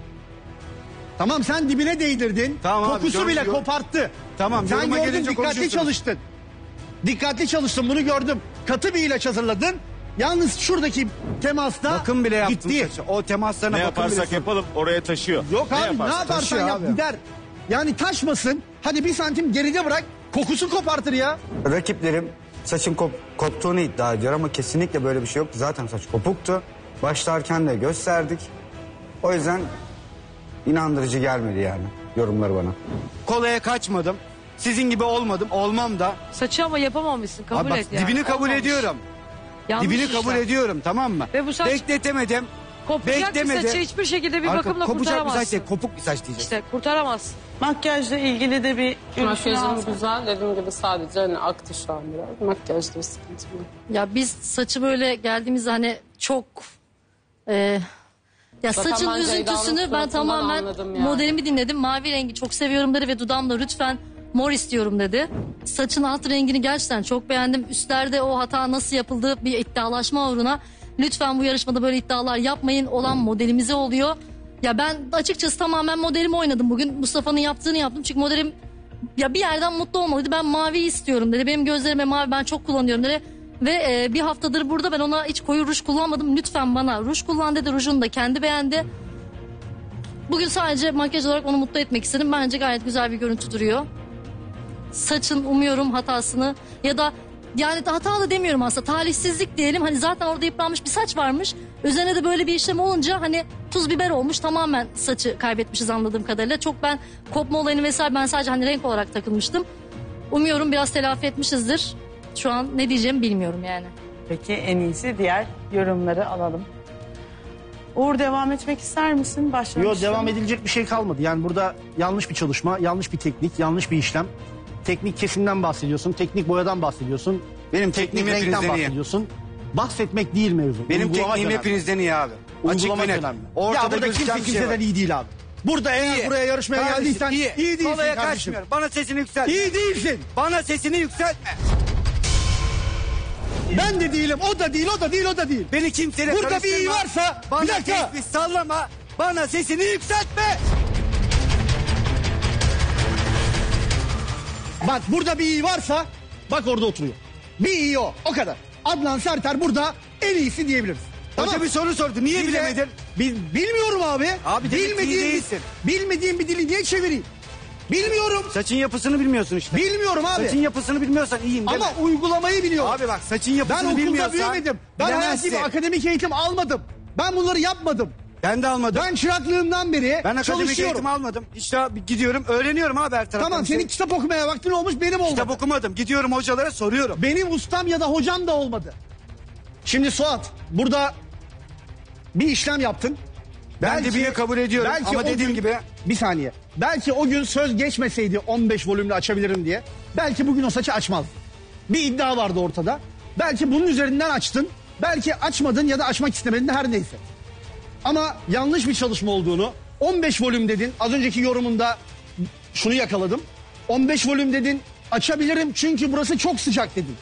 Tamam, sen dibine değdirdin. Tamam abi, Kokusu gör- bile gör- koparttı. Tamam, Sen yoruma gördün, gelince dikkatli konuşursunuz. çalıştın. Dikkatli çalıştın, bunu gördüm. Katı bir ilaç hazırladın. Yalnız şuradaki temasta Bakım bile yaptım gitti. saçı. O temaslarına Ne bakım bile yaparsak yapalım oraya taşıyor. Yok abi, ne yaparsak? yaparsan Taşıyor yap abi. gider. Yani taşmasın. Hadi bir santim geride bırak. Kokusu kopartır ya. Rakiplerim saçın kop- koptuğunu iddia ediyor ama kesinlikle böyle bir şey yoktu. Zaten saç kopuktu. Başlarken de gösterdik. O yüzden inandırıcı gelmedi yani yorumları bana. Kolaya kaçmadım. Sizin gibi olmadım. Olmam da. Saçı ama yapamamışsın, kabul Abi bak, et yani. dibini kabul Olmamış. ediyorum. Yanlış dibini işler. kabul ediyorum, tamam mı? Ve bu saç Bekletemedim. kopacak bir beklemedim. saçı hiçbir şekilde bir Arka- bakımla kopacak bir saç kurtaramazsın. değil, kopuk bir saç diyeceğiz. İşte kurtaramazsın. Makyajla ilgili de bir görüşünü Makyajım alsam. güzel, dediğim gibi sadece hani aktı şu an biraz. Makyajda bir sıkıntı var. Ya biz saçı böyle geldiğimizde hani çok... E, ya Zaten saçın ben Ceyda'nın üzüntüsünü ben suratından tamamen anladım yani. modelimi dinledim. Mavi rengi çok seviyorum dedi ve dudağımda lütfen mor istiyorum dedi. Saçın alt rengini gerçekten çok beğendim. Üstlerde o hata nasıl yapıldığı bir iddialaşma uğruna lütfen bu yarışmada böyle iddialar yapmayın. Olan modelimize oluyor. Ya ben açıkçası tamamen modelimi oynadım bugün. Mustafa'nın yaptığını yaptım. Çünkü modelim ya bir yerden mutlu olmalıydı. Ben mavi istiyorum dedi. Benim gözlerime mavi ben çok kullanıyorum dedi. Ve e, bir haftadır burada ben ona hiç koyu ruj kullanmadım. Lütfen bana ruj kullan dedi. Rujunu da kendi beğendi. Bugün sadece makyaj olarak onu mutlu etmek istedim. Bence gayet güzel bir görüntü duruyor. Saçın umuyorum hatasını ya da yani hatalı demiyorum aslında, talihsizlik diyelim. Hani zaten orada yıpranmış bir saç varmış. Üzerine de böyle bir işlem olunca hani tuz biber olmuş, tamamen saçı kaybetmişiz anladığım kadarıyla. Çok ben kopma olayını vesaire ben sadece hani renk olarak takılmıştım. Umuyorum biraz telafi etmişizdir. Şu an ne diyeceğimi bilmiyorum yani. Peki en iyisi diğer yorumları alalım. Uğur, devam etmek ister misin? Başlamıştım. Yok, devam edilecek bir şey kalmadı. Yani burada yanlış bir çalışma, yanlış bir teknik, yanlış bir işlem. Teknik kesimden bahsediyorsun, teknik boyadan bahsediyorsun. Benim teknik tekniğim renkten hepinizden iyi. bahsediyorsun. Bahsetmek değil mevzu. Benim Uygulamak tekniğim önemli. hepinizden iyi abi. Açık Uygulamak ve net. önemli. Ortada ya burada gözüken kimse bir şey kimseden var. iyi değil abi. Burada eğer İyi. buraya yarışmaya Kardeşim, geldiysen iyi, iyi. değilsin Kolaya kardeşim. kaçmıyorum. Bana sesini yükseltme. İyi değilsin. Bana sesini yükseltme. Ben de değilim, o da değil, o da değil, o da değil. Beni kimseyle Burada bir karıştırma. iyi varsa, bana bir dakika. tespih sallama. Bana sesini yükseltme. Bak burada bir iyi varsa, bak orada oturuyor. Bir iyi o, o kadar. Adnan Serter burada en iyisi diyebiliriz. Hoca bir soru sordu, niye Bize- bilemedin? Bil, bilmiyorum abi. Abi demek iyi bilmediğim, değilsin. bilmediğim bir dili niye çevireyim? Bilmiyorum. Saçın yapısını bilmiyorsun işte. Bilmiyorum abi. Saçın yapısını bilmiyorsan iyiyim deme. Ama uygulamayı biliyorum. Abi bak, saçın yapısını Ben okulda bilmiyorsan büyümedim. Ben bilemezsin. hayatımda akademik eğitim almadım. Ben bunları yapmadım. Ben de almadım. Ben çıraklığımdan beri Ben akademik çalışıyorum. eğitim almadım. Hiç daha gidiyorum öğreniyorum abi her taraftan. Tamam bir şey. senin kitap okumaya vaktin olmuş benim olmadı. Kitap okumadım. Gidiyorum hocalara soruyorum. Benim ustam ya da hocam da olmadı. Şimdi Suat burada bir işlem yaptın. Ben de bir kabul ediyorum ama o dediğim gün- gibi- Bir saniye. Belki o gün söz geçmeseydi on beş volümle açabilirim diye. Belki bugün o saçı açmaz. Bir iddia vardı ortada. Belki bunun üzerinden açtın. Belki açmadın ya da açmak istemedin her neyse. Ama yanlış bir çalışma olduğunu on beş volüm dedin. Az önceki yorumunda şunu yakaladım. on beş volüm dedin açabilirim çünkü burası çok sıcak dedin.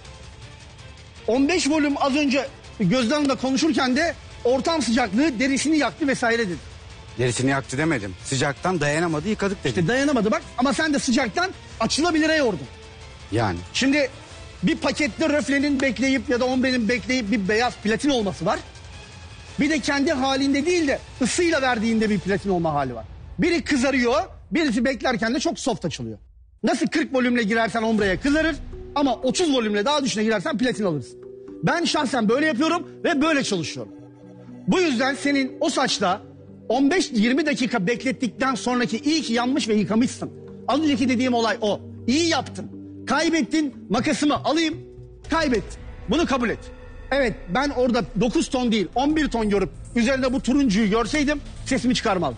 on beş volüm az önce Gözde Hanım'la konuşurken de ortam sıcaklığı derisini yaktı vesaire dedin. Derisini yaktı demedim. Sıcaktan dayanamadı yıkadık dedim. İşte dayanamadı bak ama sen de sıcaktan açılabilire yordun. Yani. Şimdi bir pakette röflenin bekleyip ya da ombenin bekleyip bir beyaz platin olması var. Bir de kendi halinde değil de ısıyla verdiğinde bir platin olma hali var. Biri kızarıyor, birisi beklerken de çok soft açılıyor. Nasıl kırk volümle girersen ombreye kızarır ama otuz volümle daha düşüne girersen platin alırsın. Ben şahsen böyle yapıyorum ve böyle çalışıyorum. Bu yüzden senin o saçta on beş yirmi dakika beklettikten sonraki iyi ki yanmış ve yıkamışsın. Az önceki dediğim olay o. İyi yaptın. Kaybettin, makasımı alayım. Kaybettin. Bunu kabul et. Evet ben orada dokuz ton değil on bir ton görüp üzerinde bu turuncuyu görseydim sesimi çıkarmazdım.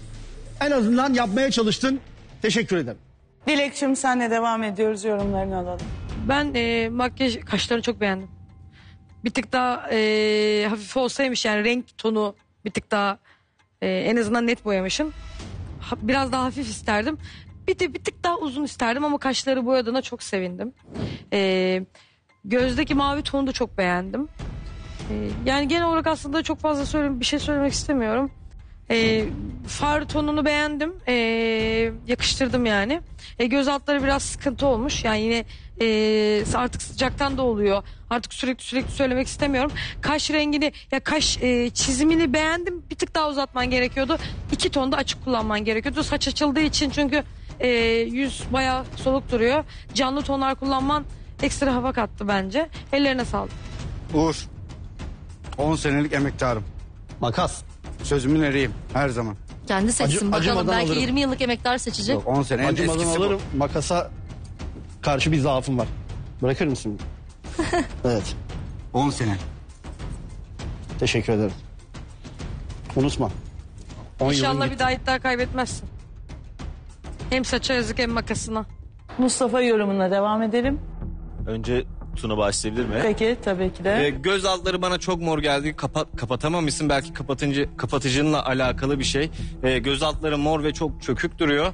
En azından yapmaya çalıştın. Teşekkür ederim. Dilekçim senle devam ediyoruz, yorumlarını alalım. Ben e, makyaj kaşlarını çok beğendim. Bir tık daha e, hafif olsaymış yani renk tonu bir tık daha e, en azından net boyamışım. Ha- biraz daha hafif isterdim. Bir de bir tık daha uzun isterdim ama kaşları boyadığına çok sevindim. E, gözdeki mavi tonu da çok beğendim. E, yani genel olarak aslında çok fazla söyle, bir şey söylemek istemiyorum. E, far tonunu beğendim. E, yakıştırdım yani. E, göz altları biraz sıkıntı olmuş. Yani yine e, artık sıcaktan da oluyor. Artık sürekli sürekli söylemek istemiyorum. Kaş rengini ya kaş e, çizimini beğendim. Bir tık daha uzatman gerekiyordu. İki ton da açık kullanman gerekiyordu. Saç açıldığı için çünkü e, yüz bayağı soluk duruyor. Canlı tonlar kullanman ekstra hava kattı bence. Ellerine sağlık. Uğur. on senelik emektarım. Makas. Sözümün eriyim her zaman. Kendi seçsin Acı- bakalım. acımadan Belki alırım. yirmi yıllık emektar seçecek. Yok, on sene en Acımadan eskisi alırım. Makasa karşı bir zaafım var. Bırakır mısın? Evet. on sene. Teşekkür ederim. Unutma. on yılın İnşallah gitti. bir daha iddia kaybetmezsin. Hem saça yazık hem makasına. Mustafa yorumuna devam edelim. Önce Tuna başlayabilir mi? Peki tabii ki de. Ee, göz altları bana çok mor geldi. Kapat, kapatamamışsın. Belki kapatıcı, kapatıcınla alakalı bir şey. Ee, göz altları mor ve çok çökük duruyor.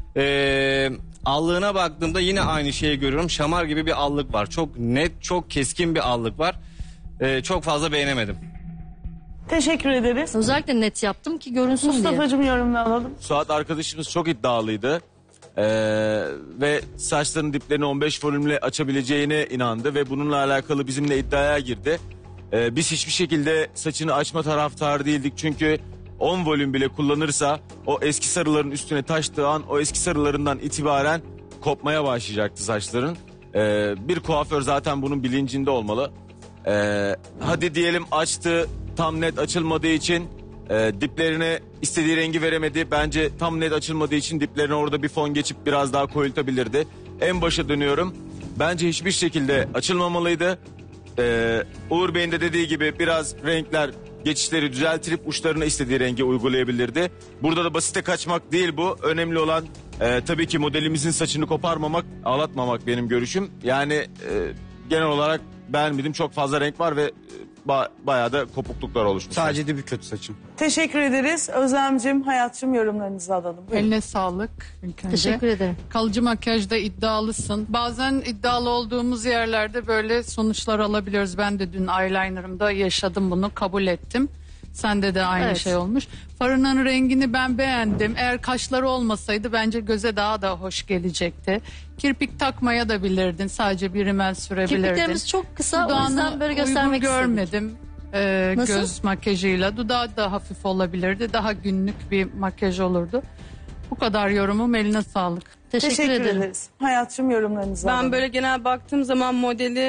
Ee, allığına baktığımda yine aynı şeyi görüyorum. Şamar gibi bir allık var. Çok net, çok keskin bir allık var. Ee, çok fazla beğenemedim. Teşekkür ederiz. Özellikle net yaptım ki görünsün diye. Mustafa'cığım yorumunu alalım. Suat arkadaşımız çok iddialıydı. Ee, ve saçlarının diplerini on beş volümle açabileceğine inandı ve bununla alakalı bizimle iddiaya girdi. Ee, biz hiçbir şekilde saçını açma taraftarı değildik çünkü on volüm bile kullanırsa o eski sarıların üstüne taştığı an o eski sarılarından itibaren kopmaya başlayacaktı saçların. Ee, bir kuaför zaten bunun bilincinde olmalı. Ee, hadi diyelim açtı, tam net açılmadığı için e, diplerine istediği rengi veremedi. Bence tam net açılmadığı için diplerine orada bir fon geçip biraz daha koyultabilirdi. En başa dönüyorum. Bence hiçbir şekilde açılmamalıydı. Ee, Uğur Bey'in de dediği gibi biraz renkler, geçişleri düzeltirip uçlarına istediği rengi uygulayabilirdi. Burada da basite kaçmak değil bu. Önemli olan e, tabii ki modelimizin saçını koparmamak, ağlatmamak benim görüşüm. Yani e, genel olarak beğenmedim. Çok fazla renk var ve e, ba- bayağı da kopukluklar oluşmuş. Sadece de bir kötü saçım. Teşekkür ederiz. Özlemcim, Hayatcığım yorumlarınızı alalım. Buyurun. Eline sağlık. ilk önce. Teşekkür ederim. Kalıcı makyajda iddialısın. Bazen iddialı olduğumuz yerlerde böyle sonuçlar alabiliyoruz. Ben de dün eyelinerımda yaşadım bunu, kabul ettim. Sende de aynı Evet. şey olmuş. Farının rengini ben beğendim. Eğer kaşları olmasaydı bence göze daha da hoş gelecekti. Kirpik takmaya da bilirdin. Sadece bir rimel sürebilirdin. Kirpiklerimiz çok kısa, o Dudağını yüzden böyle uygun göstermek istedik. görmedim. Ee, Nasıl? göz makyajıyla. Dudağı da hafif olabilirdi. Daha günlük bir makyaj olurdu. Bu kadar yorumum, eline sağlık. Teşekkür, ederim. ederiz. Hayatcığım yorumlarınızı alalım. Ben böyle genel baktığım zaman modeli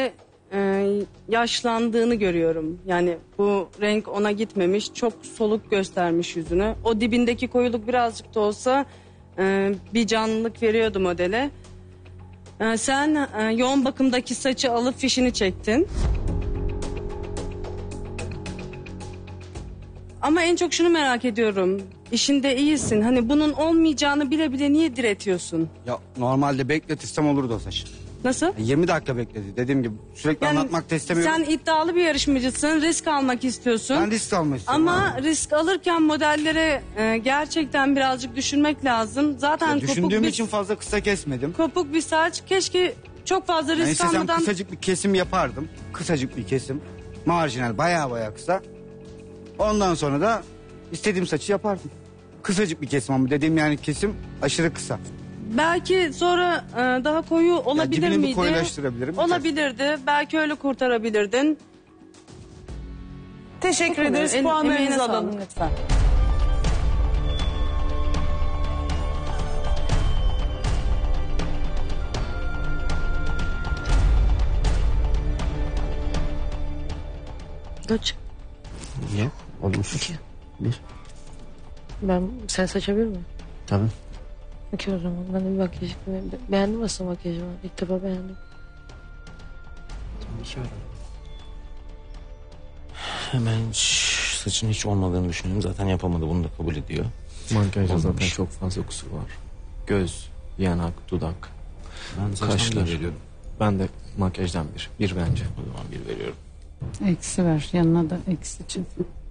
e, yaşlandığını görüyorum. Yani bu renk ona gitmemiş. Çok soluk göstermiş yüzünü. O dibindeki koyuluk birazcık da olsa e, bir canlılık veriyordu modele. E, sen e, yoğun bakımdaki saçı alıp fişini çektin. Ama en çok şunu merak ediyorum. İşinde iyisin. Hani bunun olmayacağını bile bile niye diretiyorsun? Ya normalde bekletirsem olurdu o saç. Nasıl? yirmi dakika bekledi. Dediğim gibi sürekli Yani anlatmak da istemiyorum. sen iddialı bir yarışmacısın. Risk almak istiyorsun. Ben risk almak istiyorum. Ama risk alırken modellere e, gerçekten birazcık düşünmek lazım. Zaten Ya kopuk düşündüğüm bir, için fazla kısa kesmedim. kopuk bir saç. Keşke çok fazla Yani risk istesem almadan... kısacık bir kesim yapardım. Kısacık bir kesim. Marjinal baya baya kısa. Ondan sonra da istediğim saçı yapardım. Kısacık bir kesim ama dediğim yani kesim aşırı kısa. Belki sonra e, daha koyu olabilir dibini bir miydi? koyulaştırabilirim. Olabilirdi. Belki öyle kurtarabilirdin. Teşekkür Bu kadar. ederiz. El- Puanlarınızı emeğine alalım sağlık. lütfen. Kaç? Niye? Olmuş. İki. Bir. Ben sen saçabilir miyim? Tabii. İki o zaman. Ben de bir makyaj be- beğendim aslında makyajımı. İlk defa beğendim. İki ara. Hemen şş, saçın hiç olmadığını düşünüyorum. Zaten yapamadı. Bunu da kabul ediyor. Makyajda zaten Olmamış. çok fazla kusur var. Göz, yanak, dudak, Ben saçtan kaşlar. bir veriyorum. Ben de makyajdan bir. Bir bence. O zaman bir veriyorum. Eksi ver. Yanına da eksi çiz.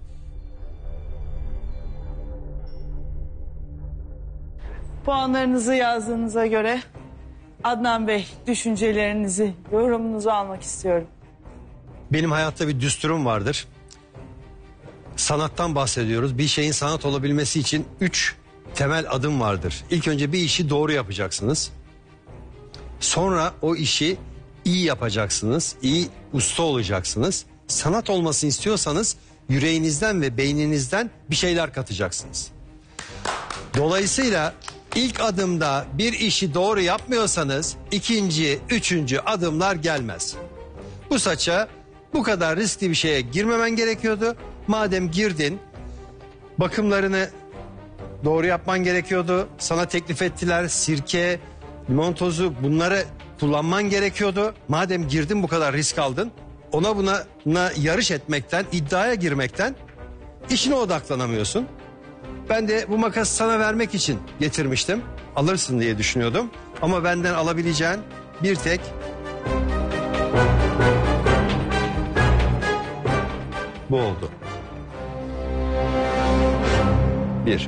Puanlarınızı yazdığınıza göre Adnan Bey düşüncelerinizi, yorumunuzu almak istiyorum. Benim hayatta bir düsturum vardır. Sanattan bahsediyoruz. Bir şeyin sanat olabilmesi için üç temel adım vardır. İlk önce bir işi doğru yapacaksınız. Sonra o işi iyi yapacaksınız. İyi usta olacaksınız. Sanat olmasını istiyorsanız yüreğinizden ve beyninizden bir şeyler katacaksınız. Dolayısıyla ilk adımda bir işi doğru yapmıyorsanız ikinci, üçüncü adımlar gelmez. Bu saça bu kadar riskli bir şeye girmemen gerekiyordu. Madem girdin, bakımlarını doğru yapman gerekiyordu. Sana teklif ettiler sirke, limon tozu, bunları kullanman gerekiyordu. Madem girdin, bu kadar risk aldın. Ona buna buna yarış etmekten, iddiaya girmekten işine odaklanamıyorsun. Ben de bu makası sana vermek için getirmiştim. Alırsın diye düşünüyordum. Ama benden alabileceğin bir tek bu oldu. Bir.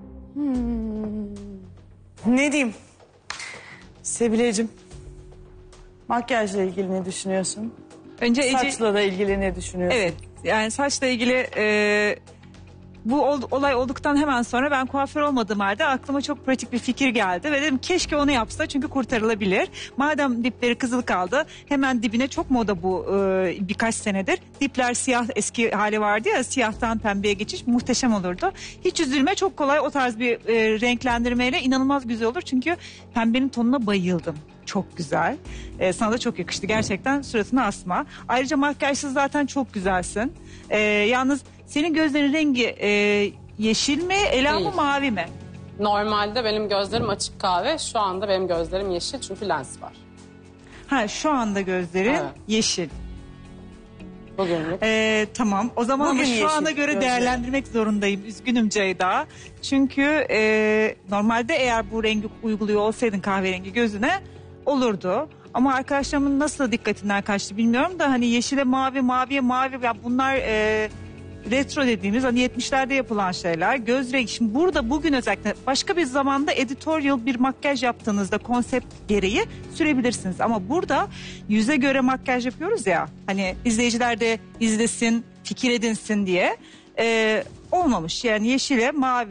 Ne diyeyim? Sebileciğim, makyajla ilgili ne düşünüyorsun? Önce Ece- Saçla da ilgili ne düşünüyorsun? Evet, yani saçla ilgili e, bu ol- olay olduktan hemen sonra ben kuaför olmadığım halde aklıma çok pratik bir fikir geldi ve dedim keşke onu yapsa çünkü kurtarılabilir. Madem dipleri kızıl kaldı, hemen dibine çok moda bu e, birkaç senedir. Dipler siyah, eski hali vardı ya, siyahtan pembeye geçiş muhteşem olurdu. Hiç üzülme, çok kolay o tarz bir e, renklendirmeyle inanılmaz güzel olur çünkü pembenin tonuna bayıldım. Çok güzel. Ee, sana da çok yakıştı. Gerçekten suratını asma. Ayrıca makyajsız zaten çok güzelsin. Ee, yalnız senin gözlerin rengi e, yeşil mi, ela mı, Değil. mavi mi? Normalde benim gözlerim açık kahve. Şu anda benim gözlerim yeşil çünkü lens var. Ha, şu anda gözlerin Evet. yeşil. Bugünlük. Ee, tamam. O zaman Bugün ama şu yeşil ana göre gözlerim. değerlendirmek zorundayım. Üzgünüm Ceyda. Çünkü e, normalde eğer bu rengi uyguluyor olsaydın kahverengi gözüne olurdu. Ama arkadaşlarımın nasıl dikkatinden kaçtı bilmiyorum da hani yeşile mavi, maviye mavi, ya bunlar e, retro dediğimiz hani yetmişlerde yapılan şeyler. Göz rengi. Şimdi burada bugün özellikle başka bir zamanda editorial bir makyaj yaptığınızda konsept gereği sürebilirsiniz. Ama burada yüze göre makyaj yapıyoruz ya, hani izleyiciler de izlesin, fikir edinsin diye e, olmamış. Yani yeşile mavi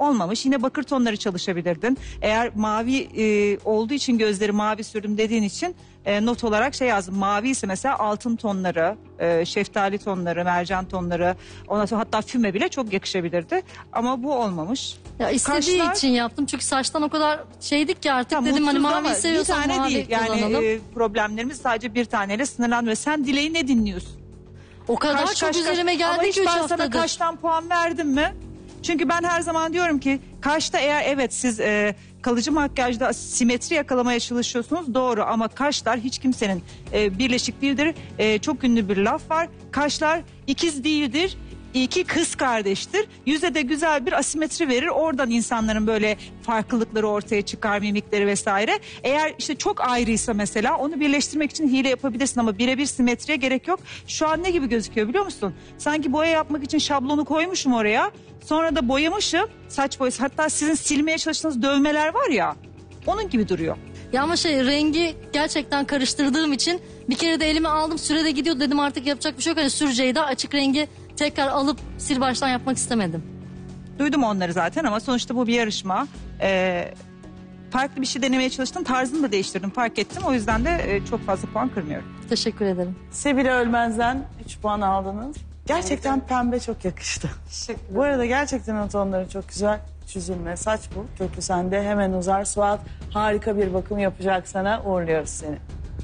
olmamış. Yine bakır tonları çalışabilirdin. Eğer mavi e, olduğu için gözleri mavi sürdüm dediğin için e, not olarak şey yazdım. Mavi ise mesela altın tonları, e, şeftali tonları, mercan tonları, ondan sonra hatta füme bile çok yakışabilirdi. Ama bu olmamış. Ya istediği Kaşlar- için yaptım çünkü saçtan o kadar şeydik ki artık Ya dedim hani mutsuz mavi ama seviyorsan bir tane mavi değil. Yani kullanalım. e, problemlerimiz sadece bir taneyle sınırlanmıyor. Sen Dileği ne dinliyorsun? O kadar çok üzerime geldi Ama hiç ki üç ben sana haftadır. kaştan puan verdim mi? Çünkü ben her zaman diyorum ki kaşta eğer evet siz e, kalıcı makyajda simetri yakalamaya çalışıyorsunuz doğru ama kaşlar hiç kimsenin e, birleşik değildir. E, çok ünlü bir laf var. Kaşlar ikiz değildir. İki kız kardeştir. Yüze de güzel bir asimetri verir. Oradan insanların böyle farklılıkları ortaya çıkar, mimikleri vesaire. Eğer işte çok ayrıysa mesela onu birleştirmek için hile yapabilirsin ama birebir simetriye gerek yok. Şu an ne gibi gözüküyor biliyor musun? Sanki boya yapmak için şablonu koymuşum oraya. Sonra da boyamışım saç boyası. Hatta sizin silmeye çalıştığınız dövmeler var ya onun gibi duruyor. Ya ama şey rengi gerçekten karıştırdığım için bir kere de elime aldım sürede gidiyor dedim artık yapacak bir şey yok. Hani süreceği de açık rengi tekrar alıp sil baştan yapmak istemedim. Duydum onları zaten ama sonuçta bu bir yarışma. Ee, farklı bir şey denemeye çalıştım. Tarzını da değiştirdim fark ettim. O yüzden de e, çok fazla puan kırmıyorum. Teşekkür ederim. Sevil Ölmez'den üç puan aldınız. Gerçekten pembe çok yakıştı. Bu arada gerçekten o tonları çok güzel. Çözülme saç bu. Kökü sende hemen uzar. Suat harika bir bakım yapacak sana. Uğurluyoruz seni.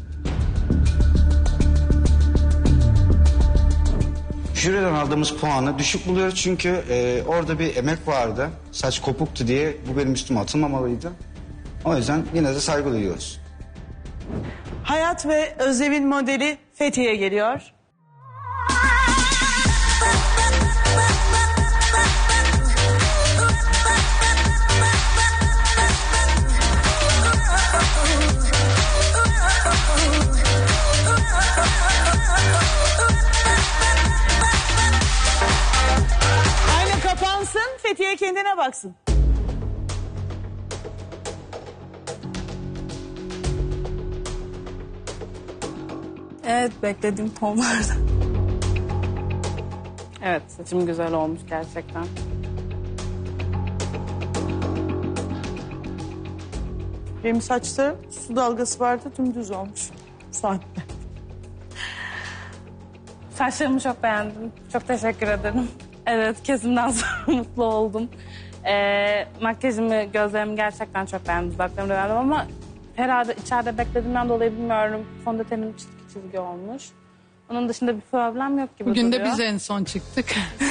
Jüriden aldığımız puanı düşük buluyoruz çünkü e, orada bir emek vardı. Saç kopuktu diye bu benim üstüme atılmamalıydı. O yüzden yine de saygı duyuyoruz. Hayat ve Özlem'in modeli Fethiye geliyor. Ayna kapansın, Fethiye kendine baksın. Evet beklediğim ton vardı. Evet saçım güzel olmuş gerçekten. Benim saçta su dalgası vardı, dümdüz olmuş. Saatte. Saçlarımı çok beğendim. Çok teşekkür ederim. Evet kesimden sonra mutlu oldum. Ee, makyajımı, gözlerimi gerçekten çok beğendim. Dudaklarımı da beğendim ama herhalde içeride beklediğimden dolayı bilmiyorum. Fondötenim çizgi çizgi olmuş. Onun dışında bir problem yok gibi Bugün de duruyor. biz en son çıktık.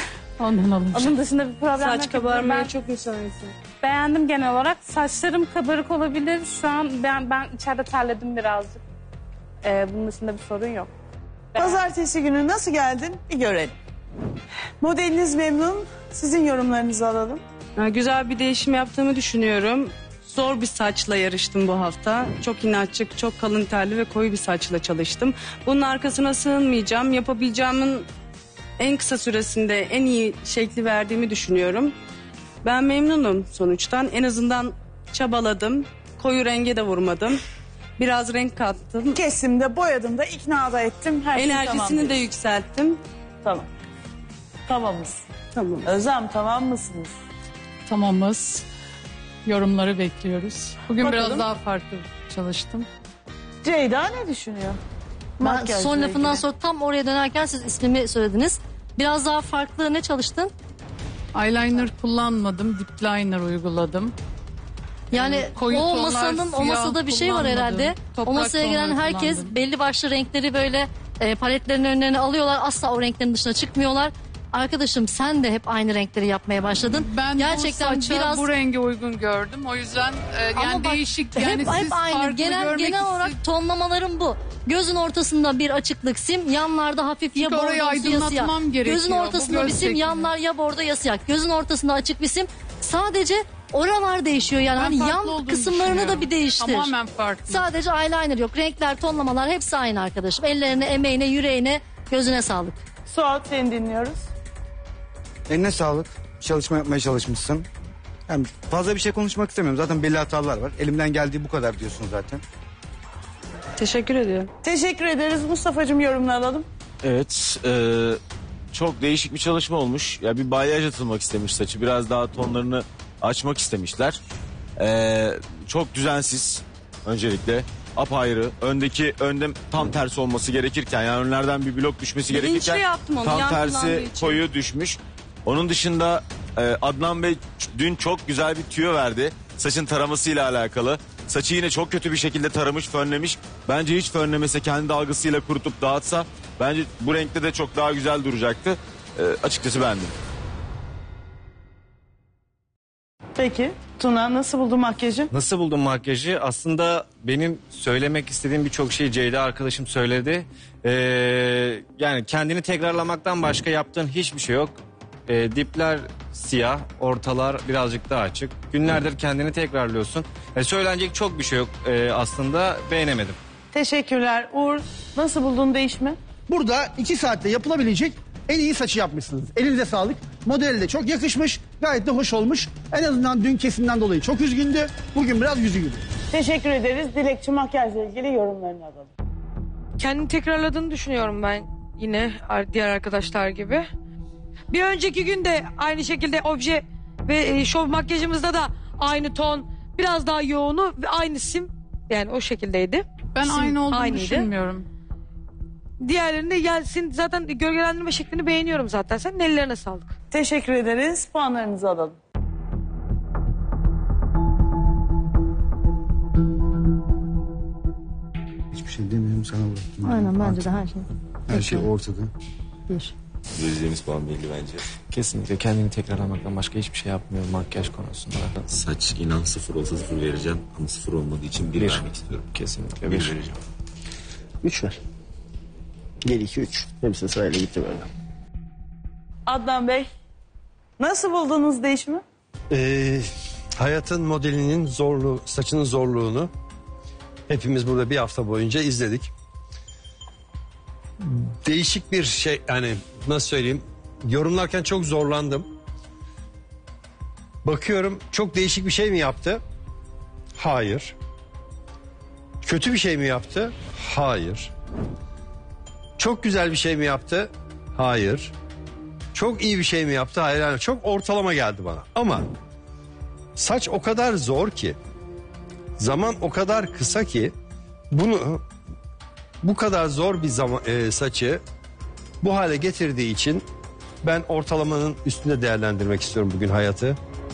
Ondan alınca. Onun dışında bir problem yok Saç gibi kabarmaya duruyor. Ben çok müsaitsin. beğendim genel olarak. Saçlarım kabarık olabilir. Şu an ben ben içeride terledim birazcık. Ee, bunun dışında bir sorun yok. Pazartesi günü nasıl geldin bir görelim. Modeliniz memnun. Sizin yorumlarınızı alalım. Ha, güzel bir değişim yaptığımı düşünüyorum. Zor bir saçla yarıştım bu hafta. Çok inatçı, çok kalın telli ve koyu bir saçla çalıştım. Bunun arkasına sığınmayacağım. Yapabileceğimin en kısa süresinde en iyi şekli verdiğimi düşünüyorum. Ben memnunum sonuçtan. En azından çabaladım. Koyu renge de vurmadım. Biraz renk kattım. Kesimde, boyadım da ikna da ettim. Her şey Enerjisini tamam de diyorsun. yükselttim. Tamam. Tamamız. Tamam. Özlem tamam mısınız? Tamamız. Yorumları bekliyoruz. Bugün Bakalım. biraz daha farklı çalıştım. Ceyda ne düşünüyor? Ben Makyajla son lafından ilgili. sonra tam oraya dönerken siz ismimi söylediniz. Biraz daha farklı ne çalıştın? Eyeliner kullanmadım. Dip liner uyguladım. Yani Koyu o tonlar, masanın o siyah masada bir şey var kullanmadım. herhalde. Toprak O masaya gelen tonları herkes kullandım. belli başlı renkleri böyle e, paletlerin önlerine alıyorlar. Asla o renklerin dışına çıkmıyorlar. Arkadaşım sen de hep aynı renkleri yapmaya başladın. Ben Gerçekten bu saça biraz bu renge uygun gördüm. O yüzden e, yani Ama bak, değişik. hep, Yani hep siz aynı. farklı Genel görmek genel olarak istedim. tonlamalarım bu. Gözün ortasında bir açıklık sim, yanlarda hafif ya Çünkü orayı bordo ya siyah. aydınlatmam gerekiyor. Gözün Bu ortasında bir göz sim, şekli. yanlar ya bordo ya siyah. Gözün ortasında açık bir sim. Sadece oralar değişiyor yani. Ben Hani farklı yan olduğunu kısımlarını da düşünüyorum. bir değiştir. Tamamen farklı. Sadece eyeliner yok. Renkler, tonlamalar hepsi aynı arkadaşım. Ellerine, emeğine, yüreğine, gözüne sağlık. Suat seni dinliyoruz. Eline sağlık. Çalışma yapmaya çalışmışsın. Yani fazla bir şey konuşmak istemiyorum. Zaten belli hatalar var. Elimden geldiği bu kadar diyorsun zaten. Teşekkür ediyorum. Teşekkür ederiz. Mustafa'cığım yorumunu alalım. Evet, e, çok değişik bir çalışma olmuş. Ya bir balyaj atılmak istemiş saçı. Biraz daha tonlarını açmak istemişler. Ee, çok düzensiz öncelikle. Apayrı. Öndeki önde tam tersi olması gerekirken yani önlerden bir blok düşmesi Bilinçli gerekirken yaptım onu, tam yan kullandığı tersi için. koyu düşmüş. Onun dışında e, Adnan Bey dün çok güzel bir tüyo verdi. Saçın taramasıyla alakalı. Saçı yine çok kötü bir şekilde taramış, fönlemiş. Bence hiç fönlemese, kendi dalgasıyla kurutup dağıtsa bence bu renkte de çok daha güzel duracaktı. E, açıkçası beğendim. Peki Tuna nasıl buldun makyajı? Nasıl buldun makyajı? Aslında benim söylemek istediğim birçok şeyi Ceyda arkadaşım söyledi. Ee, yani kendini tekrarlamaktan başka yaptığın hiçbir şey yok. Ee, dipler siyah, ortalar birazcık daha açık. Günlerdir kendini tekrarlıyorsun. Ee, söylenecek çok bir şey yok ee, aslında, beğenemedim. Teşekkürler. Uğur nasıl buldun değişimi? Burada iki saatte yapılabilecek en iyi saçı yapmışsınız. Elinize sağlık. Modeli de çok yakışmış. Gayet de hoş olmuş. En azından dün kesimden dolayı çok üzgündü. Bugün biraz yüzü güldü. Teşekkür ederiz. Dilekçi makyajla ilgili yorumlarını alalım. Kendini tekrarladığını düşünüyorum ben yine diğer arkadaşlar gibi. Bir önceki gün de aynı şekilde obje ve şov makyajımızda da aynı ton, biraz daha yoğunu ve aynı sim, yani o şekildeydi. Ben Sim aynı olduğunu aynıydı. düşünmüyorum. Diğerlerinde yani senin zaten gölgelendirme şeklini beğeniyorum zaten. Senin ellerine sağlık. Teşekkür ederiz. Puanlarınızı alalım. Hiçbir şey demiyorum, sana bıraktım. Aynen, bence de her şey. Her şey ortada. Bir. Vereceğimiz puan belli bence. Kesinlikle kendini tekrarlamaktan başka hiçbir şey yapmıyor makyaj konusunda. Saç inan sıfır olsa sıfır vereceğim ama sıfır olmadığı için bir, Bir. vermek istiyorum. Kesinlikle Bir bir. vereceğim. Üç ver. Gel iki üç. Hepsi sırayla gitti böyle. Adnan Bey nasıl buldunuz değişimi? Ee, hayatın modelinin zorluğu, saçının zorluğunu hepimiz burada bir hafta boyunca izledik. Değişik bir şey, yani nasıl söyleyeyim, yorumlarken çok zorlandım. Bakıyorum, çok değişik bir şey mi yaptı? Hayır. Kötü bir şey mi yaptı? Hayır. Çok güzel bir şey mi yaptı? Hayır. Çok iyi bir şey mi yaptı? Hayır. Yani çok ortalama geldi bana. Ama saç o kadar zor ki, zaman o kadar kısa ki bunu, bu kadar zor bir zaman e, saçı bu hale getirdiği için ben ortalamanın üstünde değerlendirmek istiyorum bugün hayatı.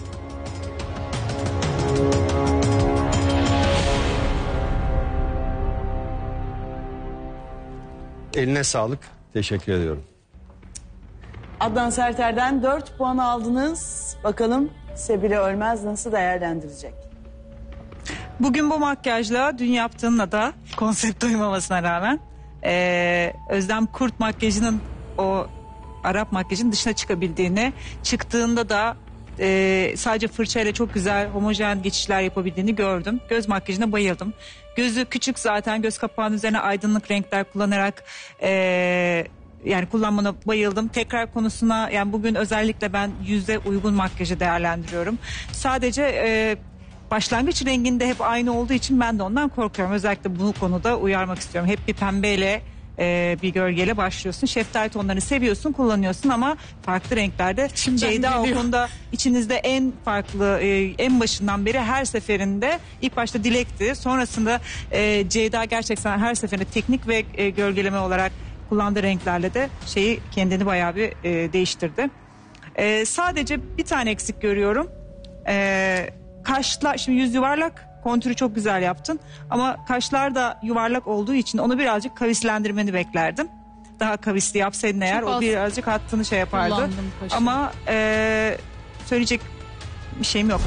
Eline sağlık. Teşekkür ediyorum. Adnan Serter'den dört puan aldınız. Bakalım Sebile Ölmez nasıl değerlendirecek? Bugün bu makyajla dün yaptığınla da konsept uymamasına rağmen eee, Özlem Kurt makyajının o Arap makyajın dışına çıkabildiğini, çıktığında da eee, sadece fırçayla çok güzel homojen geçişler yapabildiğini gördüm. Göz makyajına bayıldım. Gözü küçük zaten, göz kapağının üzerine aydınlık renkler kullanarak eee yani kullanmana bayıldım. Tekrar konusuna, yani bugün özellikle ben yüze uygun makyajı değerlendiriyorum. Sadece e, başlangıç renginde hep aynı olduğu için ben de ondan korkuyorum. Özellikle bu konuda uyarmak istiyorum. Hep bir pembeyle e, bir gölgeyle başlıyorsun. Şeftali tonlarını seviyorsun, kullanıyorsun ama farklı renklerde. Ceyda o konuda içinizde en farklı, e, en başından beri her seferinde, ilk başta Dilek'ti. Sonrasında e, Ceyda gerçekten her seferinde teknik ve e, gölgeleme olarak kullandığı renklerle de şeyi, kendini bayağı bir e, değiştirdi. E, sadece bir tane eksik görüyorum. E, kaşlar, şimdi yüz yuvarlak, kontürü çok güzel yaptın. Ama kaşlar da yuvarlak olduğu için onu birazcık kavislendirmeni beklerdim. Daha kavisli yapsaydın eğer, Çok o az birazcık hattını şey yapardı. kullandım kaşı. Ama e, söyleyecek bir şeyim yok.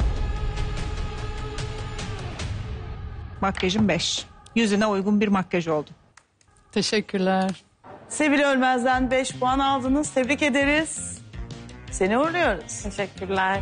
Makyajım beş. Yüzüne uygun bir makyaj oldu. Teşekkürler. Sebile Ölmez'den beş puan aldınız. Tebrik ederiz. Seni uğurluyoruz. Teşekkürler.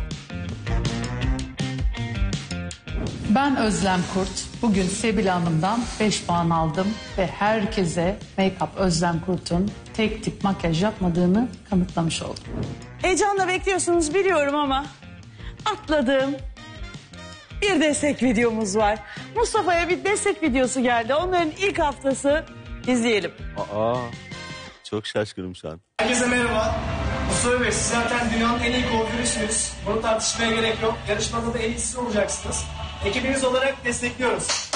Ben Özlem Kurt. Bugün Sebile Hanım'dan beş puan aldım ve herkese Make-up Özlem Kurt'un tek tip makyaj yapmadığını kanıtlamış oldum. Heyecanla bekliyorsunuz biliyorum ama atladığım bir destek videomuz var. Mustafa'ya bir destek videosu geldi. Onların ilk haftası, izleyelim. Aa, çok şaşkınım şu an. Herkese merhaba. Mustafa Bey, siz zaten dünyanın en iyi kuaförüsünüz. Bunu tartışmaya gerek yok. Yarışmada da en iyisi olacaksınız. Ekibiniz olarak destekliyoruz.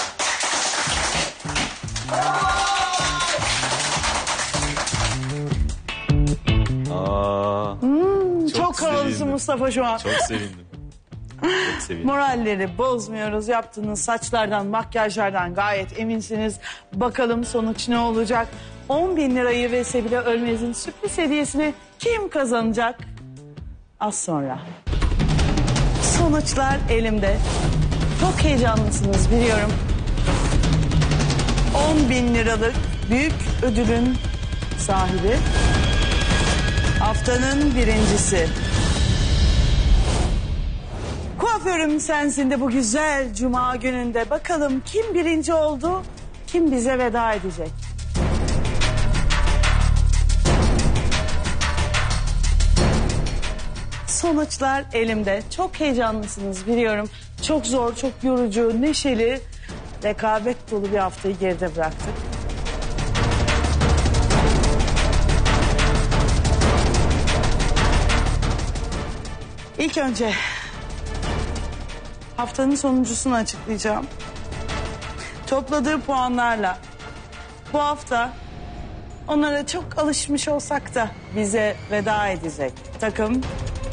Aa, Hmm, çok çok havalısın sevindim. Mustafa şu an. Çok sevindim. Çok sevindim. Moralleri bozmuyoruz. Yaptığınız saçlardan, makyajlardan gayet eminsiniz. Bakalım sonuç ne olacak? on bin lirayı ve Sebile Ölmez'in sürpriz hediyesini kim kazanacak? Az sonra. Sonuçlar elimde. Çok heyecanlısınız biliyorum. on bin liralık büyük ödülün sahibi. Haftanın birincisi. Kuaförüm sensin de bu güzel cuma gününde. Bakalım kim birinci oldu, kim bize veda edecek? Sonuçlar elimde. Çok heyecanlısınız biliyorum. Çok zor, çok yorucu, neşeli, rekabet dolu bir haftayı geride bıraktık. İlk önce haftanın sonuncusunu açıklayacağım. Topladığı puanlarla bu hafta onlara çok alışmış olsak da bize veda edecek takım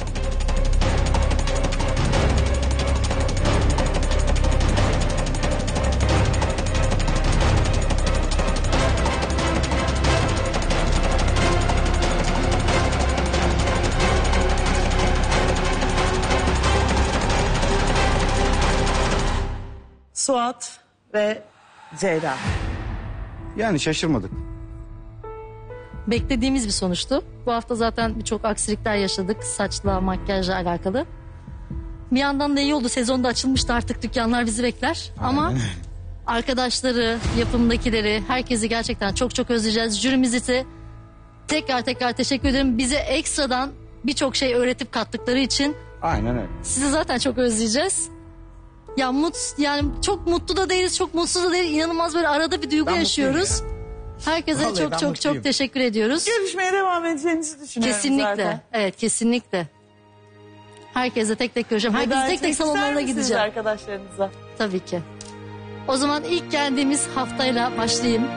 Suat ve Ceyda. Yani şaşırmadık. Beklediğimiz bir sonuçtu. Bu hafta zaten birçok aksilikler yaşadık saçla, makyajla alakalı. Bir yandan da iyi oldu. Sezonda açılmıştı, artık dükkanlar bizi bekler. Ama arkadaşları, yapımdakileri, herkesi gerçekten çok çok özleyeceğiz. Jürimizi de tekrar tekrar teşekkür ederim. Bize ekstradan birçok şey öğretip kattıkları için Aynen öyle. sizi zaten çok özleyeceğiz. Ya mut yani çok mutlu da değiliz, çok mutsuz da değiliz. İnanılmaz böyle arada bir duygu Ben yaşıyoruz. Herkese Vallahi çok ben çok mutluyum. çok teşekkür ediyoruz. Görüşmeye devam edeceğinizi düşünüyorum Kesinlikle. zaten. Evet, kesinlikle. Herkese tek tek göreceğim. Veda Herkes tek etmek tek ister salonlarına misiniz gideceğim. arkadaşlarınıza? Tabii ki. O zaman ilk geldiğimiz haftayla başlayayım.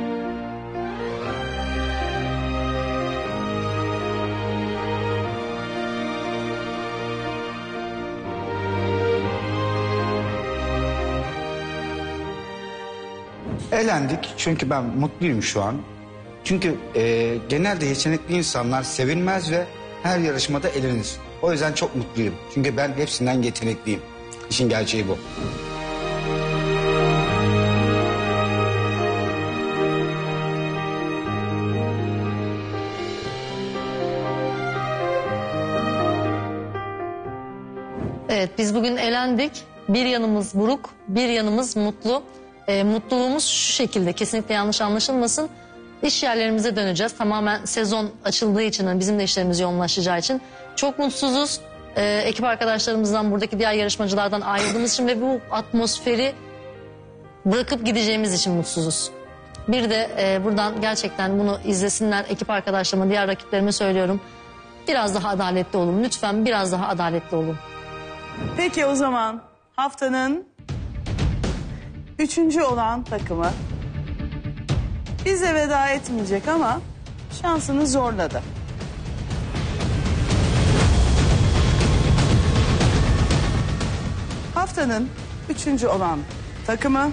Elendik çünkü ben mutluyum şu an. Çünkü e, genelde yetenekli insanlar sevilmez ve her yarışmada elenir. O yüzden çok mutluyum. Çünkü ben hepsinden yetenekliyim. İşin gerçeği bu. Evet, biz bugün elendik. Bir yanımız buruk, bir yanımız mutlu. Ee, mutluluğumuz şu şekilde, kesinlikle yanlış anlaşılmasın. İş yerlerimize döneceğiz. Tamamen sezon açıldığı için, yani bizim de işlerimiz yoğunlaşacağı için. Çok mutsuzuz. Ee, ekip arkadaşlarımızdan, buradaki diğer yarışmacılardan ayrıldığımız için ve bu atmosferi bırakıp gideceğimiz için mutsuzuz. Bir de e, buradan gerçekten bunu izlesinler ekip arkadaşlarıma, diğer rakiplerime söylüyorum. Biraz daha adaletli olun. Lütfen biraz daha adaletli olun. Peki o zaman haftanın üçüncü olan takımı bize veda etmeyecek ama şansını zorladı. Haftanın üçüncü olan takımı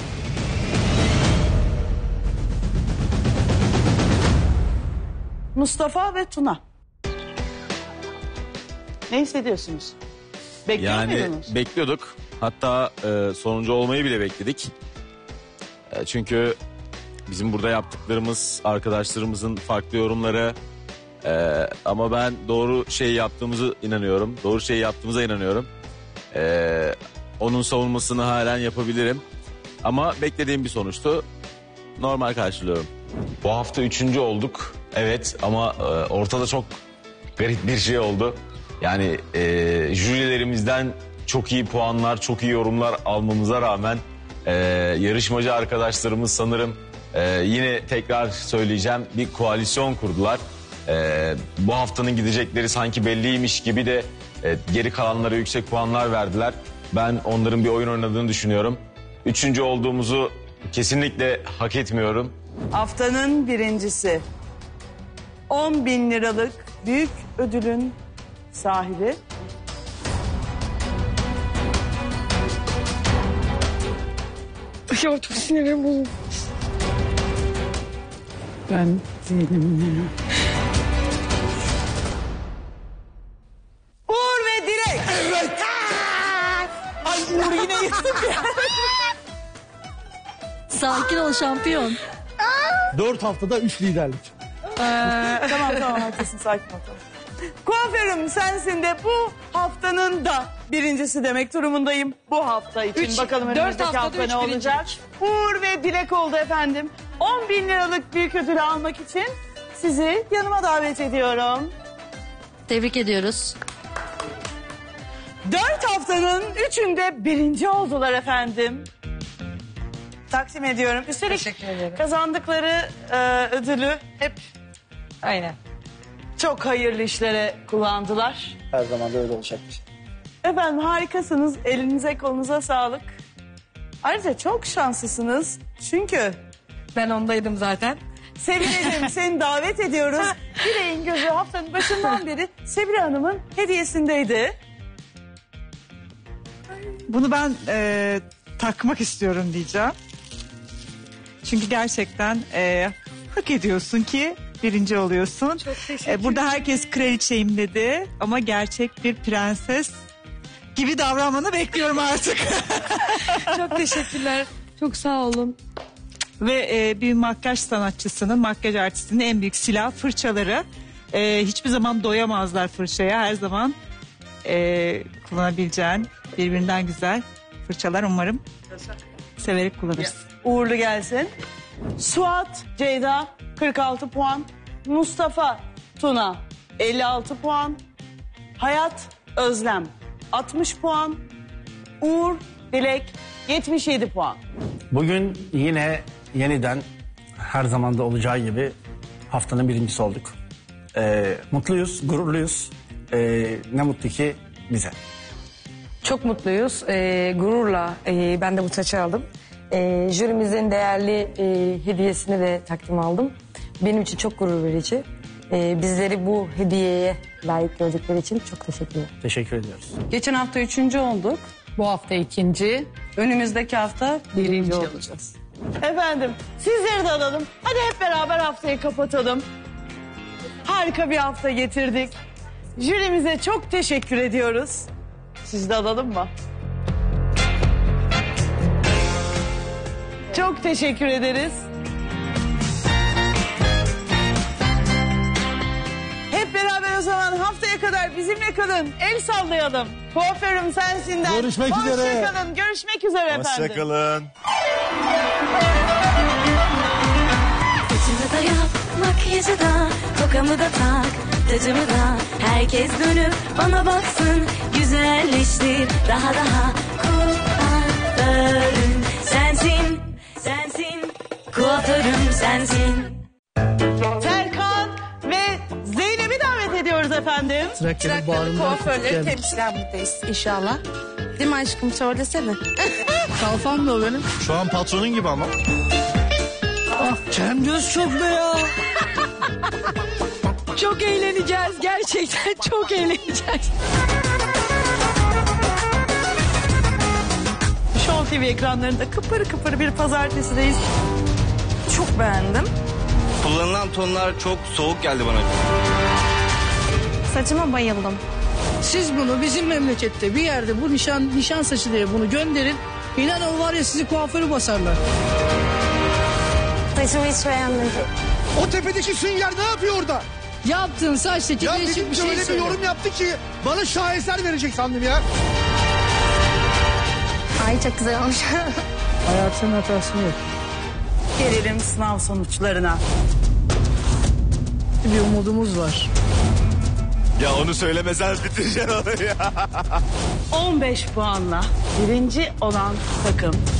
Mustafa ve Tuna. Ne hissediyorsunuz? Bekliyor Yani muydunuz? bekliyorduk. Hatta e, sonuncu olmayı bile bekledik. E, çünkü bizim burada yaptıklarımız, arkadaşlarımızın farklı yorumları. E, ama ben doğru şey yaptığımızı inanıyorum. Doğru şey yaptığımıza inanıyorum. E, onun savunmasını halen yapabilirim. Ama beklediğim bir sonuçtu. Normal karşılıyorum. Bu hafta üçüncü olduk. Evet ama e, ortada çok garip bir şey oldu. Yani e, jürilerimizden çok iyi puanlar, çok iyi yorumlar almamıza rağmen e, yarışmacı arkadaşlarımız sanırım e, yine tekrar söyleyeceğim bir koalisyon kurdular. e, bu haftanın gidecekleri sanki belliymiş gibi de e, geri kalanlara yüksek puanlar verdiler. Ben onların bir oyun oynadığını düşünüyorum. Üçüncü olduğumuzu kesinlikle hak etmiyorum. Haftanın birincisi on bin liralık büyük ödülün sahibi. Ya çok sinirim bozuldu. Ben değilim ya. Uğur ve Dilek. Evet. Ay Uğur yine yıktım ya. Sakin ol şampiyon. Dört haftada üç liderlik. Tamam tamam haklısın, sakin ol. Tamam. Kuaförüm sensin de bu haftanın da birincisi demek durumundayım. Bu hafta için Üç, bakalım dört önümüzdeki haftada hafta üç ne olacak. Uğur ve Dilek oldu efendim. on bin liralık büyük ödülü almak için sizi yanıma davet ediyorum. Tebrik ediyoruz. Dört haftanın üçünde birinci oldular efendim. Takdim ediyorum. Üstelik kazandıkları e, ödülü hep Aynen. çok hayırlı işlere kullandılar. Her zaman da öyle olacakmış. Efendim harikasınız. Elinize kolunuza sağlık. Ayrıca çok şanslısınız. Çünkü ben ondaydım zaten. Sevile'cim seni davet ediyoruz. Dilek'in gözü haftanın başından beri Sevile Hanım'ın hediyesindeydi. Bunu ben e, takmak istiyorum diyeceğim. Çünkü gerçekten e, hak ediyorsun ki birinci oluyorsun. Çok teşekkür E, burada herkes kraliçeyim dedi ama gerçek bir prenses gibi davranmanı bekliyorum artık. Çok teşekkürler. Çok sağ olun. Ve e, bir makyaj sanatçısının, makyaj artistinin en büyük silah fırçaları. E, hiçbir zaman doyamazlar fırçaya. Her zaman e, kullanabileceğin birbirinden güzel fırçalar umarım severek kullanırsın. Uğurlu gelsin. Suat Ceyda kırk altı puan. Mustafa Tuna elli altı puan. Hayat Özlem altmış puan. Uğur Dilek yetmiş yedi puan. Bugün yine yeniden her zamanda olacağı gibi haftanın birincisi olduk. Ee, mutluyuz, gururluyuz. Ee, ne mutlu ki bize. Çok mutluyuz. Ee, gururla e, ben de bu taçı aldım. Ee, jürimizin değerli e, hediyesini de takdim aldım. Benim için çok gurur verici. Ee, bizleri bu hediyeye layık gördükleri için çok teşekkür ederim. Teşekkür ediyoruz. Geçen hafta üçüncü olduk. Bu hafta ikinci. Önümüzdeki hafta birinci olacağız. Efendim sizleri de alalım. Hadi hep beraber haftayı kapatalım. Harika bir hafta getirdik. Jürimize çok teşekkür ediyoruz. Siz de alalım mı? Çok teşekkür ederiz. Hep beraber o zaman haftaya kadar bizimle kalın. El sallayalım. Kuaförüm sensinden. Görüşmek Hoşça üzere. kalın. Görüşmek üzere efendim. Hoşçakalın. Saçımı da yap, makyajı da, tokamı da tak, tacımı da. Herkes dönüp bana baksın, güzelleştir daha daha. Kuaförüm sensin, sensin, kuaförüm sensin. Serkan ve Zeynep'i davet ediyoruz efendim. Trakya'nın kuaförleri temsilen buradayız inşallah. Değil mi aşkım, söylesene. Kalfan da o benim. Şu an patronun gibi ama. Ah, Cem Göz çok be ya. Çok eğleneceğiz. Gerçekten çok eğleneceğiz. Show T V ekranlarında kıpır kıpır bir pazartesideyiz. Çok beğendim. Kullanılan tonlar çok soğuk geldi bana. Saçıma bayıldım. Siz bunu bizim memlekette bir yerde bu nişan nişan saçı diye bunu gönderin. İnan o var ya sizi kuaförü basarlar. Saçımı hiç beğenmedim. O tepedeki sünger ne yapıyor orada? Yaptığın saçtaki Ya değişik bizim bir şey öyle bir söyle. yorum yaptı ki bana şaheser verecek sandım ya. Ay çok güzel olmuş. Hayatın hatası yok. Gelelim sınav sonuçlarına. Bir umudumuz var. Ya onu söylemesen bitireceksin onu ya. on beş puanla birinci olan takım